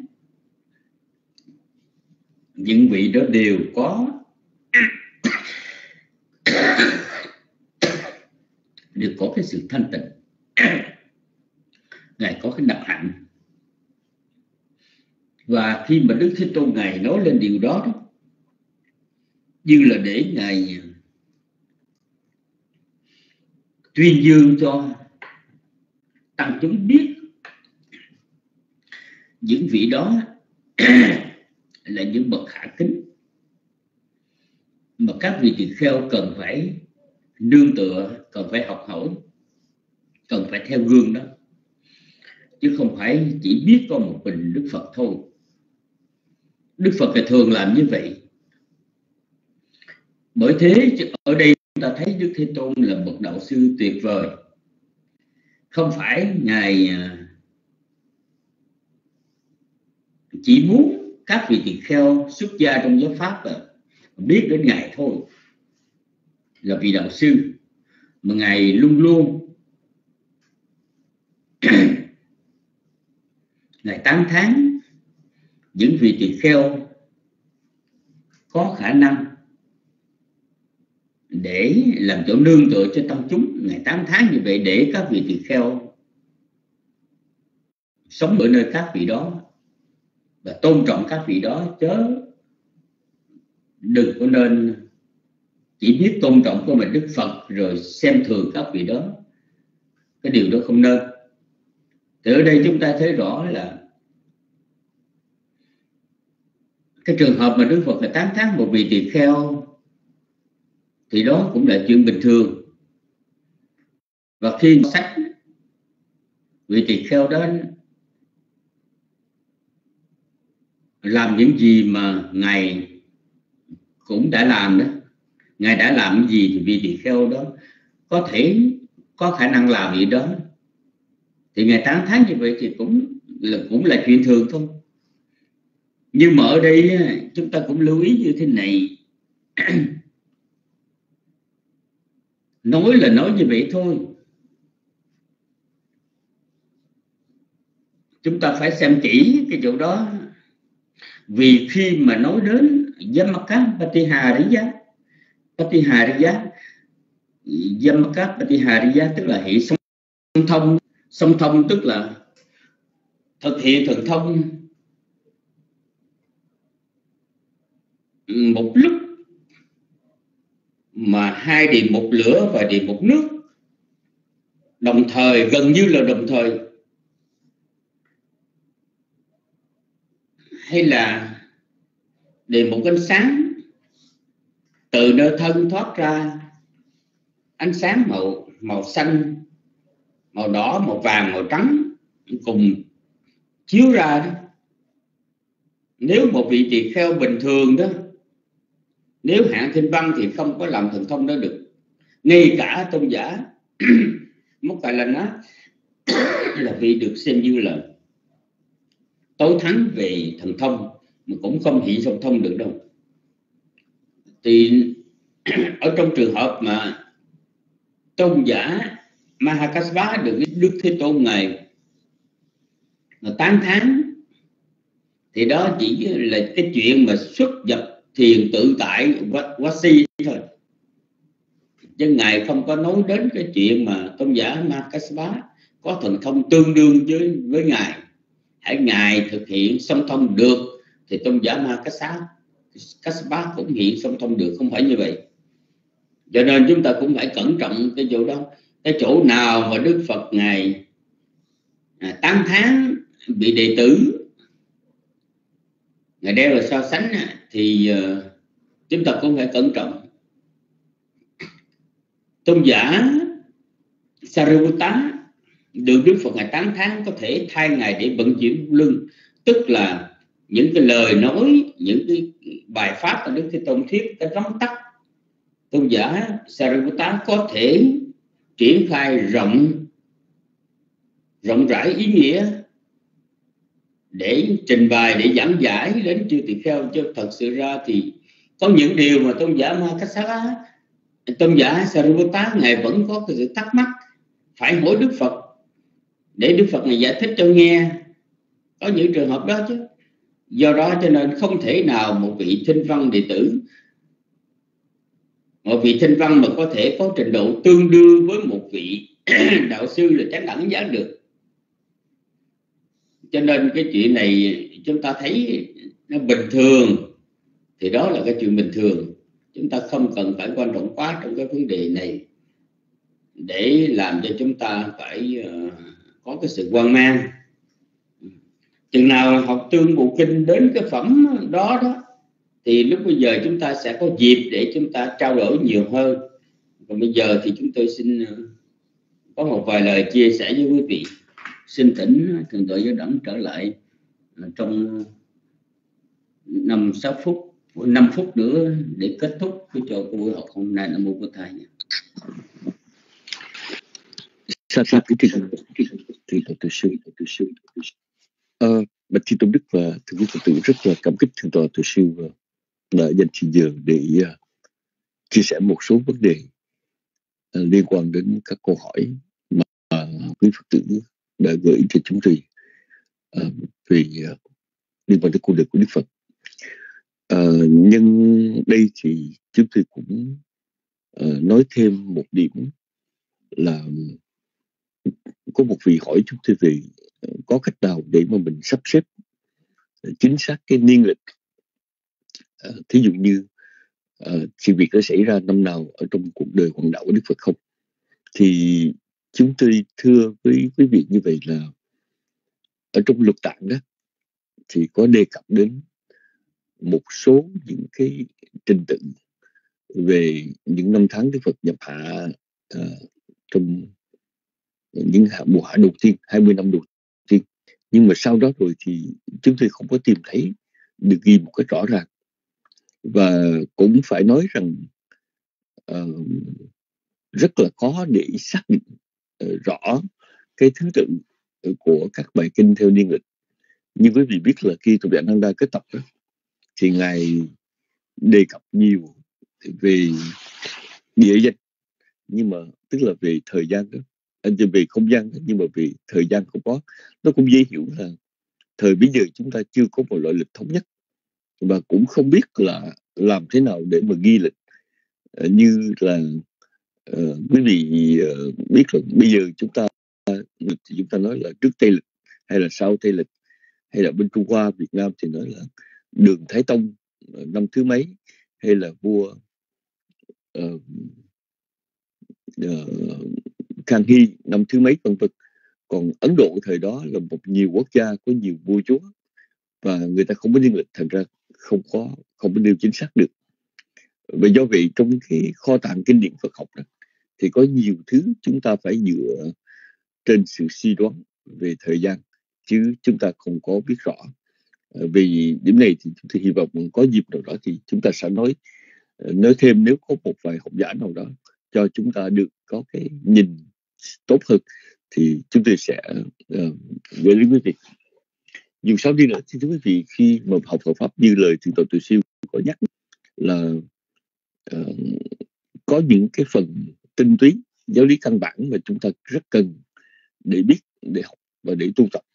những vị đó đều có đều có cái sự thanh tịnh. Ngài có cái đặc hạnh. Và khi mà Đức Thế Tôn ngài nói lên điều đó, đó như là để ngài tuyên dương cho tăng chúng biết những vị đó là những bậc hạ kính mà các vị tỳ kheo cần phải nương tựa, cần phải học hỏi, cần phải theo gương đó, chứ không phải chỉ biết có một mình Đức Phật thôi. Đức Phật thì thường làm như vậy. Bởi thế ở đây chúng ta thấy Đức Thế Tôn là bậc đạo sư tuyệt vời. Không phải ngài chỉ muốn các vị tỳ kheo xuất gia trong giáo pháp biết đến ngài thôi là vị đạo sư, mà ngài luôn luôn ngài tán thán những vị tỳ kheo có khả năng để làm chỗ nương tựa cho tăng chúng. Ngài tán thán như vậy để các vị tỳ kheo sống ở nơi các vị đó và tôn trọng các vị đó, chớ đừng có nên chỉ biết tôn trọng của mình Đức Phật rồi xem thường các vị đó, cái điều đó không nên. Thì ở đây chúng ta thấy rõ là cái trường hợp mà Đức Phật phải tán thán một vị tỳ kheo thì đó cũng là chuyện bình thường. Và khi sách vị tỳ kheo đó làm những gì mà Ngài cũng đã làm đó, Ngài đã làm cái gì thì vị tỳ kheo đó có thể có khả năng làm gì đó, thì Ngài tán thán như vậy thì cũng là cũng là chuyện thường thôi. Nhưng mà ở đây chúng ta cũng lưu ý như thế này. Nói là nói như vậy thôi, chúng ta phải xem kỹ cái chỗ đó. Vì khi mà nói đến Yamaka Patihariya, Patihariya, Yamaka Patihariya tức là hệ song thông. Song thông tức là thực hiện thần thông một lúc mà hai điện một lửa và điện một nước, đồng thời, gần như là đồng thời. Hay là để một ánh sáng từ nơi thân thoát ra, ánh sáng màu màu xanh, màu đỏ, màu vàng, màu trắng cùng chiếu ra đó. Nếu một vị tỳ kheo bình thường đó, nếu hạng Kinh Văn thì không có làm thần thông đó được. Ngay cả tôn giả Mokkallana là vị được xem như là tối thắng về thần thông mà cũng không hiện song thông được đâu. Thì ở trong trường hợp mà tôn giả Mahakassapa được Đức Thế Tôn Ngài mà tán thán thì đó chỉ là cái chuyện mà xuất nhập thiền tự tại Vasi thôi, chứ Ngài không có nói đến cái chuyện mà tôn giả Mahakassapa có thần thông tương đương với với Ngài. Hãy Ngài thực hiện song thông được thì tôn giả Mahakassapa cũng hiện song thông được, không phải như vậy. Cho nên chúng ta cũng phải cẩn trọng cái chỗ đó. Cái chỗ nào mà Đức Phật Ngài à, tán thán bị đệ tử Ngài đeo là so sánh thì uh, chúng ta cũng phải cẩn trọng. Tôn giả Sariputta được Đức Phật Ngài tán thán có thể thay Ngài để vận chuyển lưng, tức là những cái lời nói, những cái bài pháp của Đức Thế Tôn thuyết cái tóm tắt. Tôn giả Sariputta có thể triển khai rộng rộng rãi ý nghĩa để trình bày, để giảng giải đến chư tỳ kheo. Chứ thật sự ra thì có những điều mà tôn giả Mahakassapa, tôn giả Sariputta Ngài vẫn có cái sự thắc mắc, phải hỏi Đức Phật để Đức Phật Ngài giải thích cho nghe. Có những trường hợp đó chứ. Do đó cho nên không thể nào một vị thinh văn đệ tử, một vị thinh văn mà có thể có trình độ tương đương với một vị đạo sư là chánh đẳng giác được. Cho nên cái chuyện này chúng ta thấy nó bình thường thì đó là cái chuyện bình thường. Chúng ta không cần phải quan trọng quá trong cái vấn đề này để làm cho chúng ta phải uh, có cái sự hoang mang. Chừng nào học Tương Bộ Kinh đến cái phẩm đó đó thì lúc bây giờ chúng ta sẽ có dịp để chúng ta trao đổi nhiều hơn. Còn bây giờ thì chúng tôi xin uh, có một vài lời chia sẻ với quý vị. Xin thỉnh Thượng tọa Giáo Đẳng trở lại trong năm sáu phút, năm phút nữa để kết thúc cái cho buổi học hôm nay. Nam mô Bổn Thầy.
Sa sa kính thưa thưa tọa tự sư, tự sư. Ờ, bạch Thiên Tôn Đức và thưa quý Phật tử, rất là cảm kích thượng tọa tự sư đã dành thời giờ để uh, chia sẻ một số vấn đề uh, liên quan đến các câu hỏi mà uh, quý Phật tử đã gửi cho chúng tôi uh, về uh, liên quan đến cuộc đời của Đức Phật. Uh, nhưng đây thì chúng tôi cũng uh, nói thêm một điểm là có một vị hỏi chúng tôi về uh, có cách nào để mà mình sắp xếp uh, chính xác cái niên lịch. Uh, thí dụ như uh, sự việc đã xảy ra năm nào ở trong cuộc đời hoàng đạo của Đức Phật không? Thì chúng tôi thưa với quý vị như vậy là ở trong lục tạng đó thì có đề cập đến một số những cái trình tự về những năm tháng Đức Phật nhập hạ uh, trong những hạ, mùa hạ đầu tiên, hai mươi năm đầu tiên. Nhưng mà sau đó rồi thì chúng tôi không có tìm thấy được ghi một cách rõ ràng. Và cũng phải nói rằng uh, rất là khó để xác định uh, rõ cái thứ tự của các bài kinh theo niên lịch. Như quý vị biết là khi Tụ Đà Năng Đa kết tập đó, thì Ngài đề cập nhiều về địa danh, nhưng mà tức là về thời gian đó, về không gian đó, nhưng mà về thời gian không có. Nó cũng dễ hiểu là thời bây giờ chúng ta chưa có một loại lịch thống nhất, và cũng không biết là làm thế nào để mà ghi lịch. Uh, như là uh, quý vị uh, biết là bây giờ chúng ta chúng ta nói là trước Tây lịch hay là sau Tây lịch, hay là bên Trung Hoa, Việt Nam thì nói là Đường Thái Tông năm thứ mấy, hay là vua uh, uh, Khang Hy năm thứ mấy, vân vân. Còn Ấn Độ thời đó là một nhiều quốc gia có nhiều vua chúa, và người ta không có niên lịch, thành ra không có không có nêu chính xác được. Và do vậy trong cái kho tàng kinh điển Phật học đó, thì có nhiều thứ chúng ta phải dựa trên sự suy đoán về thời gian, chứ chúng ta không có biết rõ. Vì điểm này thì chúng tôi hy vọng có dịp nào đó thì chúng ta sẽ nói nói thêm, nếu có một vài học giả nào đó cho chúng ta được có cái nhìn tốt hơn thì chúng tôi sẽ uh, gửi đến quý vị. Dù sao đi nữa thì thưa quý vị, khi mà học Phật pháp như lời Thượng tọa Từ Siêu có nhắc là uh, có những cái phần tinh túy giáo lý căn bản mà chúng ta rất cần để biết, để học và để tu tập.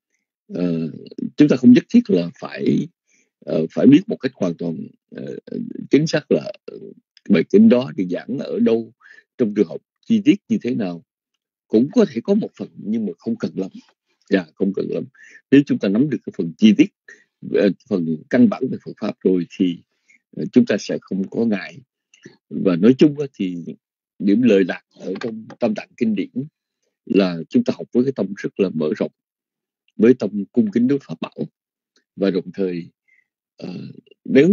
Uh, chúng ta không nhất thiết là phải uh, phải biết một cách hoàn toàn uh, chính xác là uh, bài kinh đó thì giảng ở đâu, trong trường học chi tiết như thế nào. Cũng có thể có một phần, nhưng mà không cần lắm. Dạ, không cần lắm. Nếu chúng ta nắm được cái phần chi tiết, phần căn bản về Phật pháp rồi thì chúng ta sẽ không có ngại. Và nói chung thì điểm lợi lạc ở trong Tam Tạng kinh điển là chúng ta học với cái tâm rất là mở rộng, với tâm cung kính đối Pháp bảo. Và đồng thời uh, nếu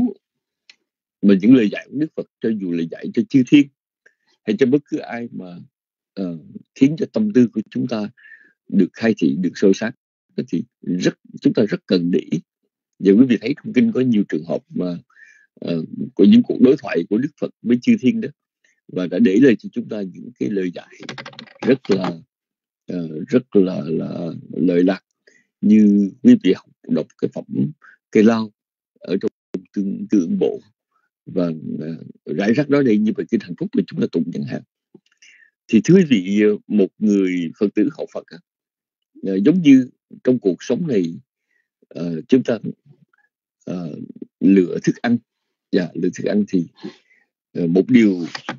mà những lời dạy của Đức Phật, cho dù lời dạy cho chư thiên hay cho bất cứ ai mà uh, khiến cho tâm tư của chúng ta được khai thị, được soi sáng, thì rất chúng ta rất cần để ý. Và quý vị thấy trong kinh có nhiều trường hợp mà uh, của những cuộc đối thoại của Đức Phật với chư thiên đó, và đã để lại cho chúng ta những cái lời dạy rất là uh, rất là, là lợi lạc. Như quý vị học đọc cái phẩm Cây Lao ở trong tương, tương bộ, và uh, rải rác đó đây như vậy kinh hạnh phúc mà chúng ta tụng chẳng hạn. Thì thưa quý vị, một người Phật tử học Phật uh, giống như trong cuộc sống này uh, chúng ta uh, lựa thức ăn. Dạ, lựa thức ăn thì uh, một điều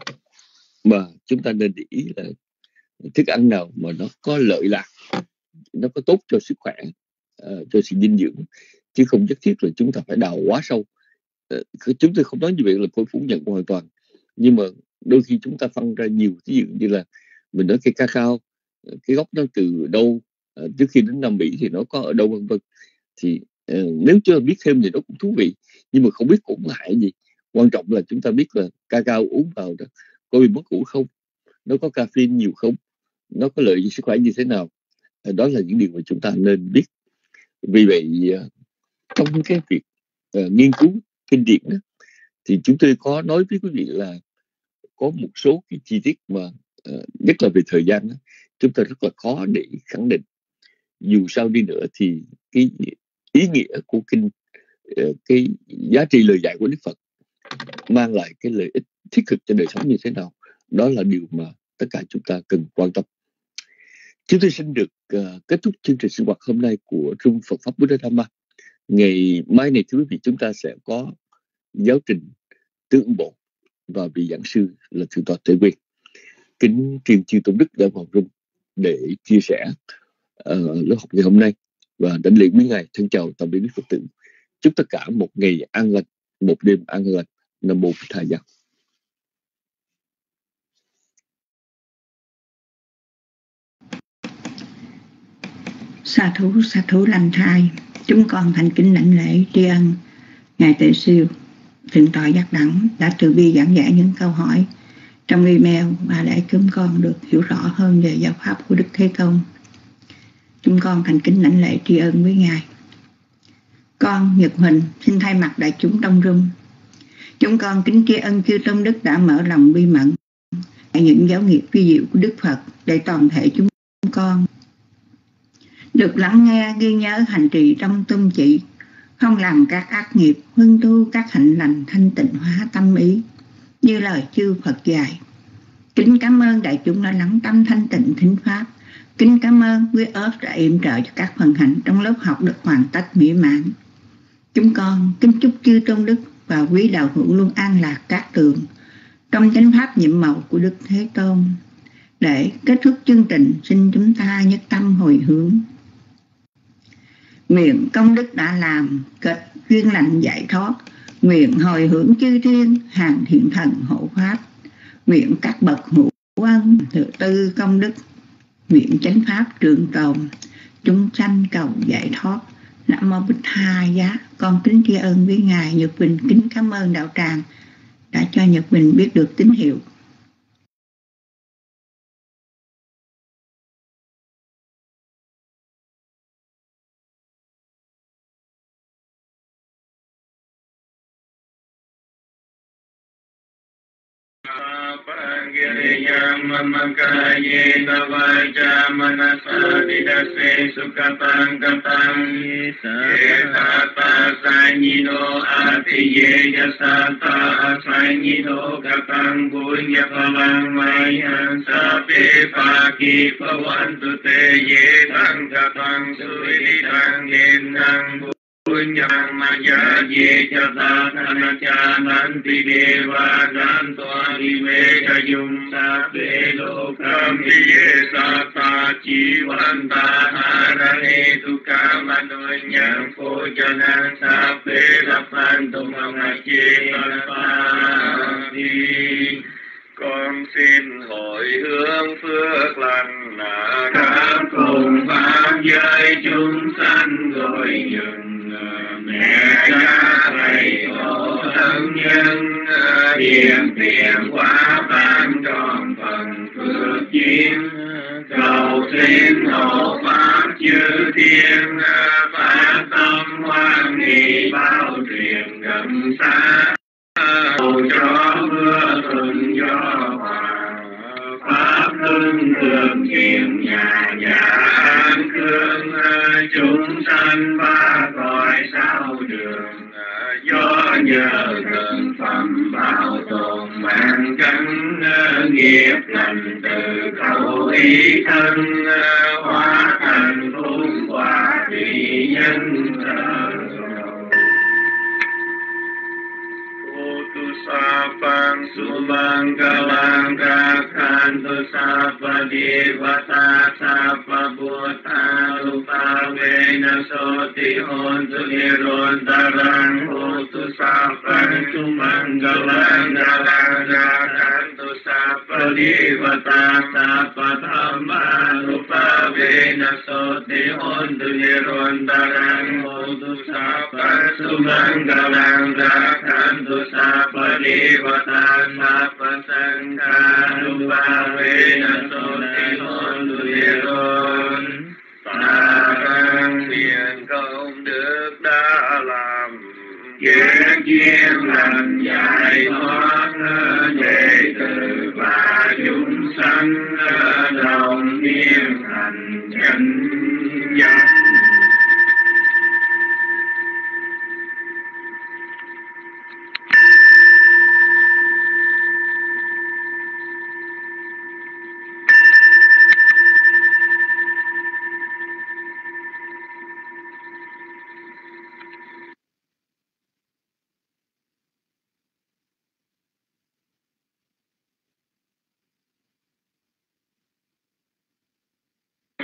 mà chúng ta nên để ý là thức ăn nào mà nó có lợi lạc, nó có tốt cho sức khỏe, uh, cho sự dinh dưỡng, chứ không nhất thiết là chúng ta phải đào quá sâu. Uh, chúng tôi không nói như vậy là tôi phủ nhận hoàn toàn, nhưng mà đôi khi chúng ta phân ra nhiều, ví dụ như là mình nói cây cacao, cái gốc nó từ đâu, uh, trước khi đến Nam Mỹ thì nó có ở đâu, vân vân. Thì uh, nếu chưa biết thêm thì nó cũng thú vị, nhưng mà không biết cũng hại gì. Quan trọng là chúng ta biết là cacao uống vào đó có bị mất ngủ không, nó có caffeine nhiều không, nó có lợi cho sức khỏe như thế nào. Uh, đó là những điều mà chúng ta nên biết. Vì vậy uh, trong cái việc uh, nghiên cứu kinh điển đó, thì chúng tôi có nói với quý vị là có một số cái chi tiết mà uh, nhất là về thời gian đó, chúng ta rất là khó để khẳng định. Dù sao đi nữa thì cái ý nghĩa của kinh, uh, cái giá trị lời dạy của Đức Phật mang lại cái lợi ích thiết thực cho đời sống như thế nào, đó là điều mà tất cả chúng ta cần quan tâm. Chúng tôi xin được uh, kết thúc chương trình sinh hoạt hôm nay của Trung Phật Pháp Buddha Dhamma. Ngày mai này thưa quý vị, chúng ta sẽ có giáo trình tương bộ và vị giảng sư là Thượng tọa Tuệ Quyên. Kính truyền chư tôn đức đã vào room để chia sẻ uh, lớp học ngày hôm nay, và đảnh lễ quý ngài thân chào tạm biệt quý Phật tử. Chúc tất cả một ngày an lành, một đêm an lành, Nam mô Bụt Thầy Giá.
Sa thú sa thú lành thai, chúng con thành kính lãnh lễ tri ân ngài Tuệ Siêu Thượng tọa Giác Đẳng đã từ bi giảng giải những câu hỏi trong email và để chúng con được hiểu rõ hơn về giáo pháp của Đức Thế Tôn. Chúng con thành kính lãnh lễ tri ân với ngài. Con Nhật Huỳnh xin thay mặt đại chúng Đông Rung, chúng con kính tri ân chư Tôn Đức đã mở lòng bi mẫn những giáo nghiệp vi diệu của Đức Phật để toàn thể chúng con được lắng nghe, ghi nhớ, hành trì trong tôn chỉ, không làm các ác nghiệp, huân tu các hạnh lành, thanh tịnh hóa tâm ý như lời chư Phật dạy. Kính cảm ơn đại chúng đã lắng tâm thanh tịnh thính pháp. Kính cảm ơn quý ớt đã yểm trợ cho các phần hạnh trong lớp học được hoàn tất mỹ mãn. Chúng con kính chúc chư Tôn Đức và quý đạo hữu luôn an lạc các tường trong chánh pháp nhiệm màu của Đức Thế Tôn. Để kết thúc chương trình, xin chúng ta nhất tâm hồi hướng. Nguyện công đức đã làm, kết duyên lành giải thoát. Nguyện hồi hướng chư thiên, hàng thiện thần hộ pháp. Nguyện các bậc hữu ân, tự tư công đức. Nguyện chánh pháp trường tồn, chúng sanh cầu giải thoát. Nam mô Bụt Thầy Giá. Con kính tri ân với ngài Nhật Bình, kính cảm ơn đạo tràng đã cho Nhật Bình biết được tín hiệu.
Mamakaye Navaja Manasa Didase Sukatang Katang Yetata Sanyino Atiye Yasata Sanyino Katang Punya Palang Mayan Sape Paki Pawantu Te Yetang Katang Suidang Yenang Punyang Maya Ye Jata Thanacha Nanti Deva Nantoa Diveka Yung Sape Lokam Diye Sata Chivanta Harane Tukam Anunyang Pojanang Sape Rapanto Mangache Parapati. Con xin hồi hướng phước lành là đã cùng pháp giới chúng sanh gọi dừng mẹ cha thầy tổ thân nhân hiền tiền quả ban tròn phần phước duyên cầu xin hộ pháp chư thiên phát tâm hoan hỷ bao truyền gần xa cầu cho mưa thuận gió hòa pháp luân thường hiện nhà nhà an cương chúng sanh ba cõi sao đường do nhờ thần phẩm bảo tồn mạng căn nghiệp lành từ khẩu ý thân hóa thành phúc quả vị nhân Sapang sumanggalang kakhantu sapa devata sapa buddha lupa vena soti hontu nirontarang hotu sapang sumanggalang kakhantu sapa devata sapa dhamma lupa vena soti hontu nirontarang hotu sapang sumanggalang kakhantu sapa Devata Sapa Sangha Lupa Vena Soti Hontu Niron. Ta đang nguyện công đức đã làm kết duyên lành giải thoát đệ tử và chúng sanh đồng niên thành chánh giác.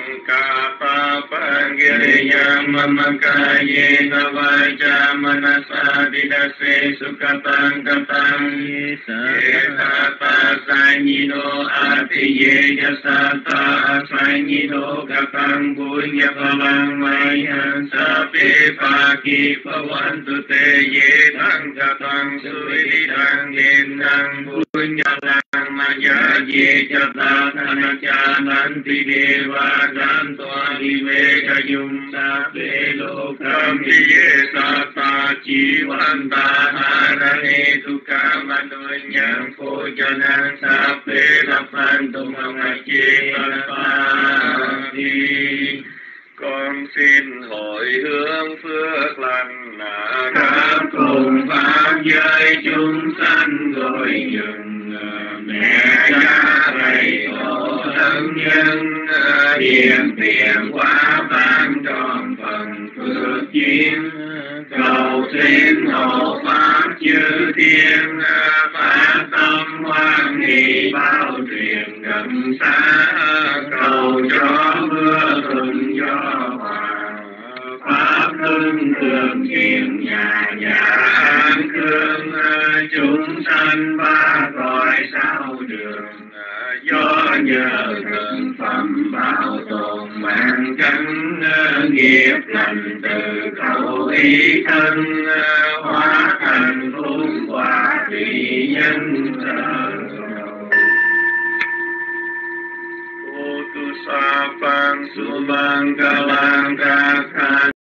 ca pa pa giri yam ca ye na va cha manasa didase sukatang katang ye sa ta sanyido ati ye yasata sanyido katang punya palang mayan sape paki pawantu te ye tang katang sui tang yen nang punya lang maya ye jata tanacha nanti deva janto adiveka yum sape lokam ye sata jiwanta harane tukam anunyang kojanang sape lapan tumangachi palpati. Con xin hồi hướng phước lành là khắp cùng pháp giới chúng sanh gọi dừng mẹ cha thầy tổ thân nhân hiện tiền quá ban tròn phần phước duyên cầu xin hộ pháp chư thiên phát tâm hoan hỷ bao truyền gần xa cầu cho mưa thuận gió hòa pháp luân thường truyền nhà nhà an cương chúng sanh ba cõi sao đường do nhờ thần phẩm bảo tồn mạng cánh nghiệp lành từ khẩu ý thân hóa thành phúc quả tùy nhân tu sa pang su bang ca lang ca